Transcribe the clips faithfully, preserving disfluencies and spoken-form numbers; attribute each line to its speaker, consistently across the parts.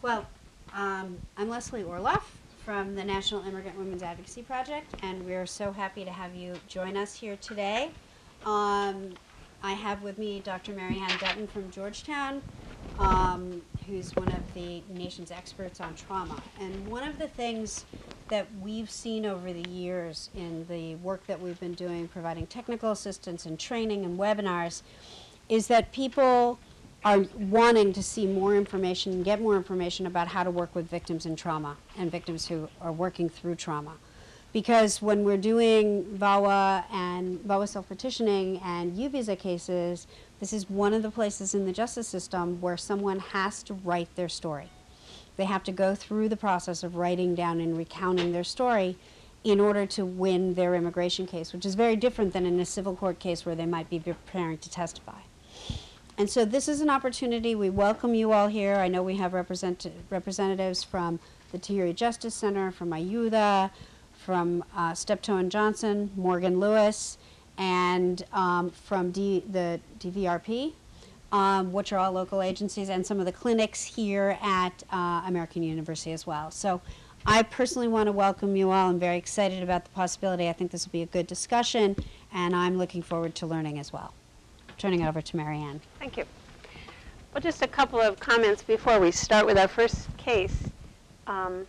Speaker 1: Well, um, I'm Leslie Orloff from the National Immigrant Women's Advocacy Project, and we're so happy to have you join us here today. Um, I have with me Doctor Mary Ann Dutton from Georgetown, um, who's one of the nation's experts on trauma. And one of the things that we've seen over the years in the work that we've been doing, providing technical assistance and training and webinars, is that people are wanting to see more information, get more information about how to work with victims in trauma and victims who are working through trauma. Because when we're doing V A W A and V A W A self-petitioning and U visa cases, this is one of the places in the justice system where someone has to write their story. They have to go through the process of writing down and recounting their story in order to win their immigration case, which is very different than in a civil court case where they might be preparing to testify. And so this is an opportunity. We welcome you all here. I know we have represent representatives from the Tahiri Justice Center, from Ayuda, from uh, Steptoe and Johnson, Morgan Lewis, and um, from D the D V R P, um, which are all local agencies, and some of the clinics here at uh, American University as well. So I personally want to welcome you all. I'm very excited about the possibility. I think this will be a good discussion, and I'm looking forward to learning as well. Turning it over to Mary Ann.
Speaker 2: Thank you. Well, just a couple of comments before we start with our first case. Um,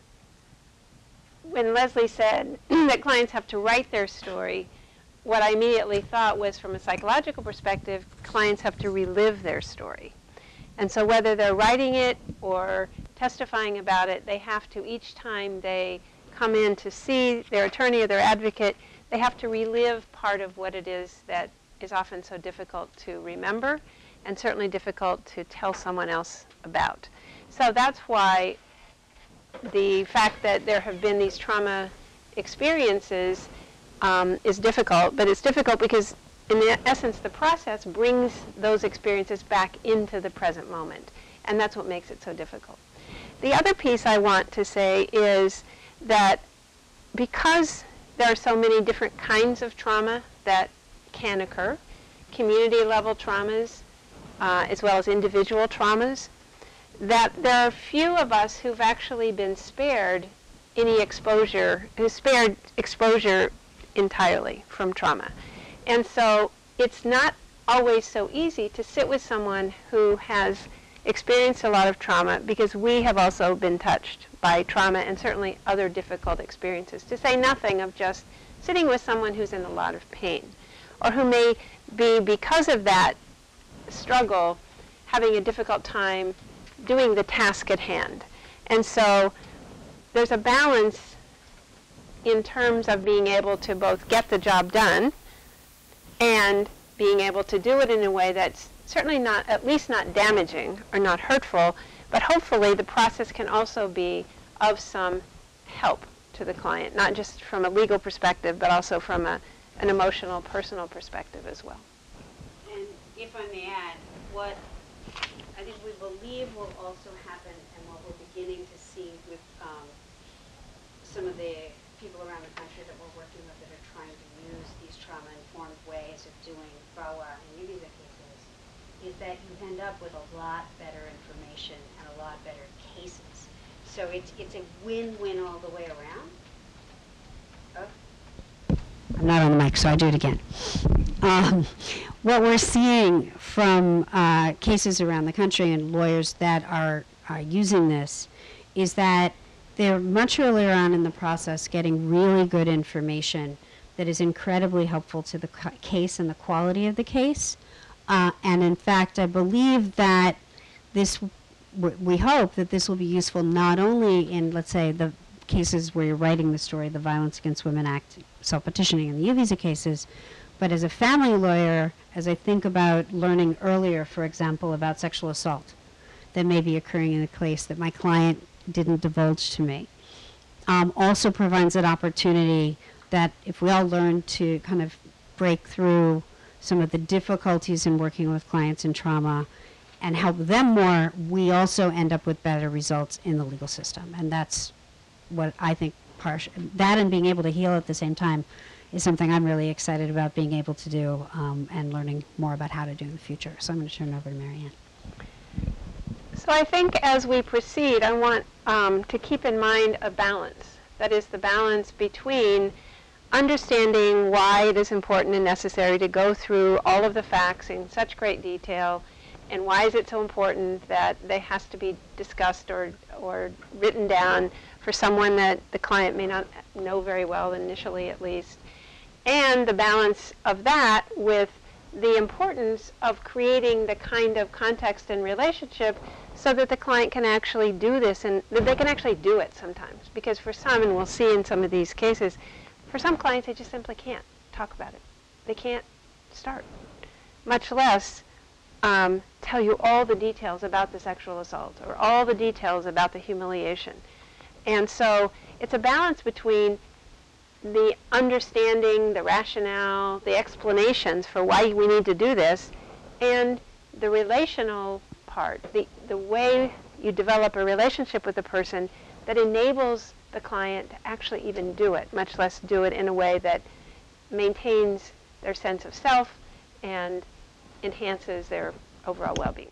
Speaker 2: when Leslie said that clients have to write their story, what I immediately thought was, from a psychological perspective, clients have to relive their story. And so whether they're writing it or testifying about it, they have to, each time they come in to see their attorney or their advocate, they have to relive part of what it is that is often so difficult to remember and certainly difficult to tell someone else about. So that's why the fact that there have been these trauma experiences um, is difficult, but it's difficult because in essence the process brings those experiences back into the present moment, and that's what makes it so difficult. The other piece I want to say is that because there are so many different kinds of trauma that can occur, community level traumas uh, as well as individual traumas, that there are few of us who've actually been spared any exposure, who spared exposure entirely from trauma. And so it's not always so easy to sit with someone who has experienced a lot of trauma, because we have also been touched by trauma and certainly other difficult experiences, to say nothing of just sitting with someone who's in a lot of pain, or who may be, because of that struggle, having a difficult time doing the task at hand. And so there's a balance in terms of being able to both get the job done and being able to do it in a way that's certainly not, at least not damaging or not hurtful, but hopefully the process can also be of some help to the client, not just from a legal perspective, but also from a an emotional, personal perspective as well.
Speaker 1: And if I may add, what I think we believe will also happen, and what we're beginning to see with um, some of the people around the country that we're working with that are trying to use these trauma-informed ways of doing V A W A and U visa cases, is that you end up with a lot better information and a lot better cases. So it's, it's a win-win all the way around. Oh. I'm not on the mic, so I do it again. Um, what we're seeing from uh, cases around the country and lawyers that are, are using this is that they're much earlier on in the process getting really good information that is incredibly helpful to the case and the quality of the case. Uh, and in fact, I believe that this, we hope that this will be useful not only in, let's say, the cases where you're writing the story, the Violence Against Women Act, self-petitioning, and the U visa cases, but as a family lawyer, as I think about learning earlier, for example, about sexual assault that may be occurring in a case that my client didn't divulge to me, um, also provides an opportunity that if we all learn to kind of break through some of the difficulties in working with clients in trauma and help them more, we also end up with better results in the legal system. And that's what I think, part, that and being able to heal at the same time is something I'm really excited about being able to do um, and learning more about how to do in the future. So I'm going to turn it over to Mary Ann.
Speaker 2: So I think as we proceed, I want um, to keep in mind a balance. That is the balance between understanding why it is important and necessary to go through all of the facts in such great detail, and why is it so important that they has to be discussed or, or written down for someone that the client may not know very well, initially at least, and the balance of that with the importance of creating the kind of context and relationship so that the client can actually do this, and that they can actually do it sometimes. Because for some, and we'll see in some of these cases, for some clients they just simply can't talk about it. They can't start, much less um, tell you all the details about the sexual assault or all the details about the humiliation. And so it's a balance between the understanding, the rationale, the explanations for why we need to do this, and the relational part, the, the way you develop a relationship with a person that enables the client to actually even do it, much less do it in a way that maintains their sense of self and enhances their overall well-being.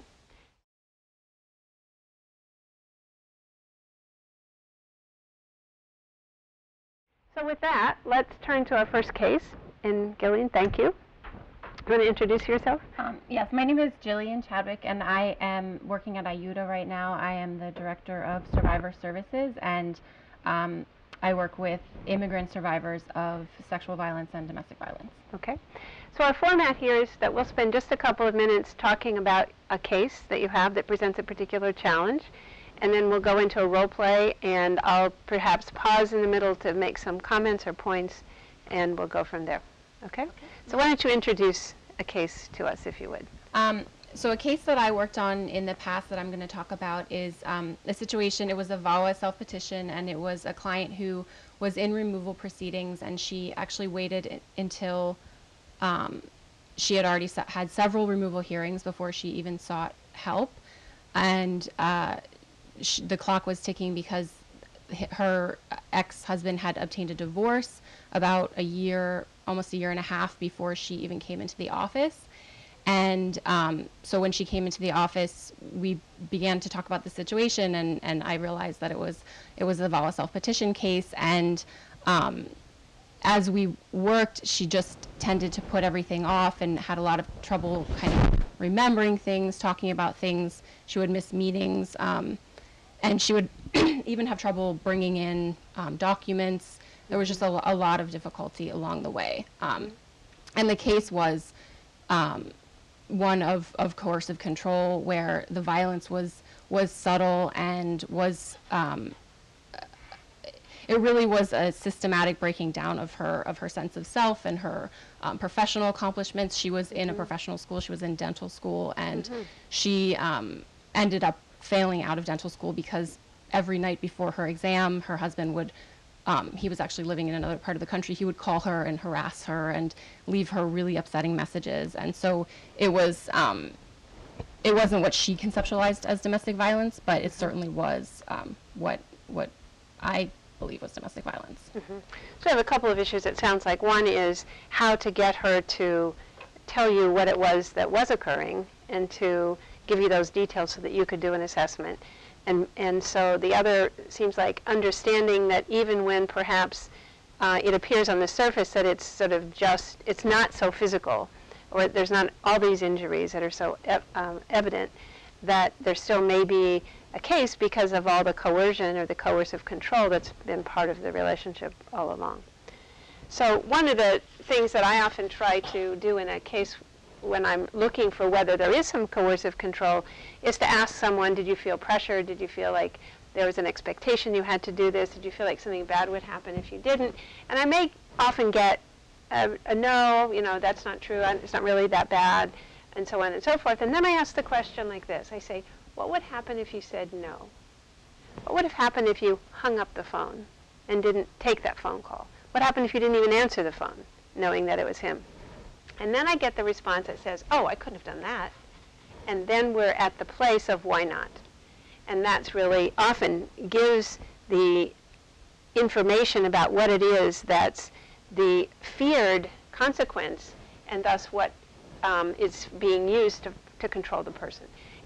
Speaker 2: So with that, let's turn to our first case. And Gillian, thank you. You want to introduce yourself?
Speaker 3: Um, yes, my name is Jillian Chadwick, and I am working at I U D A right now. I am the Director of Survivor Services, and um, I work with immigrant survivors of sexual violence and domestic violence.
Speaker 2: Okay. So our format here is that we'll spend just a couple of minutes talking about a case that you have that presents a particular challenge, and then we'll go into a role play, and I'll perhaps pause in the middle to make some comments or points, and we'll go from there. Okay? Okay. So why don't you introduce a case to us, if you would.
Speaker 3: Um, so a case that I worked on in the past that I'm going to talk about is um, a situation. It was a V A W A self-petition, and it was a client who was in removal proceedings, and she actually waited I until um, she had already se had several removal hearings before she even sought help, and uh, sh the clock was ticking because her ex-husband had obtained a divorce about a year, almost a year and a half before she even came into the office. And um, so when she came into the office, we began to talk about the situation, and, and I realized that it was it was a V A W A self-petition case. And um, as we worked, she just tended to put everything off and had a lot of trouble kind of remembering things, talking about things. She would miss meetings, um, and she would even have trouble bringing in um, documents. There was just a, a lot of difficulty along the way. Um, and the case was um, one of, of coercive control, where the violence was was subtle and was um, it really was a systematic breaking down of her of her sense of self and her um, professional accomplishments. She was in a professional school. She was in dental school, and mm-hmm. she um, ended up failing out of dental school because every night before her exam, her husband would Um, he was actually living in another part of the country. He would call her and harass her and leave her really upsetting messages. And so it was, um, it wasn't what she conceptualized as domestic violence, but it certainly was um, what what I believe was domestic violence.
Speaker 2: Mm-hmm. So I have a couple of issues, it sounds like. One is how to get her to tell you what it was that was occurring and to give you those details so that you could do an assessment. And, and so the other seems like understanding that even when perhaps uh, it appears on the surface that it's sort of just, it's not so physical, or there's not all these injuries that are so ev um, evident, that there still may be a case because of all the coercion or the coercive control that's been part of the relationship all along. So one of the things that I often try to do in a case when I'm looking for whether there is some coercive control is to ask someone, did you feel pressure? Did you feel like there was an expectation you had to do this? Did you feel like something bad would happen if you didn't? And I may often get a, a no, you know, that's not true, it's not really that bad, and so on and so forth. And then I ask the question like this. I say, what would happen if you said no? What would have happened if you hung up the phone and didn't take that phone call? What happened if you didn't even answer the phone, knowing that it was him? And then I get the response that says, oh, I couldn't have done that. And then we're at the place of why not. And that's really often gives the information about what it is that's the feared consequence, and thus what um, is being used to, to control the person.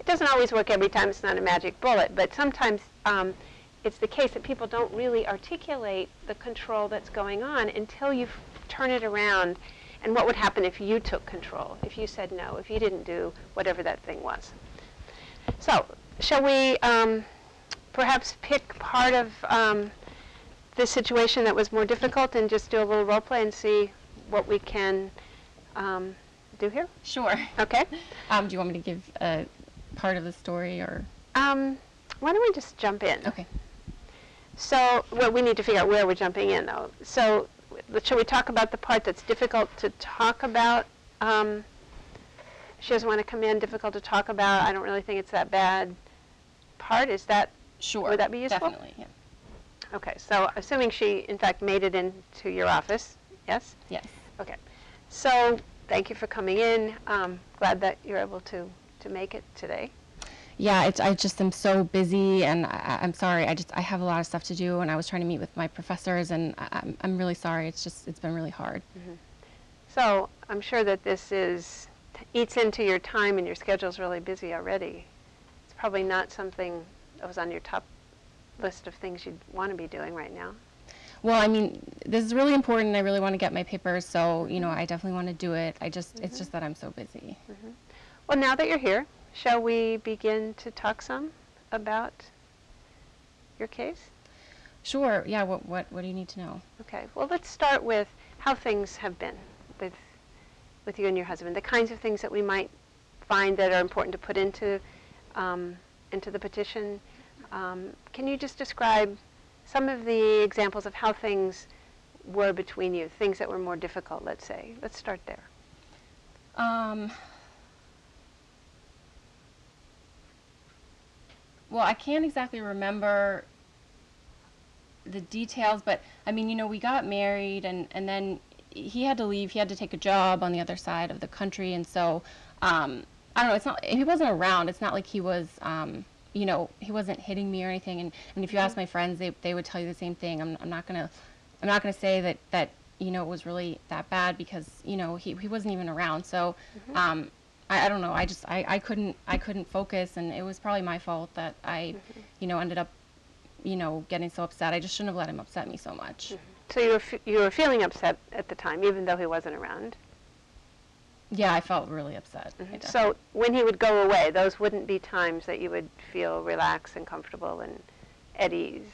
Speaker 2: it doesn't always work every time. It's not a magic bullet, but sometimes um, it's the case that people don't really articulate the control that's going on until you f- turn it around. And what would happen if you took control, if you said no, if you didn't do whatever that thing was. So, shall we um, perhaps pick part of um, this situation that was more difficult and just do a little role play and see what we can um, do here?
Speaker 3: Sure.
Speaker 2: Okay.
Speaker 3: Um, do you want me to give a part of the story, or?
Speaker 2: Um, why don't we just jump in?
Speaker 3: Okay.
Speaker 2: So, well, we need to figure out where we're jumping in, though. So, shall we talk about the part that's difficult to talk about? Um, she doesn't want to come in, difficult to talk about. I don't really think it's that bad part. Is that,
Speaker 3: Sure.
Speaker 2: would that be useful?
Speaker 3: Definitely, yeah.
Speaker 2: Okay, so assuming she, in fact, made it into your office, yes?
Speaker 3: Yes.
Speaker 2: Okay. So, thank you for coming in. Um, glad that you're able to, to make it today.
Speaker 3: Yeah, it's, I just am so busy, and I, I'm sorry. I just I have a lot of stuff to do, and I was trying to meet with my professors, and I, I'm I'm really sorry. It's just it's been really hard.
Speaker 2: Mm-hmm. So I'm sure that this is eats into your time, and your schedule's really busy already. It's probably not something that was on your top list of things you'd want to be doing right now.
Speaker 3: Well, I mean, this is really important. I really want to get my papers, so you know, I definitely want to do it. I just mm-hmm. it's just that I'm so busy.
Speaker 2: Mm-hmm. Well, now that you're here, shall we begin to talk some about your case?
Speaker 3: Sure. Yeah. What what what do you need to know?
Speaker 2: Okay. Well, let's start with how things have been with with you and your husband. The kinds of things that we might find that are important to put into um, into the petition. Um, can you just describe some of the examples of how things were between you? Things that were more difficult, let's say. Let's start there.
Speaker 3: Um. Well, I can't exactly remember the details, but I mean, you know, we got married, and, and then he had to leave. He had to take a job on the other side of the country, and so um, I don't know. It's not he wasn't around. It's not like he was, um, you know, he wasn't hitting me or anything. And, and if you ask my friends, they they would tell you the same thing. I'm I'm not gonna I'm not gonna say that that you know it was really that bad, because you know he he wasn't even around. So. Mm-hmm. um, I, I don't know. I just I, I couldn't I couldn't focus, and it was probably my fault that I, mm-hmm. you know, ended up, you know, getting so upset. I just shouldn't have let him upset me so much.
Speaker 2: Mm-hmm. So you were f- you were feeling upset at the time, even though he wasn't around.
Speaker 3: Yeah, I felt really upset.
Speaker 2: Mm-hmm. So when he would go away, those wouldn't be times that you would feel relaxed and comfortable and at ease.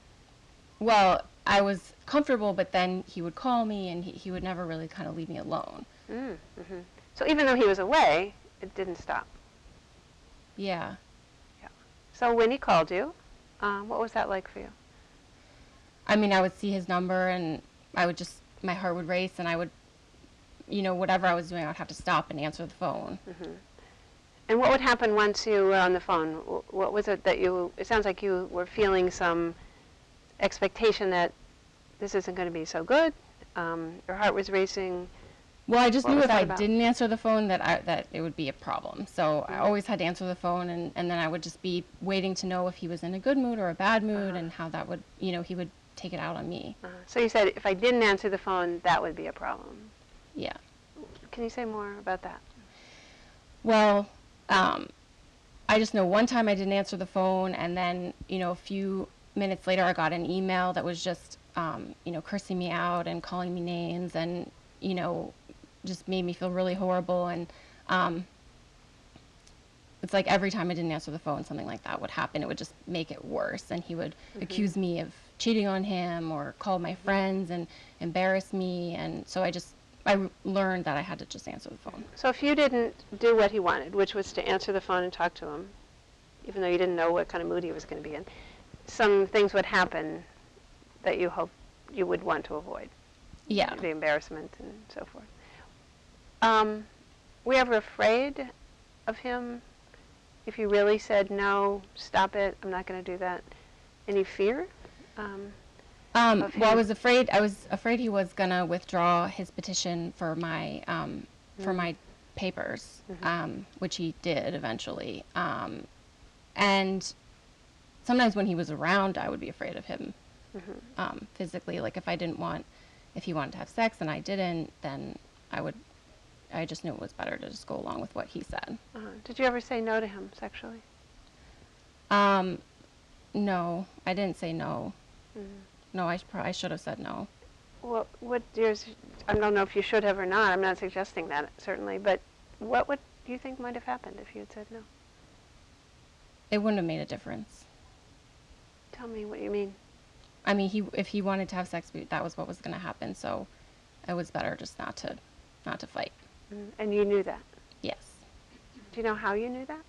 Speaker 3: Well, I was comfortable, but then he would call me, and he, he would never really kind of leave me alone.
Speaker 2: Mm-hmm. So even though he was away, it didn't stop.
Speaker 3: Yeah.
Speaker 2: Yeah. So when he called you, uh, what was that like for you?
Speaker 3: I mean, I would see his number, and I would just, my heart would race, and I would, you know, whatever I was doing, I would have to stop and answer the phone.
Speaker 2: Mm-hmm. And what would happen once you were on the phone? What was it that you, it sounds like you were feeling some expectation that this isn't going to be so good. Um, your heart was racing.
Speaker 3: Well, I just
Speaker 2: What
Speaker 3: knew
Speaker 2: was
Speaker 3: if
Speaker 2: that
Speaker 3: I
Speaker 2: about?
Speaker 3: didn't answer the phone that I, that it would be a problem. So I
Speaker 2: Mhm.
Speaker 3: always had to answer the phone, and, and then I would just be waiting to know if he was in a good mood or a bad mood,
Speaker 2: Uh-huh.
Speaker 3: and how that would, you know, he would take it out on me.
Speaker 2: Uh, so you said if I didn't answer the phone, that would be a problem.
Speaker 3: Yeah.
Speaker 2: Can you say more about that?
Speaker 3: Well, um, I just know one time I didn't answer the phone, and then, you know, a few minutes later I got an email that was just, um, you know, cursing me out and calling me names, and, you know, just made me feel really horrible. And um, it's like every time I didn't answer the phone, something like that would happen. It would just make it worse, and he would
Speaker 2: Mhm.
Speaker 3: accuse me of cheating on him, or call my friends and embarrass me. And so I just, I r- learned that I had to just answer the phone.
Speaker 2: So if you didn't do what he wanted, which was to answer the phone and talk to him, even though you didn't know what kind of mood he was going to be in, some things would happen that you hope you would want to avoid.
Speaker 3: Yeah.
Speaker 2: The embarrassment and so forth. Um, were you ever afraid of him? If you really said, no, stop it, I'm not going to do that. Any fear? Um,
Speaker 3: Um,
Speaker 2: of
Speaker 3: well, I
Speaker 2: him?
Speaker 3: was afraid. I was afraid he was gonna withdraw his petition for my um, for
Speaker 2: Mhm.
Speaker 3: my papers,
Speaker 2: Mhm.
Speaker 3: um, which he did eventually. Um, and sometimes when he was around, I would be afraid of him
Speaker 2: Mhm.
Speaker 3: um, physically. Like if I didn't want, if he wanted to have sex and I didn't, then I would I just knew it was better to just go along with what he said.
Speaker 2: Uh-huh. Did you ever say no to him sexually?
Speaker 3: Um, no, I didn't say no.
Speaker 2: Mm-hmm.
Speaker 3: No, I, sh- I should have said no.
Speaker 2: What, what yours, I don't know if you should have or not. I'm not suggesting that, certainly. But what would do you think might have happened if you had said no?
Speaker 3: It wouldn't have made a difference.
Speaker 2: Tell me what you mean.
Speaker 3: I mean, he if he wanted to have sex, we- that was what was going to happen. So it was better just not to, not to fight.
Speaker 2: Mm. And you knew that?
Speaker 3: Yes.
Speaker 2: Do you know how you knew that?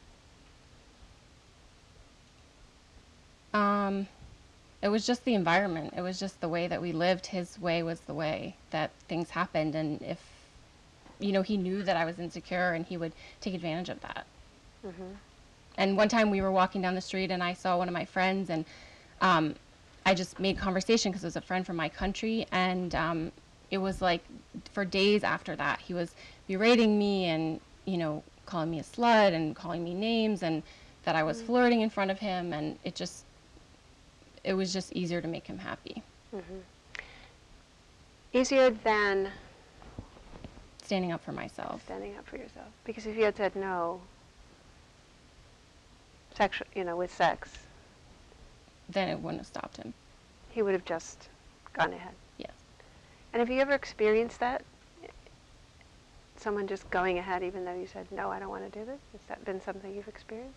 Speaker 3: Um, it was just the environment. It was just the way that we lived. His way was the way that things happened. And if, you know, he knew that I was insecure and he would take advantage of that.
Speaker 2: Mm-hmm.
Speaker 3: And one time we were walking down the street and I saw one of my friends and um, I just made conversation because it was a friend from my country. And um, it was like for days after that, he was berating me and, you know, calling me a slut and calling me names and that I was mm-hmm. flirting in front of him. And it just, it was just easier to make him happy.
Speaker 2: Mm-hmm. Easier than
Speaker 3: standing up for myself.
Speaker 2: Standing up for yourself. Because if you had said no, sexual, you know, with sex,
Speaker 3: then it wouldn't have stopped him.
Speaker 2: He would have just gone ahead.
Speaker 3: Yes.
Speaker 2: And have you ever experienced that? Someone just going ahead even though you said, no, I don't want to do this? Has that been something you've experienced?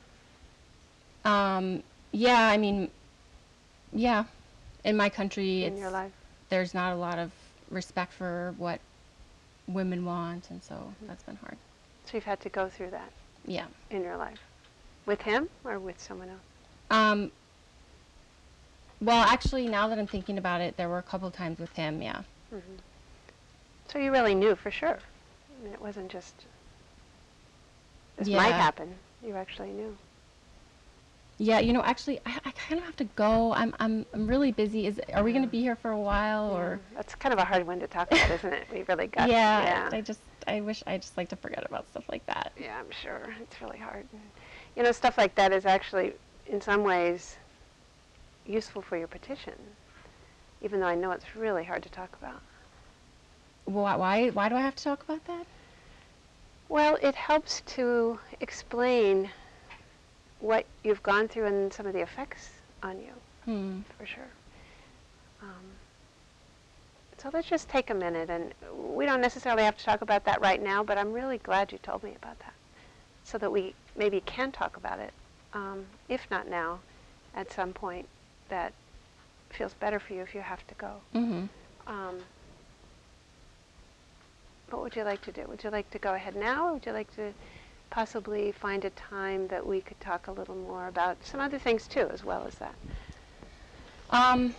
Speaker 3: Um, yeah, I mean, yeah. In my country,
Speaker 2: in
Speaker 3: it's,
Speaker 2: your life,
Speaker 3: there's not a lot of respect for what women want, and so mm-hmm. that's been hard.
Speaker 2: So you've had to go through that.
Speaker 3: Yeah.
Speaker 2: In your life, with him or with someone else?
Speaker 3: Um. Well, actually, now that I'm thinking about it, there were a couple times with him. Yeah.
Speaker 2: Mm-hmm. So you really knew for sure. I mean, it wasn't just this
Speaker 3: yeah.
Speaker 2: might happen. You actually knew.
Speaker 3: Yeah, you know, actually, I, I kind of have to go. I'm I'm I'm really busy. Is are we going to be here for a while or?
Speaker 2: Yeah. That's kind of a hard one to talk about, isn't it? We really got.
Speaker 3: yeah,
Speaker 2: yeah.
Speaker 3: I, I just I wish I just like to forget about stuff like that.
Speaker 2: Yeah, I'm sure it's really hard. You know, stuff like that is actually, in some ways, useful for your petition, even though I know it's really hard to talk about.
Speaker 3: Why why why do I have to talk about that?
Speaker 2: Well, it helps to explain what you've gone through and some of the effects on you,
Speaker 3: hmm.
Speaker 2: for sure. Um, so let's just take a minute, and we don't necessarily have to talk about that right now, but I'm really glad you told me about that, so that we maybe can talk about it, um, if not now, at some point that feels better for you if you have to go.
Speaker 3: Mm-hmm.
Speaker 2: Um, what would you like to do? Would you like to go ahead now, or would you like to possibly find a time that we could talk a little more about some other things too, as well as that?
Speaker 3: Um,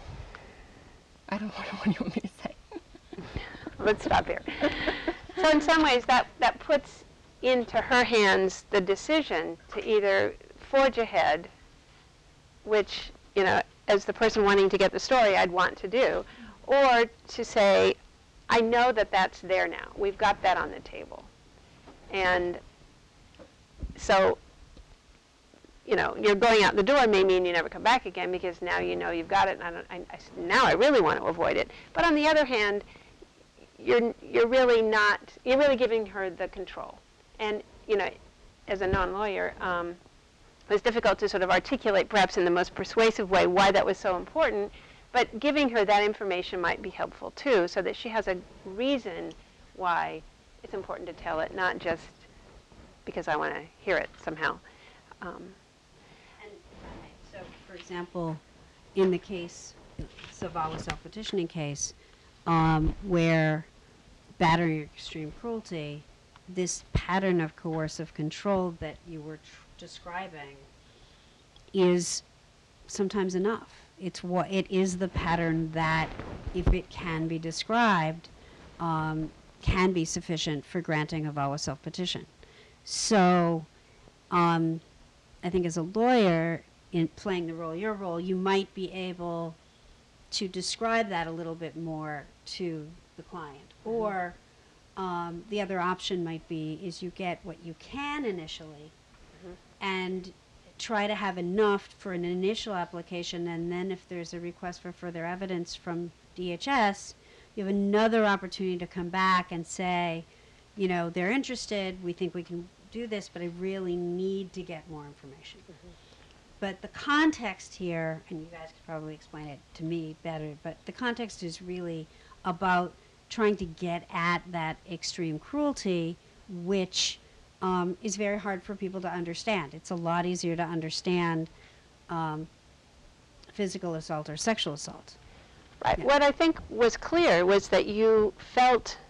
Speaker 3: I don't know what you want me to say.
Speaker 2: Let's stop here. So in some ways, that, that puts into her hands the decision to either forge ahead, which, you know, as the person wanting to get the story, I'd want to do, or to say, I know that that's there now. We've got that on the table. And so, you know, you're going out the door may mean you never come back again because now you know you've got it, and I don't, I, I, now I really want to avoid it. But on the other hand, you're you're really not, you're really giving her the control. And, you know, as a non-lawyer, um, it was difficult to sort of articulate perhaps in the most persuasive way why that was so important, but giving her that information might be helpful too, so that she has a reason why it's important to tell it, not just because I want to hear it somehow. Um,
Speaker 1: and so, for example, in the case, Zavala self-petitioning case, um, where battering or extreme cruelty, this pattern of coercive control that you were tr- describing is sometimes enough. It's what it is the pattern that, if it can be described, um, can be sufficient for granting a V A W A self-petition. So, um, I think as a lawyer, in playing the role, your role, you might be able to describe that a little bit more to the client. Mm-hmm. Or um, the other option might be is you get what you can initially, mm-hmm. and try to have enough for an initial application, and then if there's a request for further evidence from D H S, you have another opportunity to come back and say, you know, they're interested, we think we can do this, but I really need to get more information. Mm-hmm. But the context here, and you guys could probably explain it to me better, but the context is really about trying to get at that extreme cruelty, which um, is very hard for people to understand. It's a lot easier to understand um, physical assault or sexual assault.
Speaker 2: Right.
Speaker 1: Yeah.
Speaker 2: What I think was clear was that you felt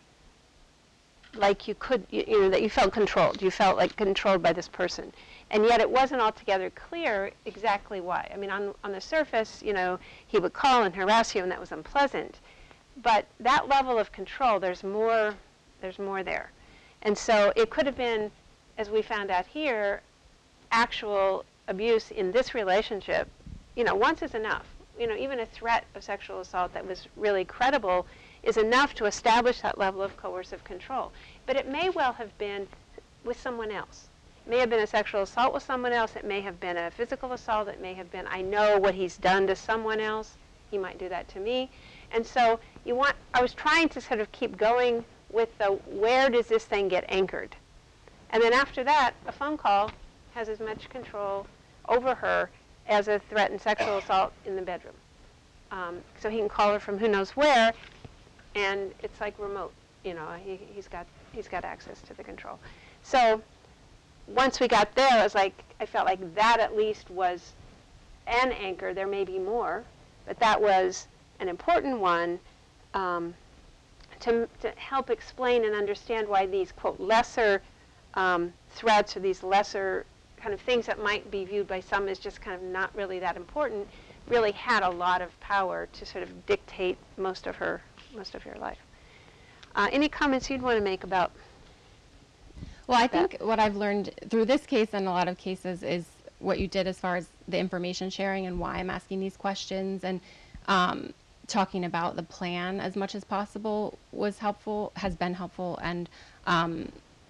Speaker 2: like you could, you, you know, that you felt controlled. You felt like controlled by this person. And yet it wasn't altogether clear exactly why. I mean, on, on the surface, you know, he would call and harass you, and that was unpleasant. But that level of control, there's more, there's more there. And so it could have been, as we found out here, actual abuse in this relationship. You know, once is enough. You know, even a threat of sexual assault that was really credible is enough to establish that level of coercive control. But it may well have been with someone else. It may have been a sexual assault with someone else. It may have been a physical assault. It may have been, I know what he's done to someone else. He might do that to me. And so you want, I was trying to sort of keep going with the, where does this thing get anchored? And then after that, a phone call has as much control over her as a threatened sexual assault in the bedroom. Um, so he can call her from who knows where, and it's like remote. You know, he, he's got he's got access to the control. So once we got there, I was like, I felt like that at least was an anchor. There may be more, but that was an important one um, to to help explain and understand why these quote lesser um, threats or these lesser kind of things that might be viewed by some as just kind of not really that important, really had a lot of power to sort of dictate most of her, most of her life. Uh, any comments you'd want to make about?
Speaker 3: Well, I
Speaker 2: that?
Speaker 3: think what I've learned through this case and a lot of cases is what you did as far as the information sharing and why I'm asking these questions, and um, talking about the plan as much as possible was helpful, has been helpful, and um,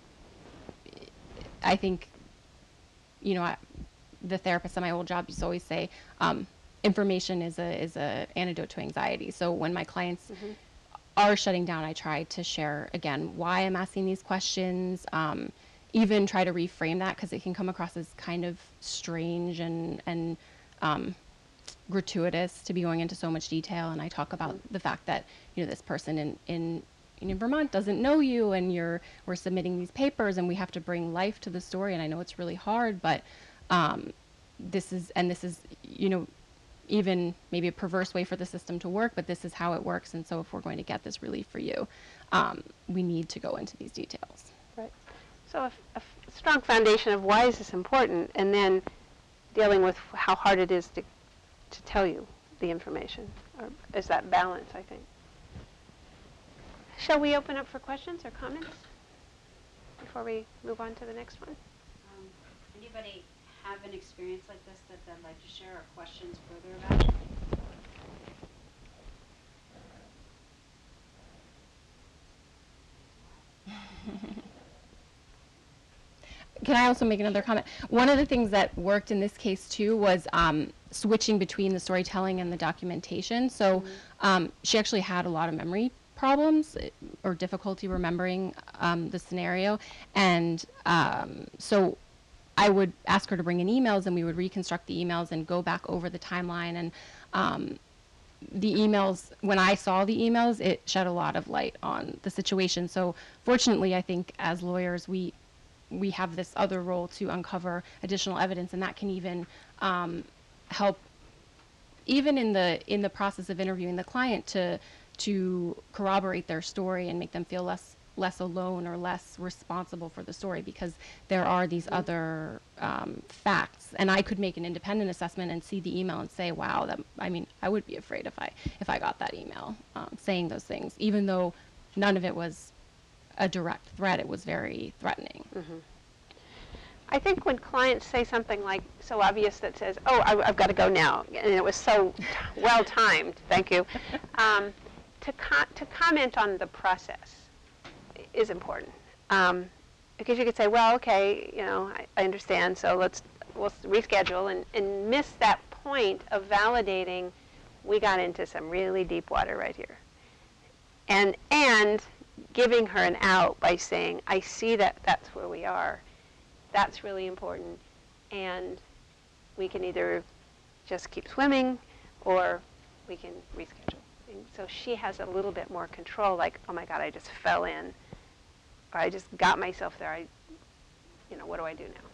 Speaker 3: I think, you know, I, the therapist at my old job used to always say, um, information is a is a antidote to anxiety. So when my clients mm-hmm. are shutting down, I try to share again why I'm asking these questions. Um, even try to reframe that, because it can come across as kind of strange and and um, gratuitous to be going into so much detail. And I talk about mm-hmm. the fact that, you know, this person in in in Vermont doesn't know you, and you're we're submitting these papers, and we have to bring life to the story. And I know it's really hard, but um, this is and this is you know even maybe a perverse way for the system to work, but this is how it works. And so if we're going to get this relief for you, um, we need to go into these details.
Speaker 2: Right. So a, a strong foundation of why is this important, and then dealing with how hard it is to to tell you the information, or is that balance, I think. Shall we open up for questions or comments before we move on to the next one?
Speaker 1: Um, anybody have an experience like this that they'd like to share, or questions further about?
Speaker 3: Can I also make another comment? One of the things that worked in this case too was um, switching between the storytelling and the documentation. So mm-hmm. um, she actually had a lot of memory problems or difficulty remembering um, the scenario, and um, so I would ask her to bring in emails, and we would reconstruct the emails and go back over the timeline. And um, the emails, when I saw the emails, it shed a lot of light on the situation. So fortunately, I think as lawyers, we we have this other role to uncover additional evidence, and that can even um, help, even in the in the process of interviewing the client, to to corroborate their story and make them feel less less alone or less responsible for the story, because there are these mm-hmm. other um, facts. And I could make an independent assessment and see the email and say, wow, that, I mean, I would be afraid if I if I got that email um, saying those things, even though none of it was a direct threat. It was very threatening.
Speaker 2: Mm-hmm. I think when clients say something like so obvious that says, oh, I, I've got to go now, and it was so well timed, thank you, um, to, co- to comment on the process is important. Um, because you could say, well, okay, you know, I, I understand, so let's we'll reschedule, and, and miss that point of validating we got into some really deep water right here. And, and giving her an out by saying, I see that that's where we are. That's really important. And we can either just keep swimming or we can reschedule. And so she has a little bit more control, like, oh my God, I just fell in, or I just got myself there. I, you know, what do I do now?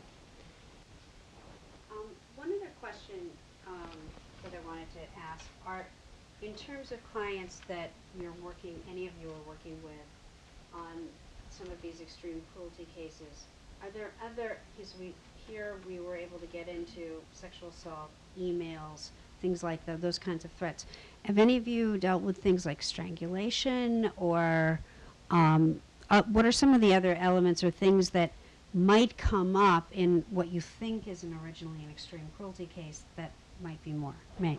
Speaker 1: Um, one other question um, that I wanted to ask are, in terms of clients that you're working, any of you are working with on some of these extreme cruelty cases, are there other, because we, here we were able to get into sexual assault, emails, things like that, those kinds of threats. Have any of you dealt with things like strangulation or um, uh, what are some of the other elements or things that might come up in what you think is an originally an extreme cruelty case that might be more? May.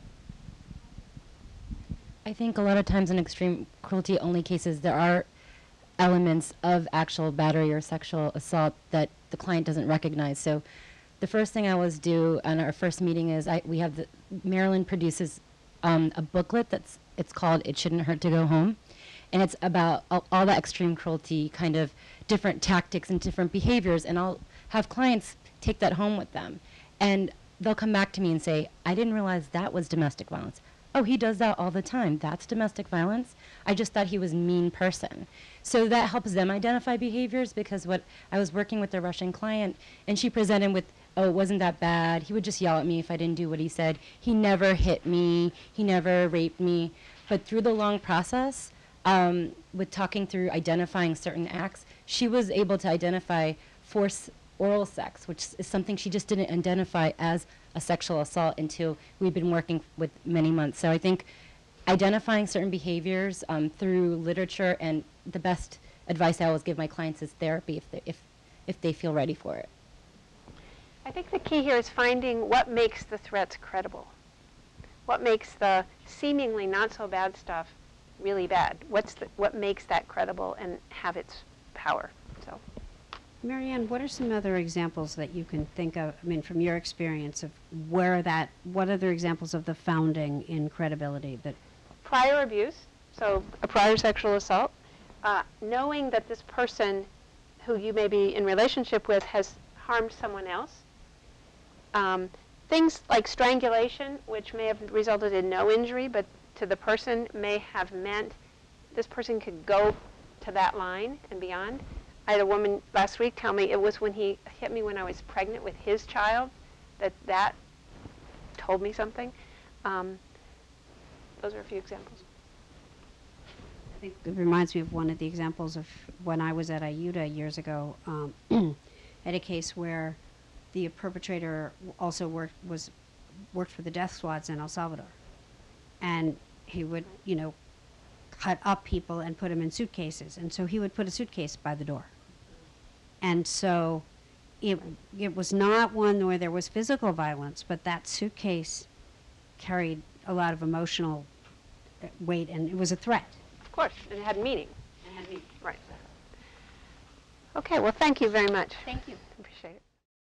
Speaker 4: I think a lot of times in extreme cruelty only cases there are elements of actual battery or sexual assault that the client doesn't recognize. So the first thing I always do on our first meeting is I, we have the, Maryland produces um, a booklet that's, it's called It Shouldn't Hurt to Go Home. And it's about all, all that extreme cruelty, kind of different tactics and different behaviors. And I'll have clients take that home with them. And they'll come back to me and say, I didn't realize that was domestic violence. Oh, he does that all the time. That's domestic violence. I just thought he was a mean person. So that helps them identify behaviors, because what I was working with a Russian client, and she presented with, oh, it wasn't that bad. He would just yell at me if I didn't do what he said. He never hit me. He never raped me. But through the long process, um, with talking through identifying certain acts, she was able to identify forced oral sex, which is something she just didn't identify as a sexual assault until we've been working with many months. So I think identifying certain behaviors um, through literature, and the best advice I always give my clients is therapy if they, if, if they feel ready for it.
Speaker 2: I think the key here is finding what makes the threats credible. What makes the seemingly not so bad stuff really bad? What's the, what makes that credible and have its power? So,
Speaker 1: Marianne, what are some other examples that you can think of, I mean, from your experience of where that, what other examples of the founding in credibility that?
Speaker 2: prior abuse, so a prior sexual assault, uh, knowing that this person who you may be in relationship with has harmed someone else. Um, things like strangulation, which may have resulted in no injury, but to the person may have meant this person could go to that line and beyond. I had a woman last week tell me it was when he hit me when I was pregnant with his child that that told me something. Um, those are a few examples.
Speaker 1: I think it reminds me of one of the examples of when I was at I U D A years ago, um, at a case where the perpetrator also worked was worked for the death squads in El Salvador, and he would, you know, cut up people and put them in suitcases, and so he would put a suitcase by the door, and so it it was not one where there was physical violence, but that suitcase carried a lot of emotional weight, and it was a threat.
Speaker 2: Of course, and it had meaning.
Speaker 1: It had meaning.
Speaker 2: Right. Okay, well, thank you very much.
Speaker 1: Thank you.
Speaker 2: Appreciate it.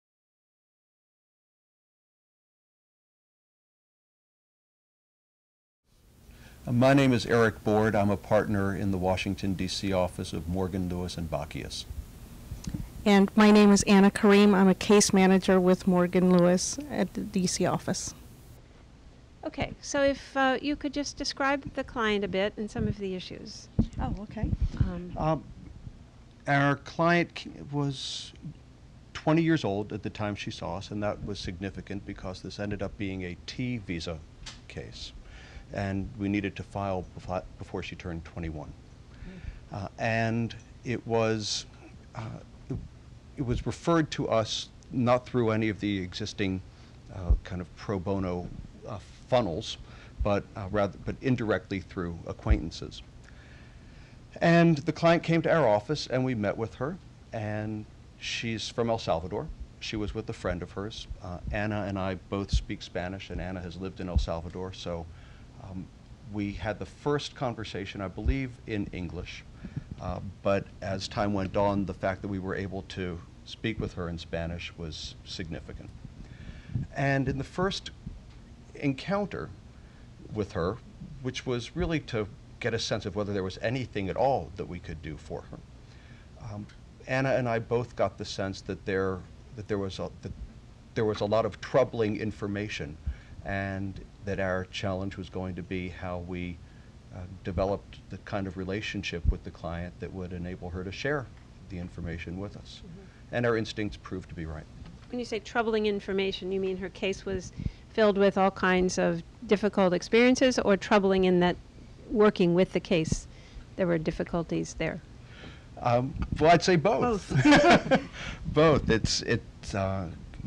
Speaker 5: My name is Eric Board. I'm a partner in the Washington, D C office of Morgan, Lewis and Bacchius.
Speaker 6: And my name is Anna Kareem. I'm a case manager with Morgan Lewis at the D C office.
Speaker 2: Okay, so if uh, you could just describe the client a bit and some of the issues.
Speaker 6: Oh, okay.
Speaker 2: Um,
Speaker 5: Um, our client c- was twenty years old at the time she saw us, and that was significant because this ended up being a T visa case, and we needed to file befo- before she turned twenty-one. Uh, and it was uh, it, it was referred to us not through any of the existing uh, kind of pro bono uh, funnels, but uh, rather but indirectly through acquaintances. And the client came to our office, and we met with her, and she's from El Salvador. She was with a friend of hers. Uh, Anna and I both speak Spanish, and Anna has lived in El Salvador, so um, we had the first conversation, I believe, in English. Uh, but as time went on, the fact that we were able to speak with her in Spanish was significant. And in the first encounter with her, which was really to get a sense of whether there was anything at all that we could do for her. Um, Anna and I both got the sense that there that there was a that there was a lot of troubling information, and that our challenge was going to be how we uh, developed the kind of relationship with the client that would enable her to share the information with us. Mm-hmm. And our instincts proved to be right.
Speaker 2: When you say troubling information, you mean her case was filled with all kinds of difficult experiences, or troubling in that working with the case, there were difficulties there?
Speaker 5: Um, well, I'd say both. Both. Both. It's it's uh,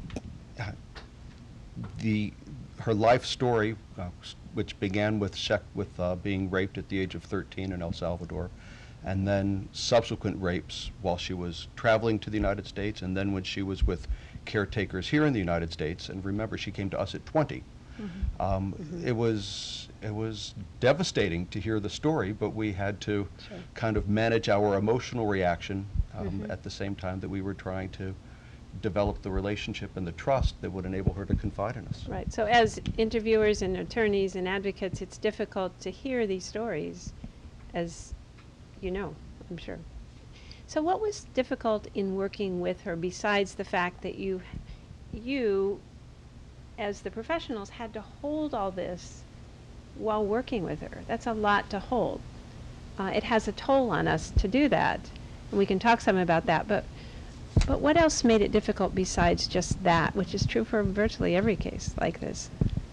Speaker 5: the her life story, uh, which began with sec with uh, being raped at the age of thirteen in El Salvador, and then subsequent rapes while she was traveling to the United States, and then when she was with caretakers here in the United States. And remember, she came to us at twenty. Mm-hmm. Um, mm-hmm. It was it was devastating to hear the story, but we had to sure. kind of manage our emotional reaction um, mm-hmm. at the same time that we were trying to develop the relationship and the trust that would enable her to confide in us.
Speaker 2: Right. So as interviewers and attorneys and advocates, it's difficult to hear these stories, as you know, I'm sure. So what was difficult in working with her, besides the fact that you, you, as the professionals, had to hold all this while working with her? That's a lot to hold. Uh, it has a toll on us to do that, and we can talk some about that, but But what else made it difficult besides just that, which is true for virtually every case like this?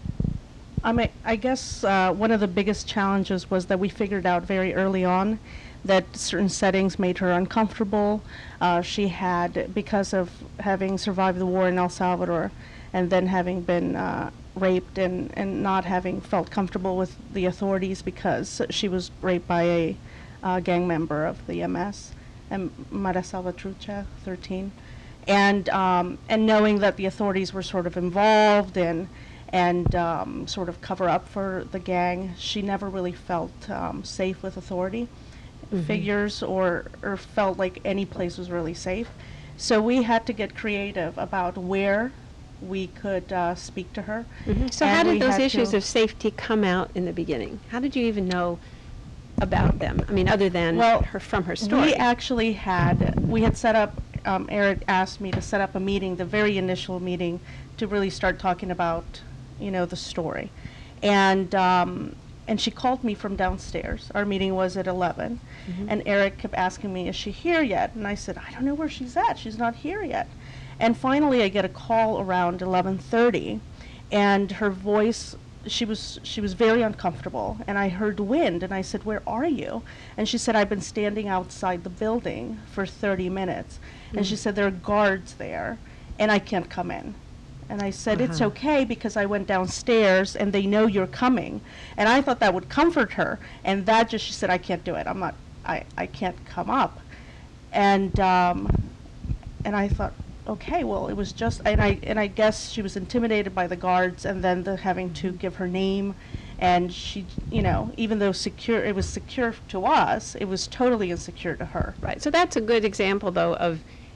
Speaker 6: I mean, I guess uh, one of the biggest challenges was that we figured out very early on that certain settings made her uncomfortable. Uh, she had, because of having survived the war in El Salvador and then having been uh, raped and, and not having felt comfortable with the authorities because she was raped by a uh, gang member of the M S. And Mara Salvatrucha, thirteen, and um, and knowing that the authorities were sort of involved and and um, sort of cover up for the gang, she never really felt um, safe with authority mm-hmm. figures, or or felt like any place was really safe. So we had to get creative about where we could uh, speak to her.
Speaker 2: Mm-hmm. So how did those issues of safety come out in the beginning? How did you even know about them? I mean, other than
Speaker 6: well,
Speaker 2: her from her story.
Speaker 6: We actually had, we had set up, um, Eric asked me to set up a meeting, the very initial meeting, to really start talking about, you know, the story. And um, and she called me from downstairs. Our meeting was at eleven. Mm-hmm. And Eric kept asking me, is she here yet? And I said, I don't know where she's at. She's not here yet. And finally I get a call around eleven thirty, and her voice, she was she was very uncomfortable, and I heard wind, and I said, where are you? And she said, I've been standing outside the building for thirty minutes. Mm-hmm. And she said, there are guards there, and I can't come in. And I said, uh-huh. it's okay, because I went downstairs, and they know you're coming. And I thought that would comfort her, and that just, she said, I can't do it. I'm not, I, I can't come up. And, um, and I thought, okay, well, it was just, and I and I guess she was intimidated by the guards, and then the having to give her name, and she, you know, even though secure, it was secure to us, it was totally insecure to her.
Speaker 2: Right. So that's a good example, though, of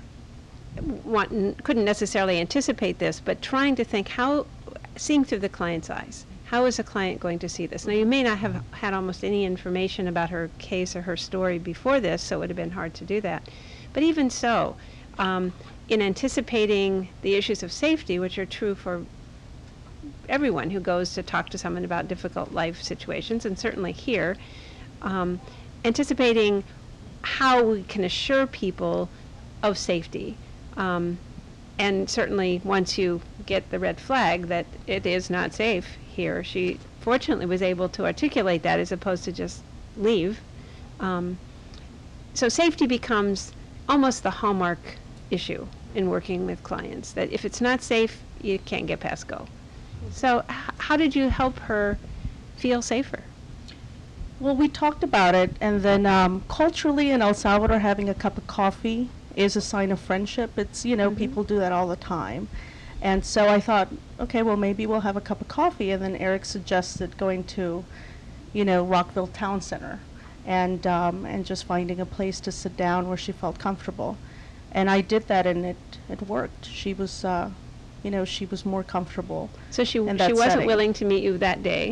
Speaker 2: want, couldn't necessarily anticipate this, but trying to think how, seeing through the client's eyes, how is a client going to see this? Now, you may not have had almost any information about her case or her story before this, so it would have been hard to do that. But even so, um, in anticipating the issues of safety, which are true for everyone who goes to talk to someone about difficult life situations, and certainly here, um, anticipating how we can assure people of safety. Um, and certainly once you get the red flag that it is not safe here, she fortunately was able to articulate that as opposed to just leave. Um, so safety becomes almost the hallmark issue in working with clients, that if it's not safe, you can't get past go. So h how did you help her feel safer?
Speaker 6: Well, we talked about it, and then um, culturally in El Salvador, having a cup of coffee is a sign of friendship. It's, you know, mm-hmm. people do that all the time. And so I thought, okay, well, maybe we'll have a cup of coffee. And then Eric suggested going to, you know, Rockville Town Center, and um, and just finding a place to sit down where she felt comfortable. And I did that, and it, it worked. She was, uh, you know, she was more comfortable.
Speaker 2: So she,
Speaker 6: in
Speaker 2: she
Speaker 6: that
Speaker 2: wasn't
Speaker 6: setting.
Speaker 2: willing to meet you that day?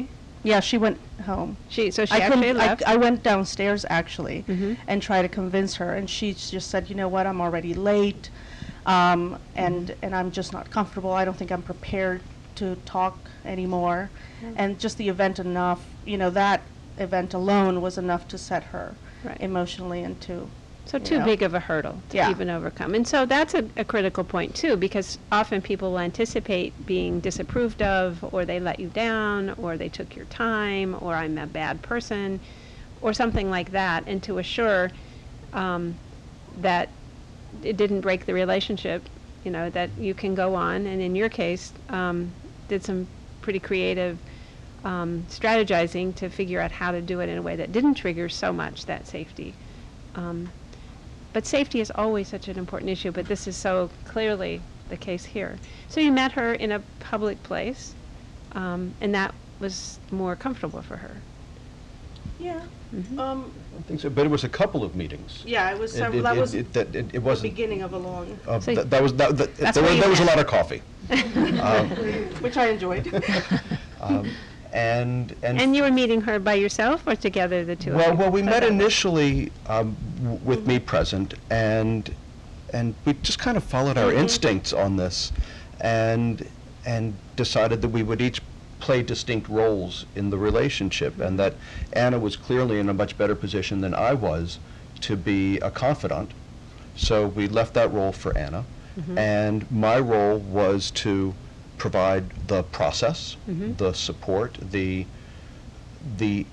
Speaker 6: Yeah, she went home.
Speaker 2: She, so she
Speaker 6: I
Speaker 2: actually
Speaker 6: couldn't- I-
Speaker 2: left?
Speaker 6: I went downstairs actually
Speaker 2: Mhm.
Speaker 6: and tried to convince her, and she just said, you know what, I'm already late, um, and
Speaker 2: Mm-hmm.
Speaker 6: and I'm just not comfortable. I don't think I'm prepared to talk anymore,
Speaker 2: Mm.
Speaker 6: and just the event enough, you know, that event alone was enough to set her
Speaker 2: Right.
Speaker 6: emotionally into.
Speaker 2: So
Speaker 6: you
Speaker 2: too
Speaker 6: know.
Speaker 2: big of a hurdle to
Speaker 6: Yeah.
Speaker 2: even overcome. And so that's a, a critical point too, because often people will anticipate being disapproved of, or they let you down, or they took your time, or I'm a bad person, or something like that. And to assure um, that it didn't break the relationship, you know, that you can go on, and in your case, um, did some pretty creative um, strategizing to figure out how to do it in a way that didn't trigger so much that safety. Um, But safety is always such an important issue, but this is so clearly the case here. So you met her in a public place, um, and that was more comfortable for her.
Speaker 6: Yeah.
Speaker 2: Mhm.
Speaker 6: Um,
Speaker 5: I think so, but it was a couple of meetings.
Speaker 6: yeah, it was.
Speaker 5: It-
Speaker 6: Several,
Speaker 5: it-
Speaker 6: that
Speaker 5: it-
Speaker 6: was
Speaker 5: it- that- it- it
Speaker 6: the
Speaker 5: wasn't.
Speaker 6: beginning of a long,
Speaker 5: Uh,
Speaker 2: So
Speaker 5: th- that was that, that,
Speaker 2: That's
Speaker 5: there,
Speaker 2: where
Speaker 5: was,
Speaker 2: you
Speaker 5: there was a
Speaker 2: met.
Speaker 5: lot of coffee, um,
Speaker 6: which I enjoyed.
Speaker 5: um, and and
Speaker 2: And you were meeting her by yourself or together, the two of
Speaker 5: well,
Speaker 2: you?
Speaker 5: well, we
Speaker 2: How'd
Speaker 5: met
Speaker 2: that work?
Speaker 5: initially um, w- with me present, and and we just kind of followed our
Speaker 6: Mhm.
Speaker 5: instincts on this, and and decided that we would each play distinct roles in the relationship, and that Anna was clearly in a much better position than I was to be a confidant. So we left that role for Anna,
Speaker 2: Mhm.
Speaker 5: and my role was to provide the process,
Speaker 2: Mhm.
Speaker 5: the support, the the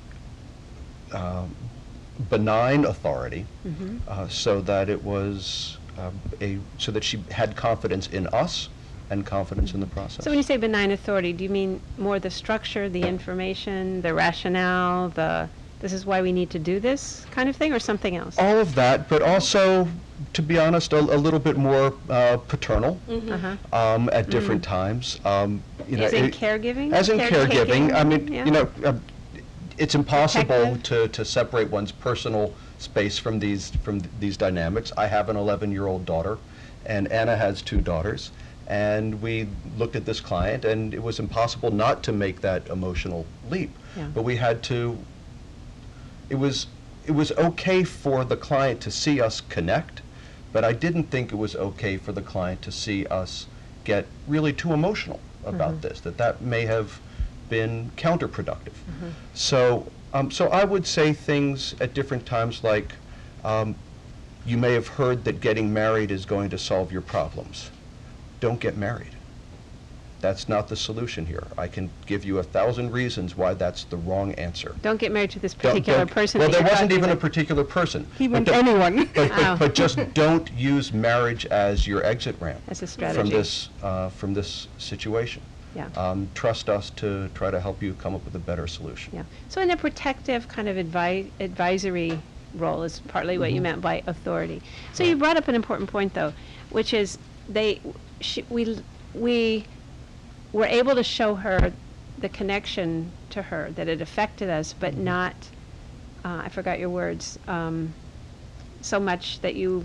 Speaker 5: um, benign authority,
Speaker 2: Mhm.
Speaker 5: uh, so that it was um, a so that she had confidence in us and confidence in the process.
Speaker 2: So when you say benign authority, do you mean more the structure, the information, the rationale, the this is why we need to do this kind of thing, or something else?
Speaker 5: All of that, but also, to be honest, a, a little bit more uh, paternal
Speaker 2: Uh-huh.
Speaker 5: um, at different times. Um, you know,
Speaker 2: As in
Speaker 5: it-
Speaker 2: caregiving?
Speaker 5: As in
Speaker 2: Caretaking?
Speaker 5: caregiving. I mean,
Speaker 2: Yeah.
Speaker 5: you know, uh, it's impossible
Speaker 2: Protective?
Speaker 5: to, to separate one's personal space from these from th- these dynamics. I have an eleven-year-old daughter, and Anna has two daughters. And we looked at this client, and it was impossible not to make that emotional leap.
Speaker 2: Yeah.
Speaker 5: But we had to. It was it was okay for the client to see us connect, but I didn't think it was okay for the client to see us get really too emotional about
Speaker 2: Mhm.
Speaker 5: this. That that may have been counterproductive.
Speaker 2: Mhm.
Speaker 5: So um, so I would say things at different times like, um, you may have heard that getting married is going to solve your problems. Don't get married. That's not the solution here. I can give you a thousand reasons why that's the wrong answer.
Speaker 2: Don't get married to this
Speaker 5: Don't-
Speaker 2: particular
Speaker 5: don't-
Speaker 2: person.
Speaker 5: Well,
Speaker 2: that
Speaker 5: there
Speaker 2: you're
Speaker 5: wasn't
Speaker 2: talking
Speaker 5: even a
Speaker 2: about.
Speaker 5: particular person.
Speaker 6: He
Speaker 5: But
Speaker 6: meant
Speaker 5: the-
Speaker 6: anyone.
Speaker 5: But,
Speaker 2: Oh.
Speaker 5: but, but just don't use marriage as your exit ramp.
Speaker 2: As a
Speaker 5: From
Speaker 2: strategy.
Speaker 5: this, uh, from this situation.
Speaker 2: Yeah.
Speaker 5: Um, trust us to try to help you come up with a better solution.
Speaker 2: Yeah. So in a protective kind of advi- advisory role is partly what you
Speaker 5: Mhm.
Speaker 2: meant by authority. So you brought up an important point though, which is they, she, we, we were able to show her the connection to her, that it affected us, but
Speaker 5: Mhm.
Speaker 2: not, uh, I forgot your words, um, so much that you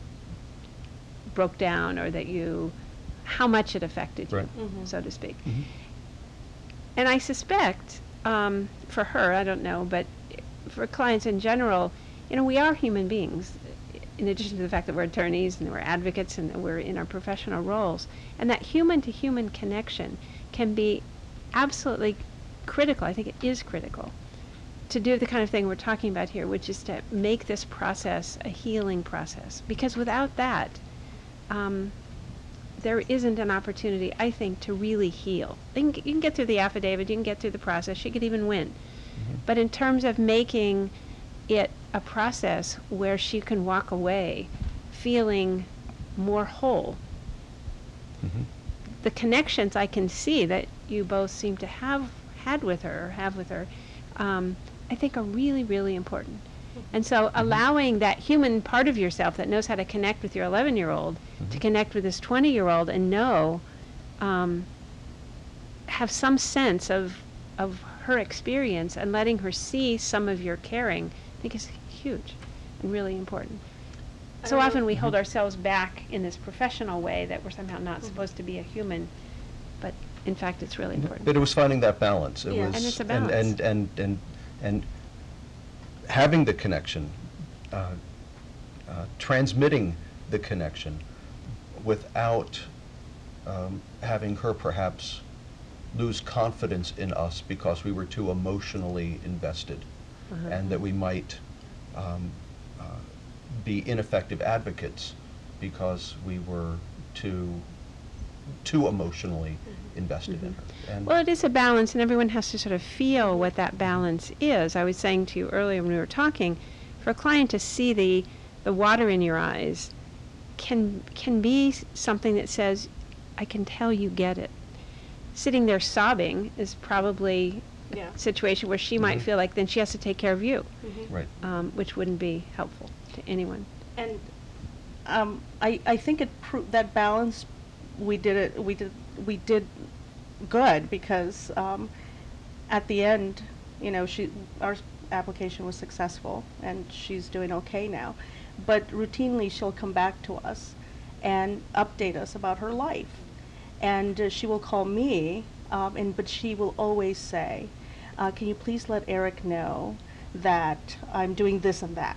Speaker 2: broke down or that you, how much it affected you,
Speaker 5: Right.
Speaker 6: Mhm.
Speaker 2: so to speak.
Speaker 5: Mhm.
Speaker 2: And I suspect, um, for her, I don't know, but for clients in general, you know, we are human beings. In addition to the fact that we're attorneys and we're advocates and that we're in our professional roles, and that human-to-human connection can be absolutely critical. I think it is critical to do the kind of thing we're talking about here, which is to make this process a healing process. Because without that, um, there isn't an opportunity, I think, to really heal. You can, you can get through the affidavit, you can get through the process, she could even win.
Speaker 5: Mhm.
Speaker 2: But in terms of making it a process where she can walk away feeling more whole,
Speaker 5: Mhm.
Speaker 2: the connections I can see that you both seem to have had with her, or have with her, um, I think are really, really important. And so allowing that human part of yourself that knows how to connect with your eleven-year-old to
Speaker 5: Mhm.
Speaker 2: connect with this twenty-year-old and know, um, have some sense of, of her experience and letting her see some of your caring, I think is huge and really important.
Speaker 6: I
Speaker 2: So
Speaker 6: don't know-
Speaker 2: often we hold
Speaker 5: Mhm.
Speaker 2: ourselves back in this professional way that we're somehow not
Speaker 6: Mhm.
Speaker 2: supposed to be a human, but in fact, it's really important.
Speaker 5: But it was finding that balance. It
Speaker 6: Yeah.
Speaker 5: was
Speaker 2: And it's a
Speaker 5: and
Speaker 2: balance.
Speaker 5: and and and, and having the connection, uh, uh, transmitting the connection, without um, having her perhaps lose confidence in us because we were too emotionally invested,
Speaker 2: Uh-huh.
Speaker 5: and that we might um, uh, be ineffective advocates because we were too too emotionally invested in her. And
Speaker 2: Well, it is a balance, and everyone has to sort of feel what that balance is. I was saying to you earlier when we were talking, for a client to see the, the water in your eyes can, can be s- something that says, I can tell you get it. Sitting there sobbing is probably
Speaker 6: Yeah.
Speaker 2: a situation where she might
Speaker 5: Mhm.
Speaker 2: feel like then she has to take care of you,
Speaker 5: right.
Speaker 2: um, which wouldn't be helpful to anyone.
Speaker 6: And um, I, I think it pro- that balance, we did it, we did, we did good, because um, at the end, you know, she, our application was successful, and she's doing okay now. But routinely, she'll come back to us and update us about her life. And uh, she will call me, um, and but she will always say, uh, can you please let Eric know that I'm doing this and that?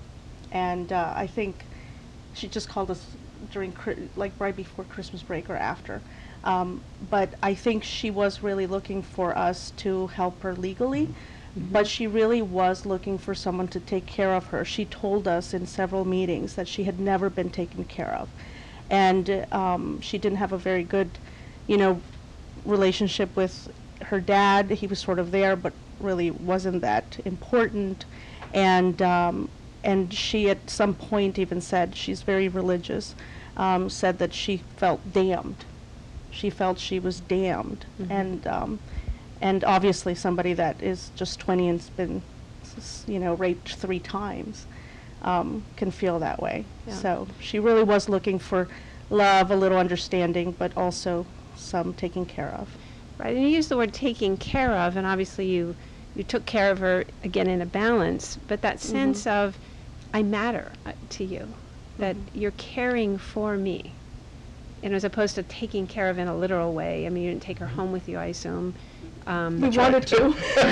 Speaker 6: And uh, I think she just called us during, Chri- like, right before Christmas break or after. Um, but I think she was really looking for us to help her legally, but she really was looking for someone to take care of her. She told us in several meetings that she had never been taken care of. And um, she didn't have a very good, you know, relationship with her dad. He was sort of there, but really wasn't that important. And um, and she at some point even said, she's very religious, um, said that she felt damned. She felt she was damned.
Speaker 2: Mhm.
Speaker 6: And um, and obviously somebody that is just twenty and's been, s- you know, raped three times, um, can feel that way.
Speaker 2: Yeah.
Speaker 6: So she really was looking for love, a little understanding, but also some taking care of.
Speaker 2: Right, and you use the word taking care of, and obviously you, you took care of her, again, in a balance, but that sense
Speaker 6: Mhm.
Speaker 2: of, I matter uh, to you, that
Speaker 6: Mhm.
Speaker 2: you're caring for me, and as opposed to taking care of in a literal way. I mean, you didn't take her home with you, I assume. Um,
Speaker 6: We wanted to.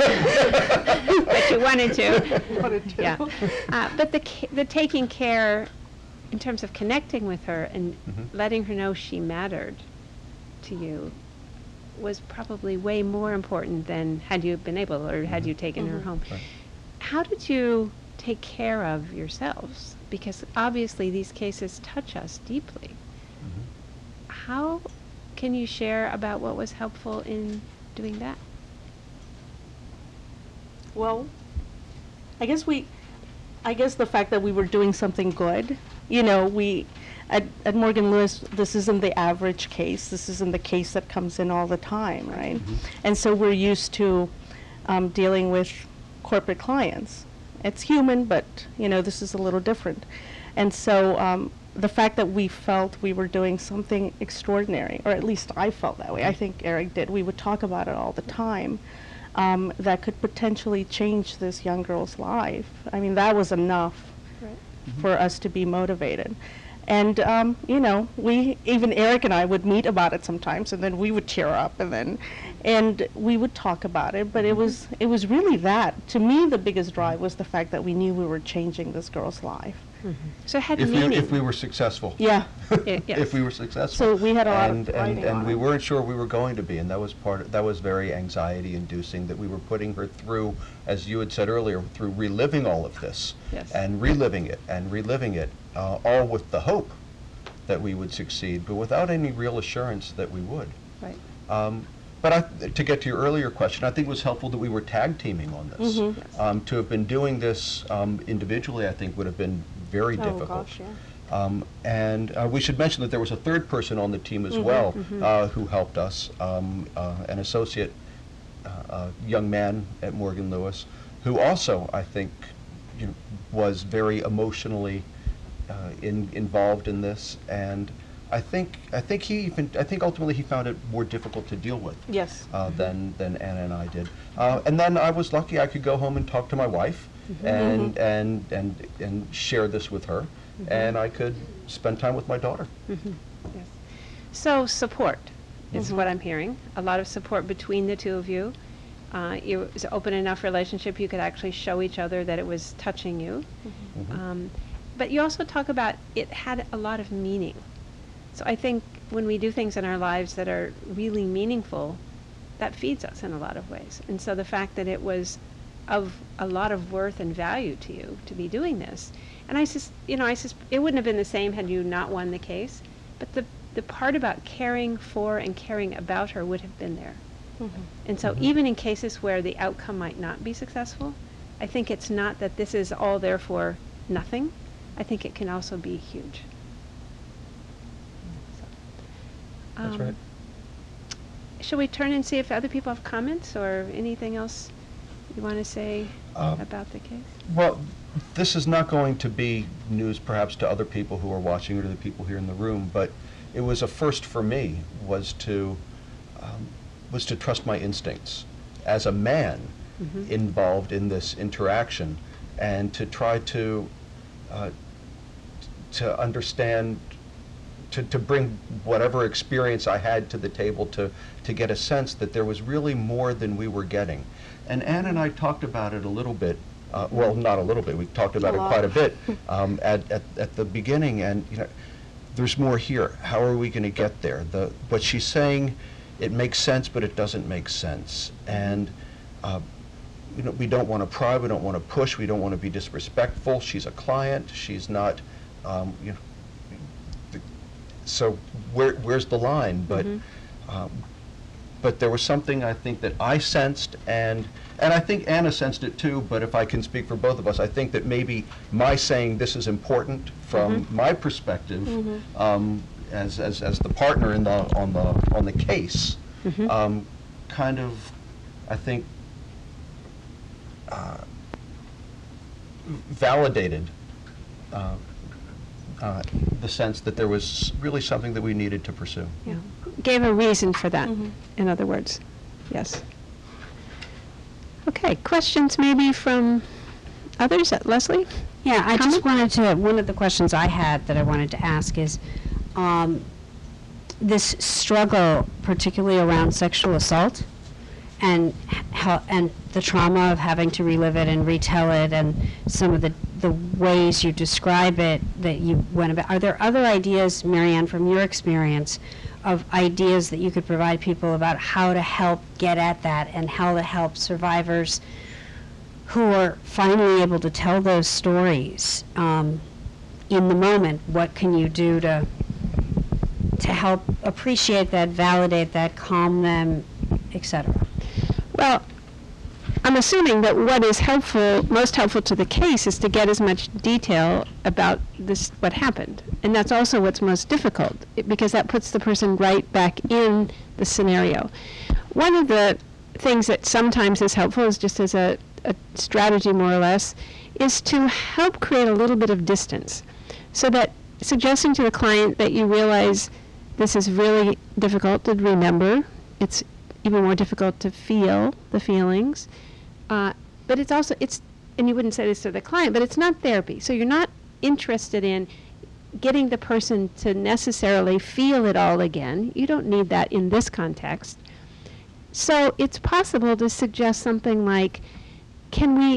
Speaker 2: But you wanted to.
Speaker 6: Wanted to.
Speaker 2: Yeah. Uh, but the, ca- the taking care, in terms of connecting with her and
Speaker 5: Mhm.
Speaker 2: letting her know she mattered to you, was probably way more important than had you been able, or had
Speaker 5: Mhm.
Speaker 2: you taken her
Speaker 6: Mhm.
Speaker 2: home.
Speaker 5: Right.
Speaker 2: How did you take care of yourselves? Because obviously these cases touch us deeply.
Speaker 5: Mhm.
Speaker 2: How can you share about what was helpful in doing that?
Speaker 6: Well, I guess we, I guess the fact that we were doing something good, you know, we, at, at Morgan Lewis, this isn't the average case. This isn't the case that comes in all the time, right?
Speaker 5: Mhm.
Speaker 6: And so we're used to um, dealing with corporate clients. It's human, but, you know, this is a little different. And so um, the fact that we felt we were doing something extraordinary, or at least I felt that way, I think Eric did, we would talk about it all the time, um, that could potentially change this young girl's life. I mean, that was enough
Speaker 2: Right.
Speaker 6: for us to be motivated. And, um, you know, we, even Eric and I would meet about it sometimes, and then we would tear up, and then, and we would talk about it, but it was, it was really that. To me, the biggest drive was the fact that we knew we were changing this girl's life.
Speaker 2: So it had
Speaker 5: If we,
Speaker 2: meaning.
Speaker 5: if we were successful.
Speaker 6: Yeah.
Speaker 2: Yeah, yes.
Speaker 5: If we were successful.
Speaker 6: So we had a lot of
Speaker 5: And, and,
Speaker 6: riding
Speaker 5: and
Speaker 6: on
Speaker 5: we
Speaker 6: it.
Speaker 5: weren't sure we were going to be, and that was part, of- that was very anxiety inducing, that we were putting her through, as you had said earlier, through reliving all of this.
Speaker 2: Yes.
Speaker 5: And reliving it, and reliving it, uh, all with the hope that we would succeed, but without any real assurance that we would.
Speaker 2: Right.
Speaker 5: Um, But I, to get to your earlier question, I think it was helpful that we were tag teaming on this.
Speaker 6: Mhm.
Speaker 2: Yes.
Speaker 5: Um, to have been doing this um, individually, I think, would have been very
Speaker 6: Oh,
Speaker 5: difficult.
Speaker 6: gosh, yeah.
Speaker 5: Um, and uh, we should mention that there was a third person on the team as
Speaker 6: Mhm,
Speaker 5: well
Speaker 2: mhm.
Speaker 5: uh, who helped us, um, uh, an associate uh, uh, young man at Morgan Lewis, who also, I think, you know, was very emotionally uh, in, involved in this, and I think I think he even I think ultimately he found it more difficult to deal with
Speaker 6: Yes.
Speaker 5: uh, than than Anna and I did. Uh, and then I was lucky I could go home and talk to my wife and and and and share this with her, and I could spend time with my daughter.
Speaker 2: Mhm. Yes. So support. is what I'm hearing. A lot of support between the two of you. Uh, it was an open enough relationship you could actually show each other that it was touching you.
Speaker 5: Mhm.
Speaker 2: Um, but you also talk about it had a lot of meaning. So I think when we do things in our lives that are really meaningful, that feeds us in a lot of ways. And so the fact that it was of a lot of worth and value to you to be doing this, and I sus- you know, I sus- it wouldn't have been the same had you not won the case, but the the part about caring for and caring about her would have been there.
Speaker 6: Mm-hmm.
Speaker 2: And so
Speaker 5: Mhm.
Speaker 2: even in cases where the outcome might not be successful, I think it's not that this is all there for nothing. I think it can also be huge. So,
Speaker 5: That's
Speaker 2: um,
Speaker 5: right.
Speaker 2: Shall we turn and see if other people have comments or anything else you want to say
Speaker 5: Uh,
Speaker 2: about the case?
Speaker 5: Well, this is not going to be news perhaps to other people who are watching or to the people here in the room, but it was a first for me was to um, was to trust my instincts as a man
Speaker 2: Mhm.
Speaker 5: involved in this interaction, and to try to uh, to understand, to, to bring whatever experience I had to the table to, to get a sense that there was really more than we were getting. And Ann and I talked about it a little bit, uh, well, not a little bit, we talked about
Speaker 6: A
Speaker 5: it
Speaker 6: lot.
Speaker 5: quite a bit um, at, at, at the beginning, and you know, there's more here. How are we going to get there? The, what she's saying, it makes sense, but it doesn't make sense. And uh, you know, we don't want to pry, we don't want to push, we don't want to be disrespectful. She's a client, she's not, um, you know, the, so where, where's the line? But,
Speaker 2: Mhm.
Speaker 5: um, but there was something I think that I sensed, and and I think Anna sensed it too. But if I can speak for both of us, I think that maybe my saying this is important from
Speaker 2: Mhm.
Speaker 5: my perspective,
Speaker 6: Mhm.
Speaker 5: um, as, as as the partner in the on the on the case,
Speaker 2: Mhm.
Speaker 5: um, kind of, I think, uh, validated uh, uh, the sense that there was really something that we needed to pursue.
Speaker 2: Yeah. Gave a reason for that,
Speaker 6: Mhm.
Speaker 2: in other words. Yes. Okay, questions maybe from others? Uh, Leslie?
Speaker 1: Yeah, I just
Speaker 2: Comment?
Speaker 1: wanted to, one of the questions I had that I wanted to ask is, um, this struggle, particularly around sexual assault, and h- how, and the trauma of having to relive it and retell it, and some of the, the ways you describe it that you went about. Are there other ideas, Marianne, from your experience, of ideas that you could provide people about how to help get at that and how to help survivors who are finally able to tell those stories um, in the moment? What can you do to to help appreciate that, validate that, calm them, et cetera?
Speaker 2: Well, I'm assuming that what is helpful, most helpful to the case is to get as much detail about this, what happened. And that's also what's most difficult, it- because that puts the person right back in the scenario. One of the things that sometimes is helpful, is just as a, a strategy more or less, is to help create a little bit of distance. So that suggesting to the client that you realize this is really difficult to remember, it's even more difficult to feel the feelings, uh, but it's also, it's, and you wouldn't say this to the client, but it's not therapy. So you're not interested in getting the person to necessarily feel it all again. You don't need that in this context. So it's possible to suggest something like, can we,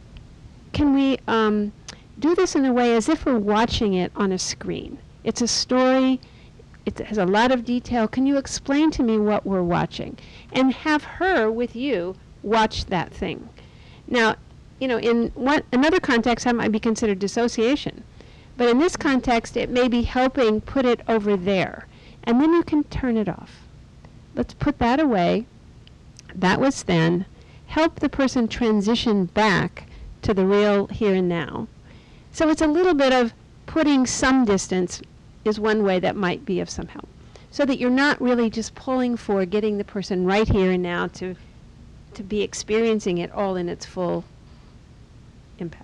Speaker 2: can we um, do this in a way as if we're watching it on a screen? It's a story. It has a lot of detail. Can you explain to me what we're watching? And have her with you watch that thing. Now, you know, in one another context, that might be considered dissociation. But in this context, it may be helping put it over there. And then you can turn it off. Let's put that away. That was then. Help the person transition back to the real here and now. So it's a little bit of putting some distance is one way that might be of some help. So that you're not really just pulling for getting the person right here and now to to be experiencing it all in its full impact.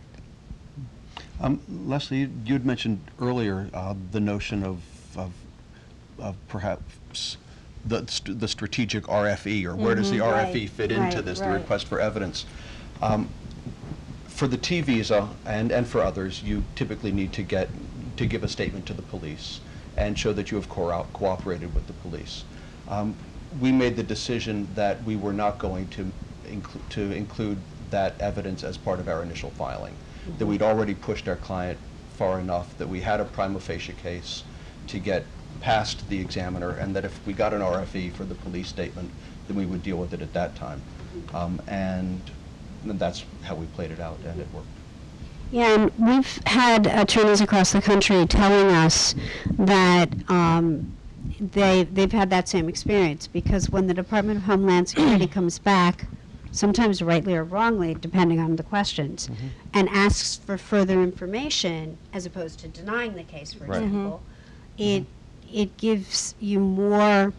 Speaker 5: Um, Leslie, you you had mentioned earlier uh, the notion of, of, of perhaps the, st the strategic R F E, or where does the
Speaker 1: Mhm.
Speaker 5: R F E
Speaker 1: Right,
Speaker 5: fit into
Speaker 1: right,
Speaker 5: this, the
Speaker 1: right.
Speaker 5: request for evidence? Um, for the T visa and, and for others, you typically need to get, to give a statement to the police and show that you have co cooperated with the police. um, we made the decision that we were not going to, inclu to include that evidence as part of our initial filing, mm-hmm. that we'd already pushed our client far enough that we had a prima facie case to get past the examiner, and that if we got an R F E for the police statement, then we would deal with it at that time. Um, and, and that's how we played it out, and it worked.
Speaker 1: Yeah, and we've had attorneys across the country telling us that um, they, they've had that same experience, because when the Department of Homeland Security comes back, sometimes rightly or wrongly, depending on the questions, mm-hmm. and asks for further information, as opposed to denying the case, for
Speaker 5: right.
Speaker 1: example, mm-hmm. it, it gives you more,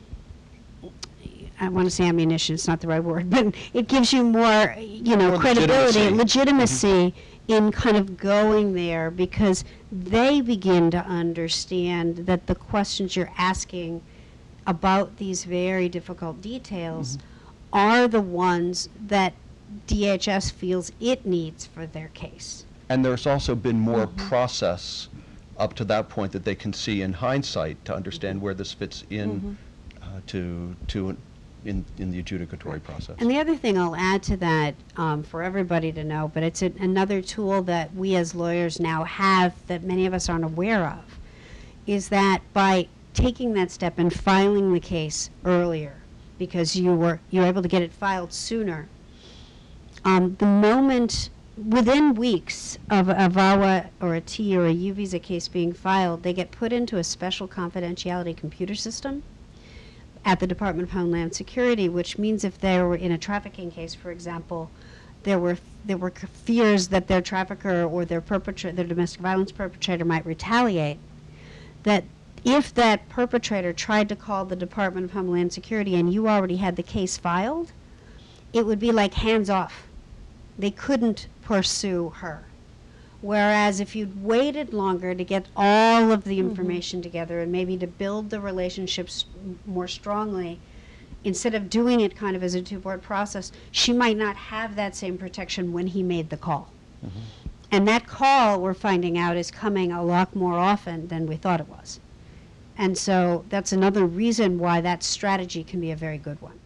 Speaker 1: I want to say ammunition, it's not the right word, but it gives you more, you know,
Speaker 5: more
Speaker 1: credibility,
Speaker 5: legitimacy,
Speaker 1: legitimacy
Speaker 5: mm-hmm.
Speaker 1: in kind of going there, because they begin to understand that the questions you're asking about these very difficult details mm-hmm. are the ones that D H S feels it needs for their case.
Speaker 5: And there's also been more
Speaker 1: mm-hmm.
Speaker 5: process up to that point that they can see in hindsight to understand mm-hmm. where this fits in mm-hmm. uh, to to in in the adjudicatory process.
Speaker 1: And the other thing I'll add to that, um, for everybody to know, but it's a, another tool that we as lawyers now have that many of us aren't aware of, is that by taking that step and filing the case earlier, because you were you're able to get it filed sooner, um, the moment, within weeks of a VAWA or a T or a U visa case being filed, they get put into a special confidentiality computer system at the Department of Homeland Security, which means if they were in a trafficking case, for example, there were there were fears that their trafficker or their perpetrator, their domestic violence perpetrator, might retaliate, that if that perpetrator tried to call the Department of Homeland Security and you already had the case filed, it would be like hands off. They couldn't pursue her. Whereas if you'd waited longer to get all of the information mm-hmm. together and maybe to build the relationships more strongly, instead of doing it kind of as a two-part process, she might not have that same protection when he made the call. Mm-hmm. And that call, we're finding out, is coming a lot more often than we thought it was. And so that's another reason why that strategy can be a very good one.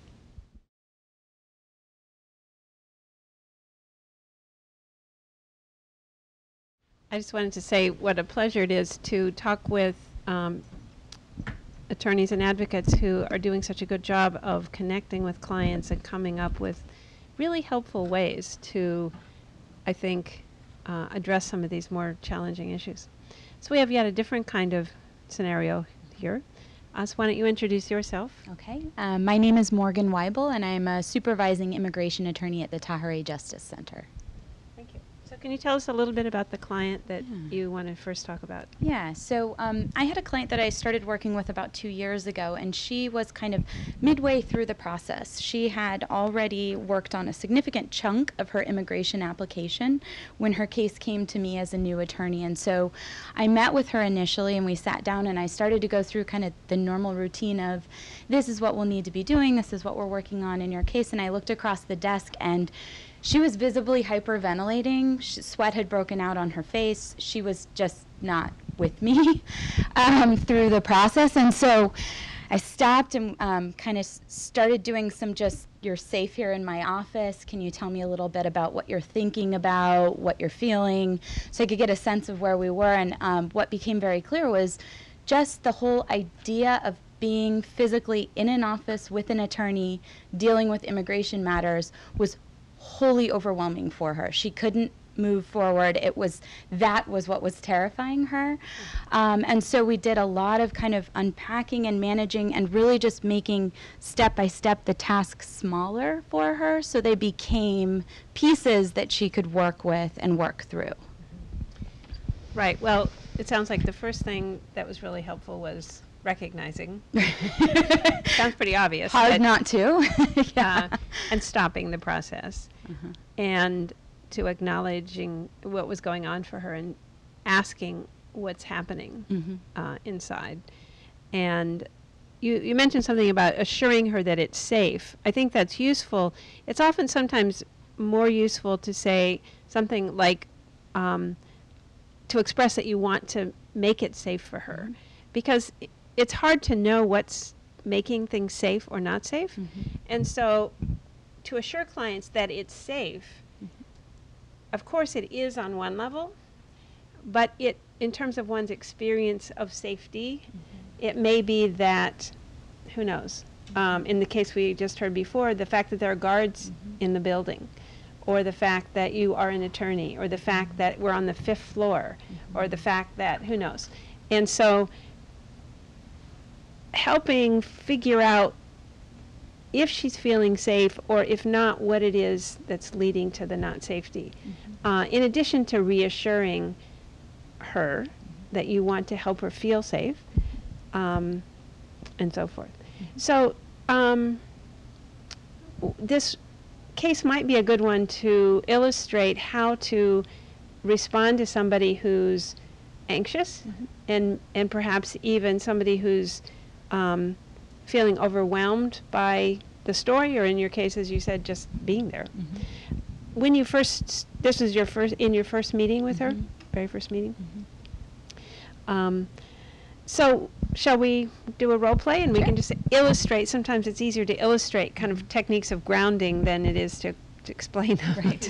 Speaker 2: I just wanted to say what a pleasure it is to talk with um, attorneys and advocates who are doing such a good job of connecting with clients and coming up with really helpful ways to, I think, uh, address some of these more challenging issues. So we have yet a different kind of scenario here. Uh, so why don't you introduce yourself?
Speaker 7: Okay. Um, my name is Morgan Weibel, and I'm a supervising immigration attorney at the Tahirih Justice Center.
Speaker 2: So can you tell us a little bit about the client that yeah. you want to first talk about?
Speaker 7: Yeah, so um, I had a client that I started working with about two years ago, and she was kind of midway through the process. She had already worked on a significant chunk of her immigration application when her case came to me as a new attorney. And so I met with her initially, and we sat down, and I started to go through kind of the normal routine of, this is what we'll need to be doing, this is what we're working on in your case. And I looked across the desk, and she was visibly hyperventilating. She, sweat had broken out on her face. She was just not with me um, through the process. And so I stopped and um, kind of started doing some just, you're safe here in my office. Can you tell me a little bit about what you're thinking about, what you're feeling? So I could get a sense of where we were. And um, what became very clear was just the whole idea of being physically in an office with an attorney dealing with immigration matters was wholly overwhelming for her. She couldn't move forward. It was, that was what was terrifying her. Um, and so we did a lot of kind of unpacking and managing and really just making step by step the tasks smaller for her so they became pieces that she could work with and work through.
Speaker 2: Right. Well, it sounds like the first thing that was really helpful was recognizing. Sounds pretty obvious.
Speaker 7: Hard not to.
Speaker 2: Yeah. Uh, and stopping the process. Uh-huh. And to acknowledging what was going on for her and asking what's happening mm-hmm. uh, inside. And you, you mentioned something about assuring her that it's safe. I think that's useful. It's often sometimes more useful to say something like, um, to express that you want to make it safe for her. Mm-hmm. Because it's hard to know what's making things safe or not safe.
Speaker 7: Mm-hmm.
Speaker 2: And so to assure clients that it's safe, of course it is on one level, but it, in terms of one's experience of safety,
Speaker 7: Mm-hmm.
Speaker 2: it may be that, who knows, um, in the case we just heard before, the fact that there are guards
Speaker 7: Mm-hmm.
Speaker 2: in the building, or the fact that you are an attorney, or the fact that we're on the fifth floor,
Speaker 7: Mm-hmm.
Speaker 2: or the fact that, who knows. And so helping figure out if she's feeling safe, or if not, what it is that's leading to the not safety.
Speaker 7: Mm-hmm.
Speaker 2: Uh, in addition to reassuring her that you want to help her feel safe, um, and so forth.
Speaker 7: Mm-hmm.
Speaker 2: So um, w- this case might be a good one to illustrate how to respond to somebody who's anxious,
Speaker 7: Mhm.
Speaker 2: and and perhaps even somebody who's um, feeling overwhelmed by the story, or in your case, as you said, just being there.
Speaker 7: Mhm.
Speaker 2: When you first, this was your first, in your first meeting with her,
Speaker 7: Mhm.
Speaker 2: very first meeting?
Speaker 7: Mhm.
Speaker 2: Um, so shall we do a role play, and we
Speaker 7: Sure.
Speaker 2: can just illustrate? Sometimes it's easier to illustrate kind of techniques of grounding than it is to, to explain them.
Speaker 7: Right.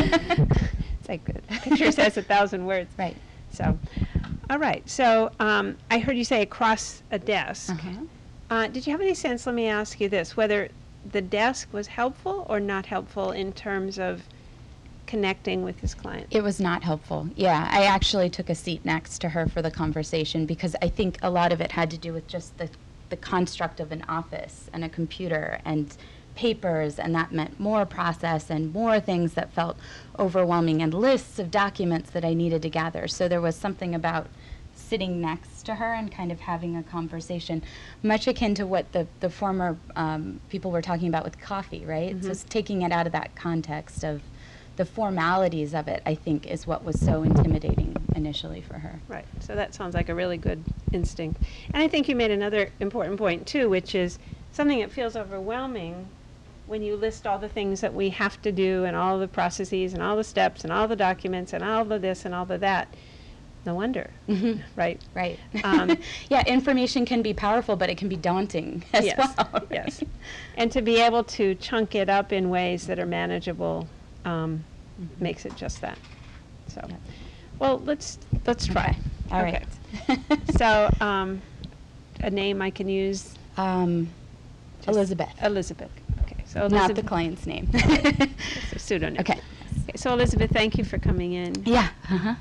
Speaker 2: It's like a picture says a thousand words.
Speaker 7: Right.
Speaker 2: So, all right. So um, I heard you say across a desk.
Speaker 7: Uh-huh.
Speaker 2: Uh, did you have any sense, let me ask you this, whether the desk was helpful or not helpful in terms of connecting with this client?
Speaker 7: It was not helpful. Yeah, I actually took a seat next to her for the conversation because I think a lot of it had to do with just the, the construct of an office and a computer and papers, and that meant more process and more things that felt overwhelming and lists of documents that I needed to gather. So there was something about sitting next to her and kind of having a conversation, much akin to what the, the former um, people were talking about with coffee, right? So
Speaker 2: Mhm.
Speaker 7: it's taking it out of that context of the formalities of it, I think, is what was so intimidating initially for her.
Speaker 2: Right. So that sounds like a really good instinct. And I think you made another important point, too, which is something that feels overwhelming when you list all the things that we have to do, and all the processes and all the steps and all the documents and all the this and all the that. No wonder,
Speaker 7: Mhm.
Speaker 2: right?
Speaker 7: Right.
Speaker 2: Um,
Speaker 7: yeah, information can be powerful, but it can be daunting as
Speaker 2: yes,
Speaker 7: well. right?
Speaker 2: yes. And to be able to chunk it up in ways that are manageable um,
Speaker 7: Mhm.
Speaker 2: makes it just that. So,
Speaker 7: Yep.
Speaker 2: well, let's let's try.
Speaker 7: All
Speaker 2: Okay.
Speaker 7: right.
Speaker 2: So, um, a name I can use.
Speaker 7: um,
Speaker 2: Just
Speaker 7: Elizabeth.
Speaker 2: Elizabeth. Okay. So
Speaker 7: Not
Speaker 2: Elizabeth.
Speaker 7: the client's name.
Speaker 2: It's a pseudonym.
Speaker 7: Okay.
Speaker 2: Okay, so Elizabeth, thank you for coming in.
Speaker 7: Yeah. Uh-huh.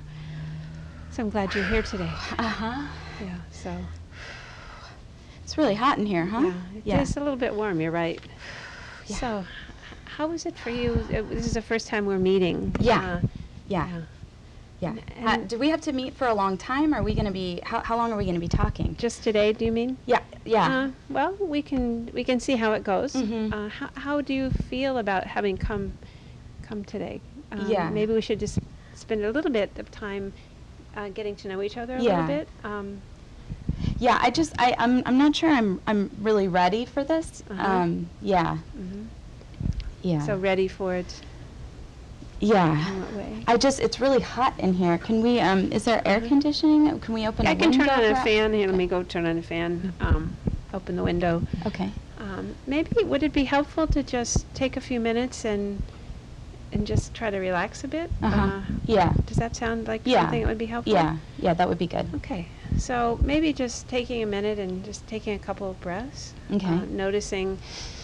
Speaker 2: So I'm glad you're here today.
Speaker 7: Uh-huh.
Speaker 2: Yeah. So.
Speaker 7: It's really hot in here, huh?
Speaker 2: Yeah. It's a little bit warm. You're right.
Speaker 7: Yeah.
Speaker 2: So, h- how was it for you? Uh, This is the first time we're meeting.
Speaker 7: Yeah.
Speaker 2: Uh,
Speaker 7: Yeah.
Speaker 2: yeah.
Speaker 7: Yeah.
Speaker 2: And-
Speaker 7: Uh,
Speaker 2: and-
Speaker 7: do we have to meet for a long time? Are we going to be, how, how long are we going to be talking?
Speaker 2: Just today, do you mean?
Speaker 7: Yeah. Yeah.
Speaker 2: Uh, well, we can we can see how it goes.
Speaker 7: Mhm.
Speaker 2: Uh, how how do you feel about having come come today? Um,
Speaker 7: Yeah.
Speaker 2: Maybe we should just spend a little bit of time uh, getting to know each other a
Speaker 7: Yeah.
Speaker 2: little bit. Um,
Speaker 7: Yeah, I just I I'm I'm not sure I'm I'm really ready for this.
Speaker 2: Uh-huh.
Speaker 7: Um yeah.
Speaker 2: mhm.
Speaker 7: Yeah.
Speaker 2: So ready for it?
Speaker 7: yeah.
Speaker 2: In what way?
Speaker 7: I just it's really hot in here. Can we um is there air
Speaker 2: Mhm.
Speaker 7: conditioning? Can we open
Speaker 2: I
Speaker 7: a
Speaker 2: can turn
Speaker 7: window
Speaker 2: on a
Speaker 7: perhaps?
Speaker 2: fan. Here, let me go turn on a fan. Um, open the window.
Speaker 7: Okay.
Speaker 2: Um, maybe would it be helpful to just take a few minutes and and just try to relax a bit?
Speaker 7: Uh-huh. Yeah.
Speaker 2: Does that sound like
Speaker 7: Yeah.
Speaker 2: something that would be helpful?
Speaker 7: Yeah. Yeah, that would be good.
Speaker 2: Okay. So maybe just taking a minute and just taking a couple of breaths.
Speaker 7: Okay.
Speaker 2: Uh, noticing.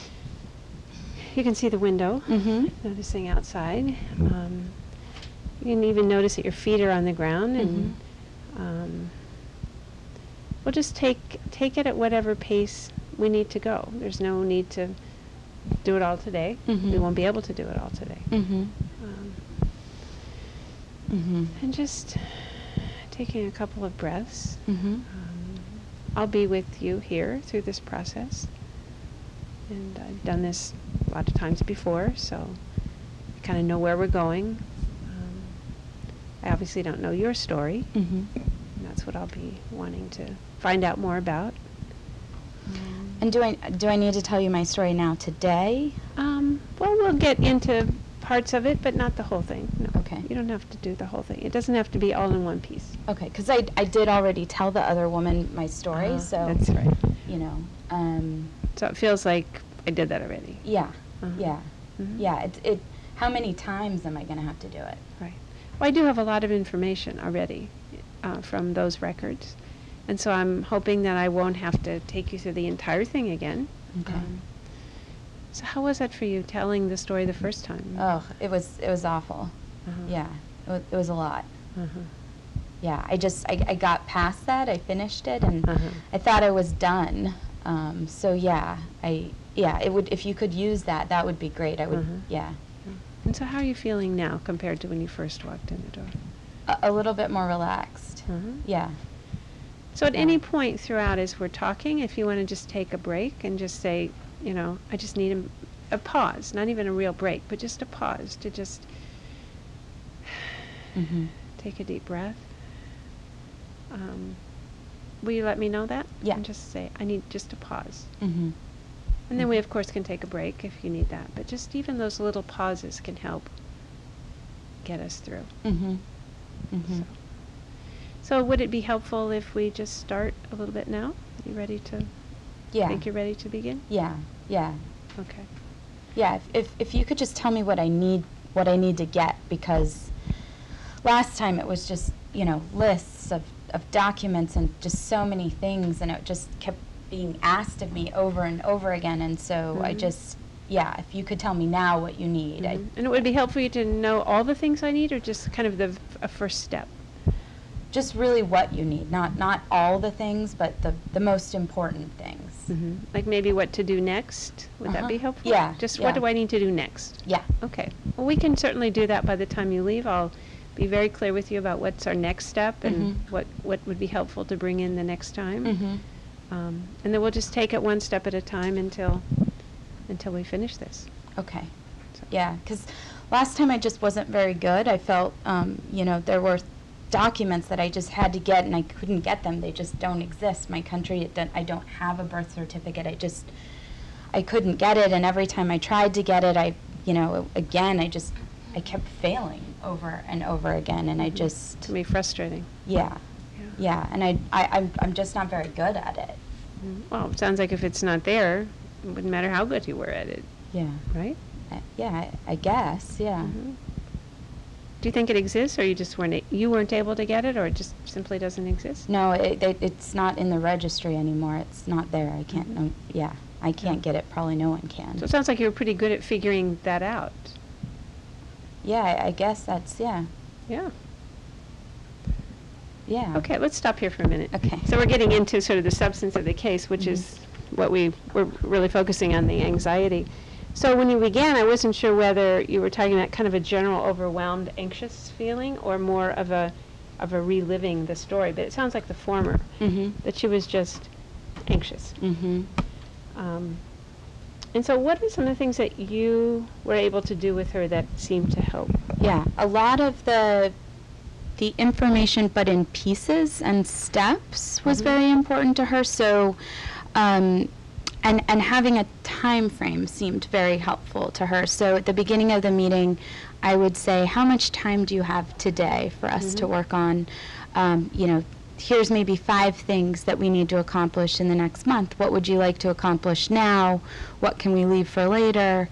Speaker 2: You can see the window.
Speaker 7: Mhm.
Speaker 2: Noticing outside. Um, you can even notice that your feet are on the ground, and
Speaker 7: Mhm.
Speaker 2: um, we'll just take take it at whatever pace we need to go. There's no need to do it all today.
Speaker 7: Mhm.
Speaker 2: We won't be able to do it all today.
Speaker 7: Mhm.
Speaker 2: Um,
Speaker 7: Mhm.
Speaker 2: and just taking a couple of breaths.
Speaker 7: Mhm.
Speaker 2: Um, I'll be with you here through this process. And I've done this a lot of times before, so I kind of know where we're going. Um, I obviously don't know your story,
Speaker 7: Mhm.
Speaker 2: and that's what I'll be wanting to find out more about. Um,
Speaker 7: And do I do I need to tell you my story now today?
Speaker 2: Um, well, we'll get into parts of it, but not the whole thing. No.
Speaker 7: Okay.
Speaker 2: You don't have to do the whole thing. It doesn't have to be all in one piece.
Speaker 7: Okay, because I, I did already tell the other woman my story,
Speaker 2: Uh,
Speaker 7: so
Speaker 2: That's right.
Speaker 7: you know. Um,
Speaker 2: So it feels like I did that already.
Speaker 7: yeah,
Speaker 2: Uh-huh.
Speaker 7: yeah,
Speaker 2: Mhm.
Speaker 7: yeah. It, it. How many times am I going to have to do it?
Speaker 2: Right. Well, I do have a lot of information already uh, from those records. And so I'm hoping that I won't have to take you through the entire thing again.
Speaker 7: Okay.
Speaker 2: Um, so how was that for you, telling the story the first time?
Speaker 7: Oh, it was it was awful.
Speaker 2: Uh-huh.
Speaker 7: Yeah, it was, it was a lot.
Speaker 2: Uh-huh.
Speaker 7: Yeah, I just I, I got past that. I finished it, and
Speaker 2: Uh-huh.
Speaker 7: I thought I was done. Um, so yeah, I yeah it would if you could use that, that would be great. I would
Speaker 2: Uh-huh.
Speaker 7: yeah,
Speaker 2: And so how are you feeling now compared to when you first walked in the door?
Speaker 7: a, a little bit more relaxed.
Speaker 2: Uh-huh.
Speaker 7: Yeah.
Speaker 2: So at
Speaker 7: Yeah.
Speaker 2: any point throughout as we're talking, if you want to just take a break and just say, you know, I just need a, a pause, not even a real break, but just a pause to just
Speaker 7: Mm-hmm.
Speaker 2: take a deep breath. Um, will you let me know that?
Speaker 7: Yeah.
Speaker 2: And just say, I need just a pause.
Speaker 7: Mm-hmm.
Speaker 2: And then we, of course, can take a break if you need that. But just even those little pauses can help get us through.
Speaker 7: Mm-hmm. Mm-hmm.
Speaker 2: So. So would it be helpful if we just start a little bit now? You ready to?
Speaker 7: Yeah.
Speaker 2: Think you're ready to begin?
Speaker 7: Yeah. Yeah.
Speaker 2: Okay.
Speaker 7: Yeah. If, if if you could just tell me what I need what I need to get, because last time it was just, you know, lists of, of documents and just so many things, and it just kept being asked of me over and over again, and so I
Speaker 2: Mhm.
Speaker 7: just yeah, if you could tell me now what you need.
Speaker 2: Mhm. And it would be helpful for you to know all the things I need, or just kind of the a first step?
Speaker 7: I just really what you need, not not all the things, but the the most important things.
Speaker 2: Mm-hmm. Like maybe what to do next? Would that
Speaker 7: Uh-huh.
Speaker 2: be helpful?
Speaker 7: Yeah,
Speaker 2: Just
Speaker 7: yeah.
Speaker 2: what do I need to do next?
Speaker 7: Yeah.
Speaker 2: Okay. Well, we can certainly do that by the time you leave. I'll be very clear with you about what's our next step and
Speaker 7: Mhm.
Speaker 2: what, what would be helpful to bring in the next time.
Speaker 7: Mm-hmm.
Speaker 2: Um, and then we'll just take it one step at a time until until we finish this.
Speaker 7: Okay.
Speaker 2: So-
Speaker 7: Yeah, because last time I just wasn't very good. I felt, um, you know, there were documents that I just had to get, and I couldn't get them. They just don't exist. My country, it don't, I don't have a birth certificate. I just, I couldn't get it, and every time I tried to get it, I, you know, again, I just, I kept failing over and over again, and I
Speaker 2: Mhm.
Speaker 7: just,
Speaker 2: It can be frustrating.
Speaker 7: yeah,
Speaker 2: Yeah.
Speaker 7: yeah, and I, I, I'm, I'm just not very good at it.
Speaker 2: Mhm. Well, it sounds like if it's not there, it wouldn't matter how good you were at it,
Speaker 7: Yeah,
Speaker 2: right?
Speaker 7: I, yeah, I, I guess, yeah.
Speaker 2: Mhm. Do you think it exists, or you just weren't a- you weren't able to get it, or it just simply doesn't exist?
Speaker 7: No, it, it, it's not in the registry anymore. It's not there. I can't,
Speaker 2: Mhm.
Speaker 7: um, yeah, I can't get it. Probably no one can.
Speaker 2: So it sounds like you were pretty good at figuring that out.
Speaker 7: Yeah, I, I guess that's, yeah,
Speaker 2: Yeah.
Speaker 7: yeah.
Speaker 2: Okay, let's stop here for a minute.
Speaker 7: Okay.
Speaker 2: So we're getting into sort of the substance of the case, which
Speaker 7: Mhm.
Speaker 2: is what we were really focusing on, the anxiety. So when you began, I wasn't sure whether you were talking about kind of a general overwhelmed, anxious feeling, or more of a of a reliving the story. But it sounds like the former,
Speaker 7: Mm-hmm.
Speaker 2: that she was just anxious.
Speaker 7: Mm-hmm.
Speaker 2: Um, and so what are some of the things that you were able to do with her that seemed to help?
Speaker 7: Yeah, a lot of the the information, but in pieces and steps, was
Speaker 2: Mhm.
Speaker 7: very important to her. So, um, and and having a time frame seemed very helpful to her. So at the beginning of the meeting, I would say, "How much time do you have today for us to
Speaker 2: Mhm.
Speaker 7: work on? Um, you know, here's maybe five things that we need to accomplish in the next month. What would you like to accomplish now? What can we leave for later?"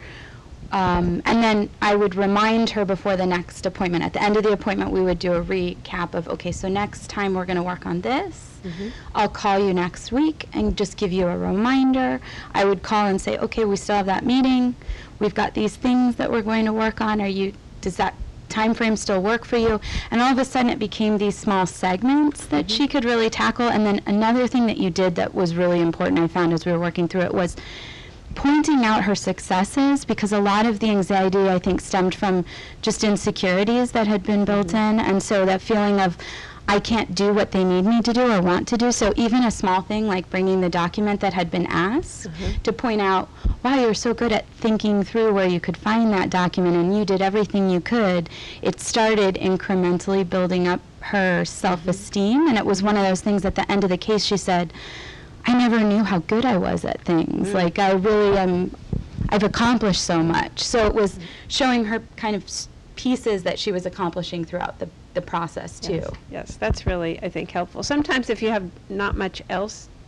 Speaker 7: Um, and then I would remind her before the next appointment. At the end of the appointment, we would do a recap of, okay, so next time we're going to work on this.
Speaker 2: Mhm.
Speaker 7: I'll call you next week and just give you a reminder. I would call and say, okay, we still have that meeting. We've got these things that we're going to work on. Are you, does that time frame still work for you? And all of a sudden it became these small segments that
Speaker 2: Mhm.
Speaker 7: she could really tackle. And then another thing that you did that was really important, I found as we were working through it, was pointing out her successes, because a lot of the anxiety, I think, stemmed from just insecurities that had been built in, and so that feeling of, I can't do what they need me to do or want to do. So even a small thing like bringing the document that had been asked,
Speaker 2: Mhm.
Speaker 7: to point out, wow, you're so good at thinking through where you could find that document, and you did everything you could. It started incrementally building up her self-esteem, and it was one of those things at the end of the case, she said, I never knew how good I was at things.
Speaker 2: Mm.
Speaker 7: Like, I really am, I've accomplished so much. So it was showing her kind of s- pieces that she was accomplishing throughout the, the process, too.
Speaker 2: Yes, yes, that's really, I think, helpful. Sometimes if you have not much else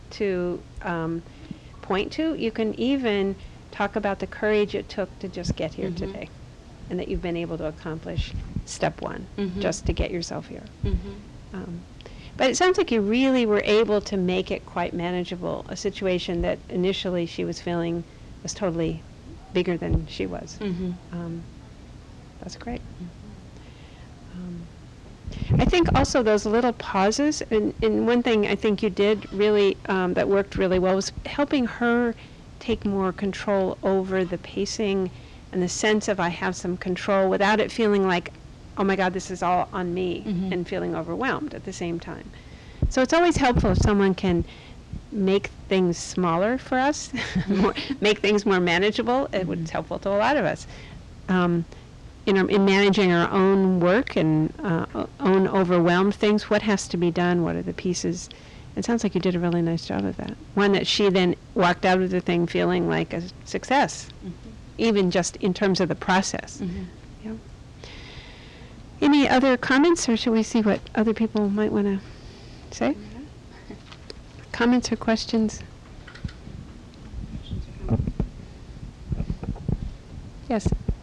Speaker 2: to um, point to. You can even talk about the courage it took to just get here
Speaker 4: Mm-hmm.
Speaker 2: today, and that you've been able to accomplish step one,
Speaker 4: Mhm.
Speaker 2: just to get yourself here.
Speaker 4: Mm-hmm.
Speaker 2: Um, but it sounds like you really were able to make it quite manageable, a situation that initially she was feeling was totally bigger than she was.
Speaker 4: Mm-hmm.
Speaker 2: Um, that's great. Um, I think also those little pauses, and, and one thing I think you did really, um, that worked really well, was helping her take more control over the pacing and the sense of I have some control without it feeling like, oh my God, this is all on me,
Speaker 4: Mhm.
Speaker 2: and feeling overwhelmed at the same time. So it's always helpful if someone can make things smaller for us, more, make things more manageable. It would, it's helpful to a lot of us. Um, in, our, in managing our own work and uh, o- own overwhelmed things, what has to be done? What are the pieces? It sounds like you did a really nice job of that. One that she then walked out of the thing feeling like a success,
Speaker 4: Mhm.
Speaker 2: even just in terms of the process.
Speaker 4: Mhm.
Speaker 2: Yeah. Any other comments, or should we see what other people might want to say? Comments or questions? Yes.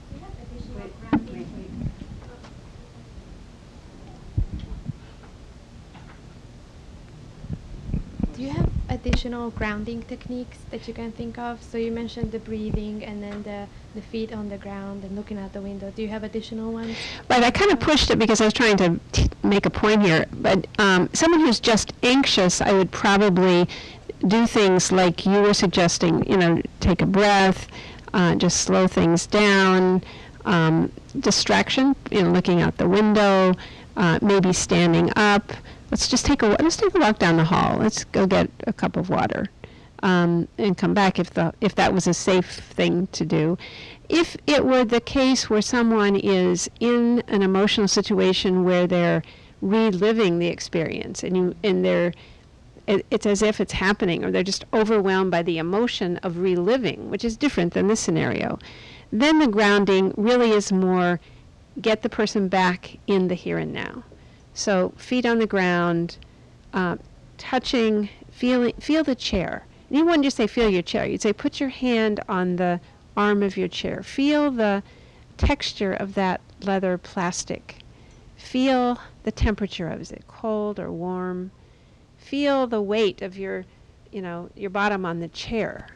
Speaker 8: Do you have additional grounding techniques that you can think of? So you mentioned the breathing and then the, the feet on the ground and looking out the window. Do you have additional ones?
Speaker 2: Right, I kind of pushed it because I was trying to t- make a point here. But um, someone who's just anxious, I would probably do things like you were suggesting, you know, take a breath, uh, just slow things down, um, distraction, you know, looking out the window, uh, maybe standing up. Let's just take a wa- let's take a walk down the hall. Let's go get a cup of water, um, and come back if the if that was a safe thing to do. If it were the case where someone is in an emotional situation where they're reliving the experience, and you and they're it, it's as if it's happening, or they're just overwhelmed by the emotion of reliving, which is different than this scenario, then the grounding really is more get the person back in the here and now. So feet on the ground, uh, touching, feeling, feel the chair. And you wouldn't just say feel your chair. You'd say put your hand on the arm of your chair. Feel the texture of that leather plastic. Feel the temperature of it. Is it cold or warm? Feel the weight of your, you know, your bottom on the chair.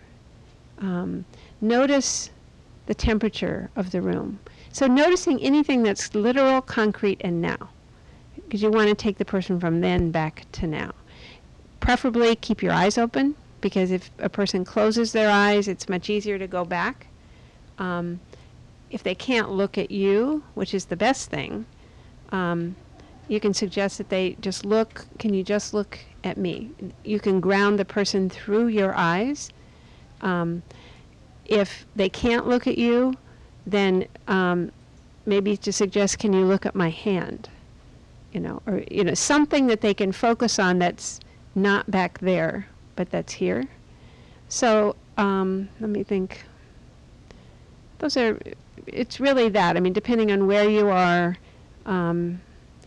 Speaker 2: Um, notice the temperature of the room. So noticing anything that's literal, concrete, and now, because you want to take the person from then back to now. Preferably keep your eyes open, because if a person closes their eyes, it's much easier to go back. Um, if they can't look at you, which is the best thing, um, you can suggest that they just look, can you just look at me? You can ground the person through your eyes. Um, if they can't look at you, then um, maybe to suggest, can you look at my hand? You know, or, you know, something that they can focus on that's not back there, but that's here. So, um, let me think. Those are, it's really that. I mean, depending on where you are, um,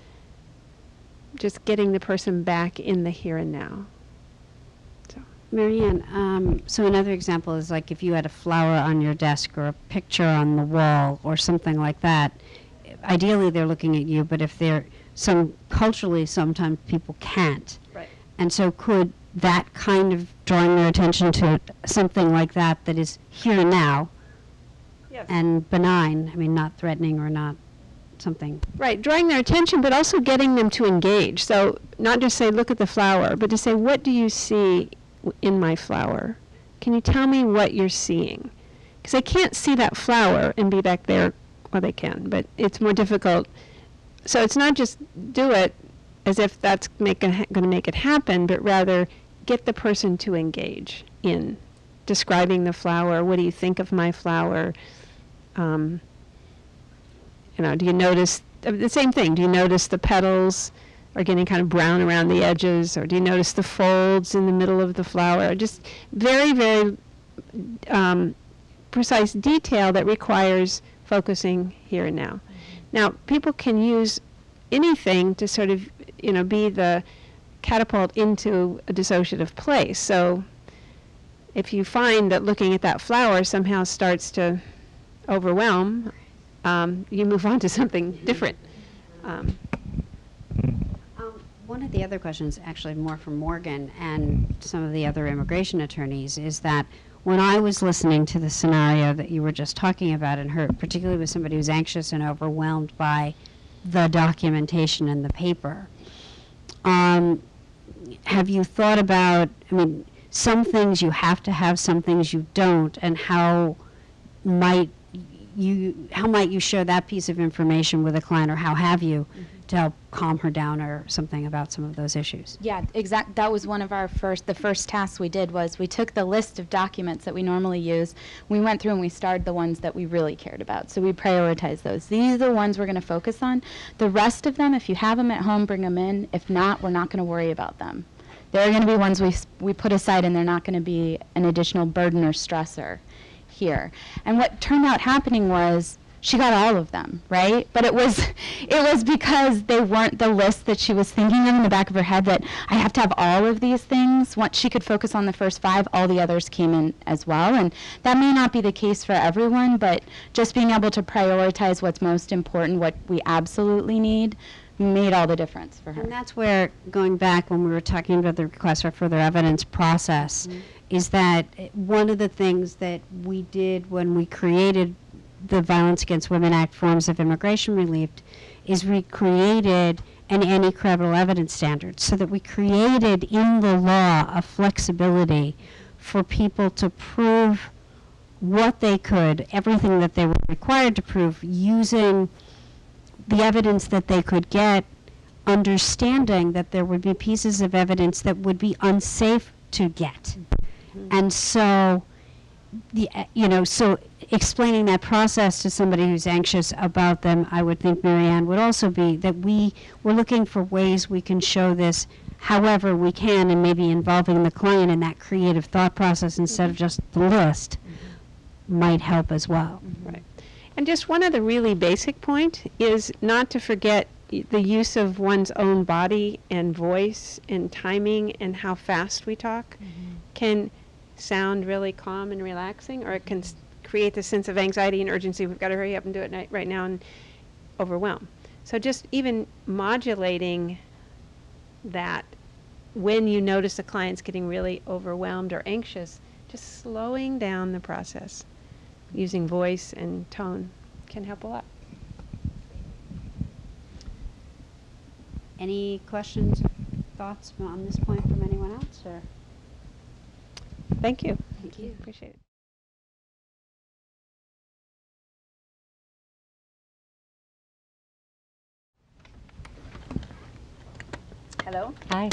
Speaker 2: just getting the person back in the here and now. So.
Speaker 1: Marianne, um, so another example is like if you had a flower on your desk or a picture on the wall or something like that. Ideally, they're looking at you, but if they're some culturally, sometimes people can't.
Speaker 2: Right.
Speaker 1: And so could that kind of drawing their attention to something like that that is here and now
Speaker 2: Yes.
Speaker 1: and benign, I mean, not threatening or not something.
Speaker 2: Right, drawing their attention, but also getting them to engage. So not just say, look at the flower, but to say, what do you see w- in my flower? Can you tell me what you're seeing? Because they can't see that flower and be back there. Well, they can, but it's more difficult. So it's not just do it as if that's make going to make it happen, but rather get the person to engage in describing the flower. What do you think of my flower? Um, you know, do you notice uh, the same thing? Do you notice the petals are getting kind of brown around the edges, or do you notice the folds in the middle of the flower? Just very, very um, precise detail that requires focusing here and now. Now, people can use anything to sort of, you know, be the catapult into a dissociative place. So if you find that looking at that flower somehow starts to overwhelm, um, you move on to something different. Um,
Speaker 1: Um, one of the other questions, actually more from Morgan and some of the other immigration attorneys, is that when I was listening to the scenario that you were just talking about and heard, particularly with somebody who's anxious and overwhelmed by the documentation in the paper, um, have you thought about, I mean, some things you have to have, some things you don't, and how might you, how might you share that piece of information with a client, or how have you, mm-hmm. to help calm her down or something about some of those issues?
Speaker 7: Yeah, exact. That was one of our first, the first tasks we did was we took the list of documents that we normally use, we went through and we starred the ones that we really cared about. So we prioritized those. These are the ones we're going to focus on. The rest of them, if you have them at home, bring them in. If not, we're not going to worry about them. They're going to be ones we, s- we put aside, and they're not going to be an additional burden or stressor here. And what turned out happening was she got all of them, right? But it was it was because they weren't the list that she was thinking of in the back of her head, that I have to have all of these things. Once she could focus on the first five, all the others came in as well. And that may not be the case for everyone, but just being able to prioritize what's most important, what we absolutely need, made all the difference for her.
Speaker 1: And that's where, going back when we were talking about the request for further evidence process, mm-hmm. is that one of the things that we did when we created the Violence Against Women Act forms of immigration relief is we created an anti-credible evidence standard, so that we created in the law a flexibility for people to prove what they could, everything that they were required to prove, using the evidence that they could get, understanding that there would be pieces of evidence that would be unsafe to get. Mm-hmm. And so, the, uh, you know, so explaining that process to somebody who's anxious about them, I would think, Marianne, would also be that we we're looking for ways we can show this however we can, and maybe involving the client in that creative thought process instead of just the list, mm-hmm. might help as well.
Speaker 2: Mm-hmm. Right. And just one other really basic point is not to forget the use of one's own body and voice and timing and how fast we talk mm-hmm. can sound really calm and relaxing, or it can s- create the sense of anxiety and urgency. We've got to hurry up and do it ni- right now and overwhelm. So just even modulating that when you notice a client's getting really overwhelmed or anxious, just slowing down the process using voice and tone can help a lot.
Speaker 1: Any questions or thoughts on this point from anyone else? Or?
Speaker 2: Thank you.
Speaker 1: Thank you.
Speaker 2: Appreciate it. Hello.
Speaker 4: Hi.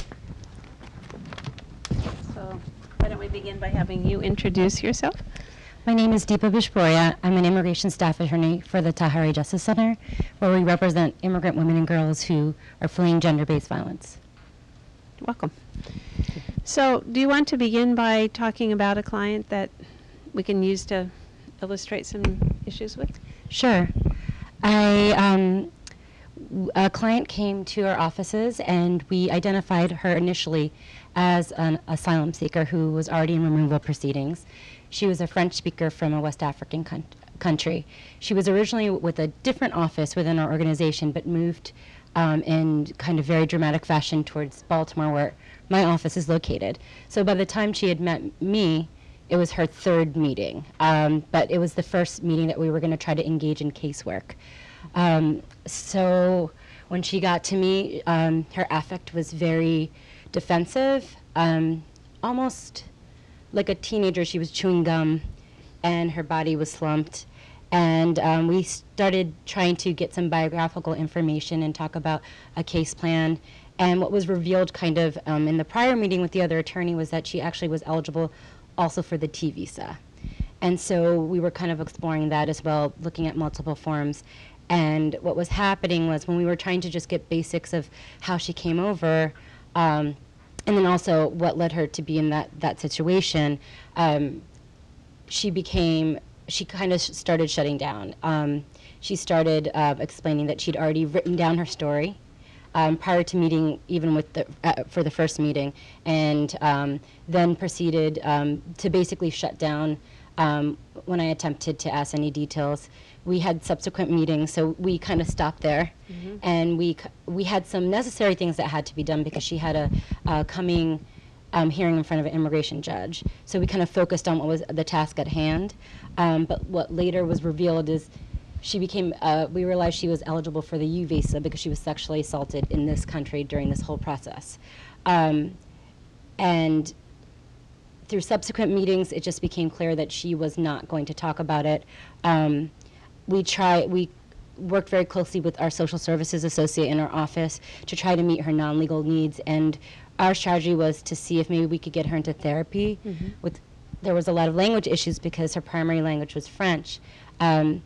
Speaker 2: So why don't we begin by having you introduce yourself?
Speaker 4: My name is Deepa Bishporia. I'm an immigration staff attorney for the Tahari Justice Center, where we represent immigrant women and girls who are fleeing gender-based violence.
Speaker 2: Welcome. So do you want to begin by talking about a client that we can use to illustrate some issues with?
Speaker 4: Sure. I, um, w- a client came to our offices, and we identified her initially as an asylum seeker who was already in removal proceedings. She was a French speaker from a West African con- country. She was originally with a different office within our organization, but moved um, in kind of very dramatic fashion towards Baltimore, where my office is located. So by the time she had met me, it was her third meeting, um, but it was the first meeting that we were going to try to engage in casework. Um, so when she got to me, um, her affect was very defensive, um, almost like a teenager. She was chewing gum, and her body was slumped. And um, we started trying to get some biographical information and talk about a case plan. And what was revealed kind of um, in the prior meeting with the other attorney was that she actually was eligible also for the T visa. And so we were kind of exploring that as well, looking at multiple forms. And what was happening was when we were trying to just get basics of how she came over, um, and then also what led her to be in that, that situation, um, she became, she kind of sh- started shutting down. Um, she started uh, explaining that she'd already written down her story, um, prior to meeting, even with the, uh, for the first meeting, and um, then proceeded um, to basically shut down um, when I attempted to ask any details. We had subsequent meetings, so we kind of stopped there,
Speaker 2: Mm-hmm.
Speaker 4: and we c- we had some necessary things that had to be done because she had a uh, coming um, hearing in front of an immigration judge. So we kind of focused on what was the task at hand. Um, but what later was revealed is she became, uh, we realized she was eligible for the U visa because she was sexually assaulted in this country during this whole process. Um, and through subsequent meetings, it just became clear that she was not going to talk about it. Um, we try, we worked very closely with our social services associate in our office to try to meet her non-legal needs, and our strategy was to see if maybe we could get her into therapy.
Speaker 2: Mm-hmm.
Speaker 4: With, there was a lot of language issues because her primary language was French. Um,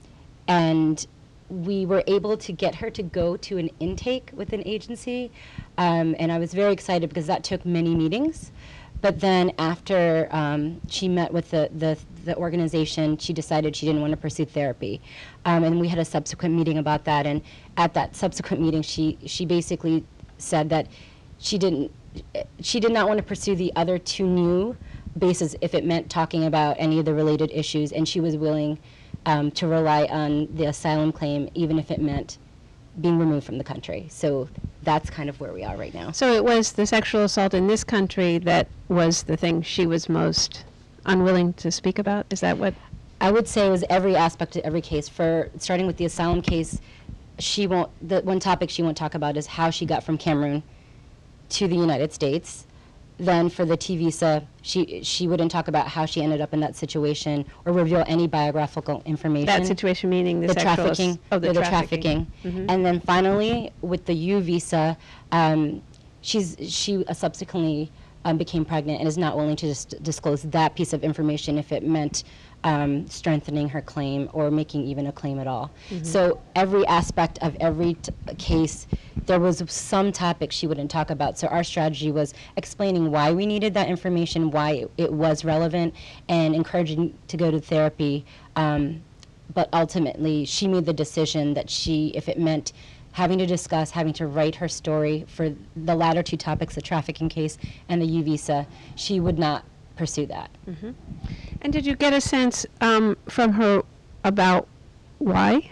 Speaker 4: and we were able to get her to go to an intake with an agency, um, and I was very excited because that took many meetings. But then after um, she met with the, the, the organization, she decided she didn't want to pursue therapy. Um, and we had a subsequent meeting about that, and at that subsequent meeting, she, she basically said that she didn't, she did not want to pursue the other two new bases if it meant talking about any of the related issues, and she was willing um, to rely on the asylum claim even if it meant being removed from the country. So that's kind of where we are right now.
Speaker 2: So it was the sexual assault in this country that was the thing she was most unwilling to speak about? Is that what?
Speaker 4: I would say it was every aspect of every case. For starting with the asylum case, she won't, the one topic she won't talk about is how she got from Cameroon to the United States. Then for the T visa, she she wouldn't talk about how she ended up in that situation or reveal any biographical information.
Speaker 2: That situation meaning the,
Speaker 4: the
Speaker 2: sexual
Speaker 4: trafficking,
Speaker 2: ass- oh, the,
Speaker 4: or the
Speaker 2: trafficking.
Speaker 4: trafficking.
Speaker 2: Mhm.
Speaker 4: And then finally, with the U visa, um, she's she uh, subsequently um, became pregnant and is not willing to dis- disclose that piece of information if it meant um, strengthening her claim or making even a claim at all.
Speaker 2: Mm-hmm.
Speaker 4: So every aspect of every t- case, there was some topic she wouldn't talk about. So our strategy was explaining why we needed that information, why it, it was relevant, and encouraging to go to therapy. Um, but ultimately, she made the decision that she, if it meant having to discuss, having to write her story for the latter two topics, the trafficking case and the U visa, she would not pursue that.
Speaker 2: Mm-hmm. And did you get a sense um, from her about why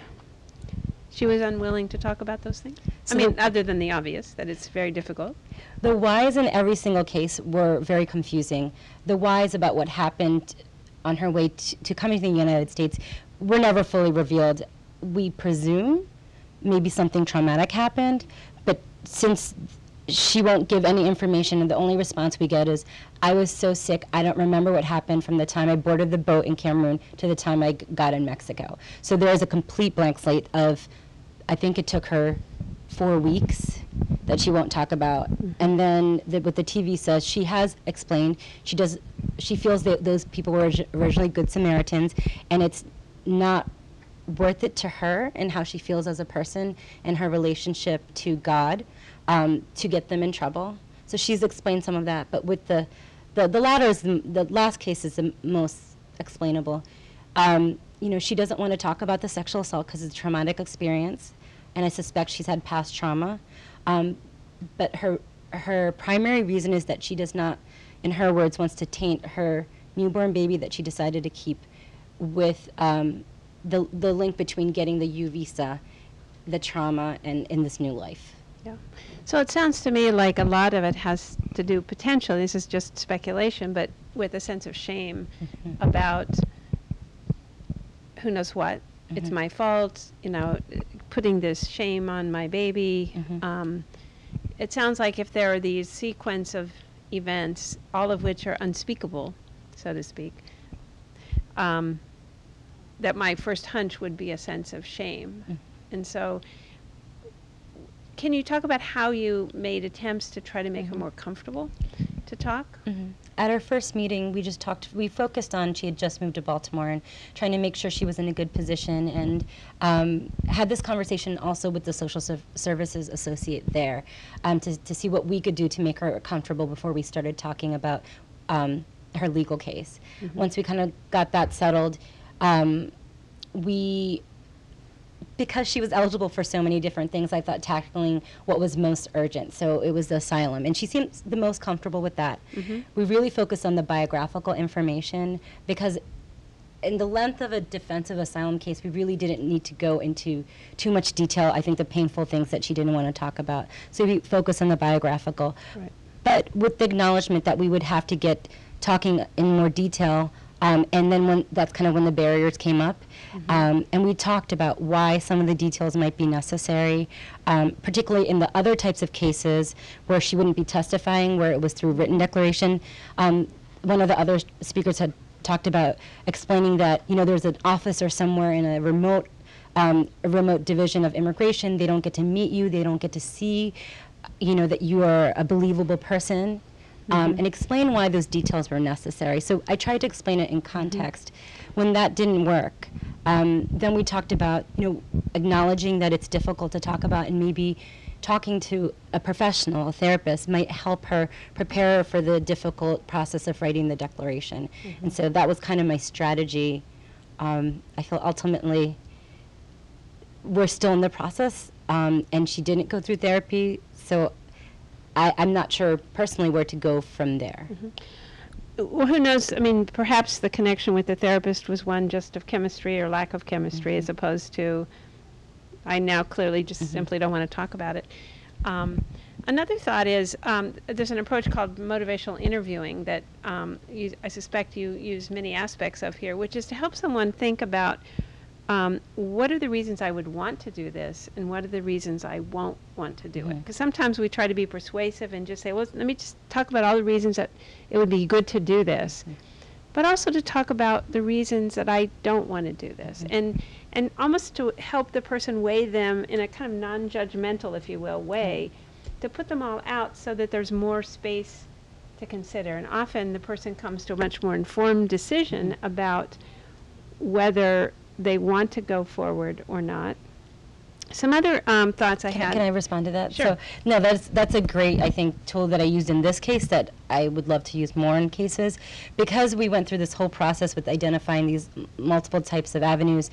Speaker 2: she was unwilling to talk about those things?
Speaker 4: So
Speaker 2: I mean,
Speaker 4: the-
Speaker 2: other than the obvious, that it's very difficult.
Speaker 4: The whys in every single case were very confusing. The whys about what happened on her way t- to coming to the United States were never fully revealed. We presume maybe something traumatic happened, but since she won't give any information and the only response we get is, I was so sick, I don't remember what happened from the time I boarded the boat in Cameroon to the time I g- got in Mexico. So there is a complete blank slate of, I think it took her four weeks that she won't talk about.
Speaker 2: Mm-hmm.
Speaker 4: And then the, with the T visa, she has explained she does. She feels that those people were orig- originally good Samaritans, and it's not worth it to her and how she feels as a person and her relationship to God um, to get them in trouble. So she's explained some of that. But with the the, the latter is the, the last case is the most explainable. Um, you know, she doesn't want to talk about the sexual assault because it's a traumatic experience, and I suspect she's had past trauma. Um, but her her primary reason is that she does not, in her words, wants to taint her newborn baby that she decided to keep with um, the the link between getting the U visa, the trauma, and in this new life.
Speaker 2: Yeah. So it sounds to me like a lot of it has to do potentially, this is just speculation, but with a sense of shame
Speaker 4: Mm-hmm.
Speaker 2: about who knows what. It's
Speaker 4: Mhm.
Speaker 2: my fault, you know, putting this shame on my baby.
Speaker 4: Mhm.
Speaker 2: Um, it sounds like if there are these sequence of events, all of which are unspeakable, so to speak, um, that my first hunch would be a sense of shame.
Speaker 4: Mm.
Speaker 2: And so can you talk about how you made attempts to try to make her
Speaker 4: Mhm.
Speaker 2: more comfortable to talk?
Speaker 4: Mm-hmm. At our first meeting, we just talked, we focused on, she had just moved to Baltimore and trying to make sure she was in a good position, and um, had this conversation also with the social ser- services associate there um, to, to see what we could do to make her comfortable before we started talking about um, her legal case.
Speaker 2: Mhm.
Speaker 4: Once we kind of got that settled, um, we because she was eligible for so many different things, I thought tackling what was most urgent. So it was the asylum, and she seemed the most comfortable with that.
Speaker 2: Mm-hmm.
Speaker 4: We really focused on the biographical information because in the length of a defensive asylum case, we really didn't need to go into too much detail. I think the painful things that she didn't want to talk about. So we focused on the biographical.
Speaker 2: Right.
Speaker 4: But with the acknowledgement that we would have to get talking in more detail. Um, and then when that's kind of when the barriers came up. Mm-hmm. um, and we talked about why some of the details might be necessary, um, particularly in the other types of cases where she wouldn't be testifying, where it was through written declaration. Um, one of the other speakers had talked about explaining that, you know, there's an officer somewhere in a remote, um, a remote division of immigration. They don't get to meet you. They don't get to see, you know, that you are a believable person. Um,
Speaker 2: Mhm.
Speaker 4: and explain why those details were necessary. So I tried to explain it in context. Mm-hmm. When that didn't work, um, then we talked about, you know, acknowledging that it's difficult to talk about, and maybe talking to a professional, a therapist, might help her prepare her for the difficult process of writing the declaration. Mm-hmm. And so that was kind of my strategy. Um, I feel ultimately we're still in the process, um, and she didn't go through therapy, so I, I'm not sure personally where to go from there.
Speaker 2: Mm-hmm. Well, who knows? I mean, perhaps the connection with the therapist was one just of chemistry or lack of chemistry, mm-hmm. as opposed to, I now clearly just mm-hmm. simply don't want to talk about it. Um, another thought is um, there's an approach called motivational interviewing that um, you, I suspect you use many aspects of here, which is to help someone think about Um, what are the reasons I would want to do this, and what are the reasons I won't want to do mm-hmm. it? Because sometimes we try to be persuasive and just say, well, let me just talk about all the reasons that it would be good to do this, mm-hmm. but also to talk about the reasons that I don't want to do this, mm-hmm. and and almost to help the person weigh them in a kind of non-judgmental, if you will, way, mm-hmm. to put them all out so that there's more space to consider. And often the person comes to a much more informed decision mm-hmm. about whether they want to go forward or not. Some other um, thoughts I
Speaker 4: can,
Speaker 2: had.
Speaker 4: Can I respond to that?
Speaker 2: Sure.
Speaker 4: So, no, that's that's a great, I think, tool that I used in this case that I would love to use more in cases, because we went through this whole process with identifying these m- multiple types of avenues,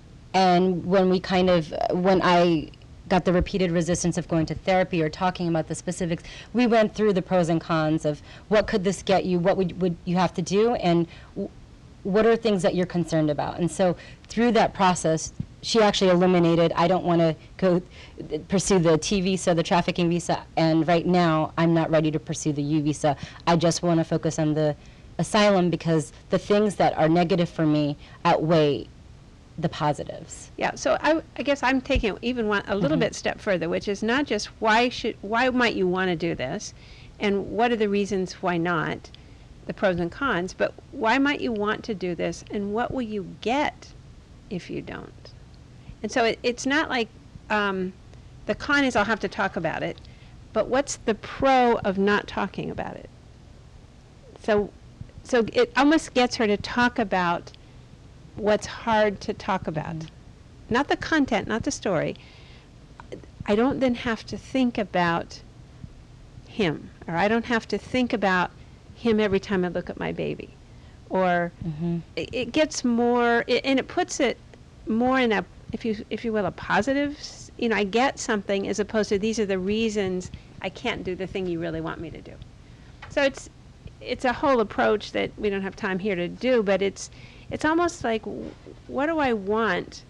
Speaker 4: and when we kind of, when I got the repeated resistance of going to therapy or talking about the specifics, we went through the pros and cons of what could this get you, what would, would you have to do, and w- what are things that you're concerned about. And so through that process, she actually eliminated, I don't want to go th- pursue the T visa, the trafficking visa, and right now I'm not ready to pursue the U visa. I just want to focus on the asylum because the things that are negative for me outweigh the positives.
Speaker 2: Yeah, so I, I guess I'm taking it even one, a little mm-hmm. bit step further, which is not just why should, why might you want to do this, and what are the reasons why not, the pros and cons, but why might you want to do this, and what will you get if you don't? And so it, it's not like um, the con is I'll have to talk about it, but what's the pro of not talking about it? So, so it almost gets her to talk about what's hard to talk about. Mm-hmm. Not the content, not the story. I don't then have to think about him, or I don't have to think about him every time I look at my baby. Or mm-hmm. it, it gets more, it, and it puts it more in a, if you if you will, a positive, you know, I get something as opposed to these are the reasons I can't do the thing you really want me to do. So it's it's a whole approach that we don't have time here to do, but it's it's almost like, what do I want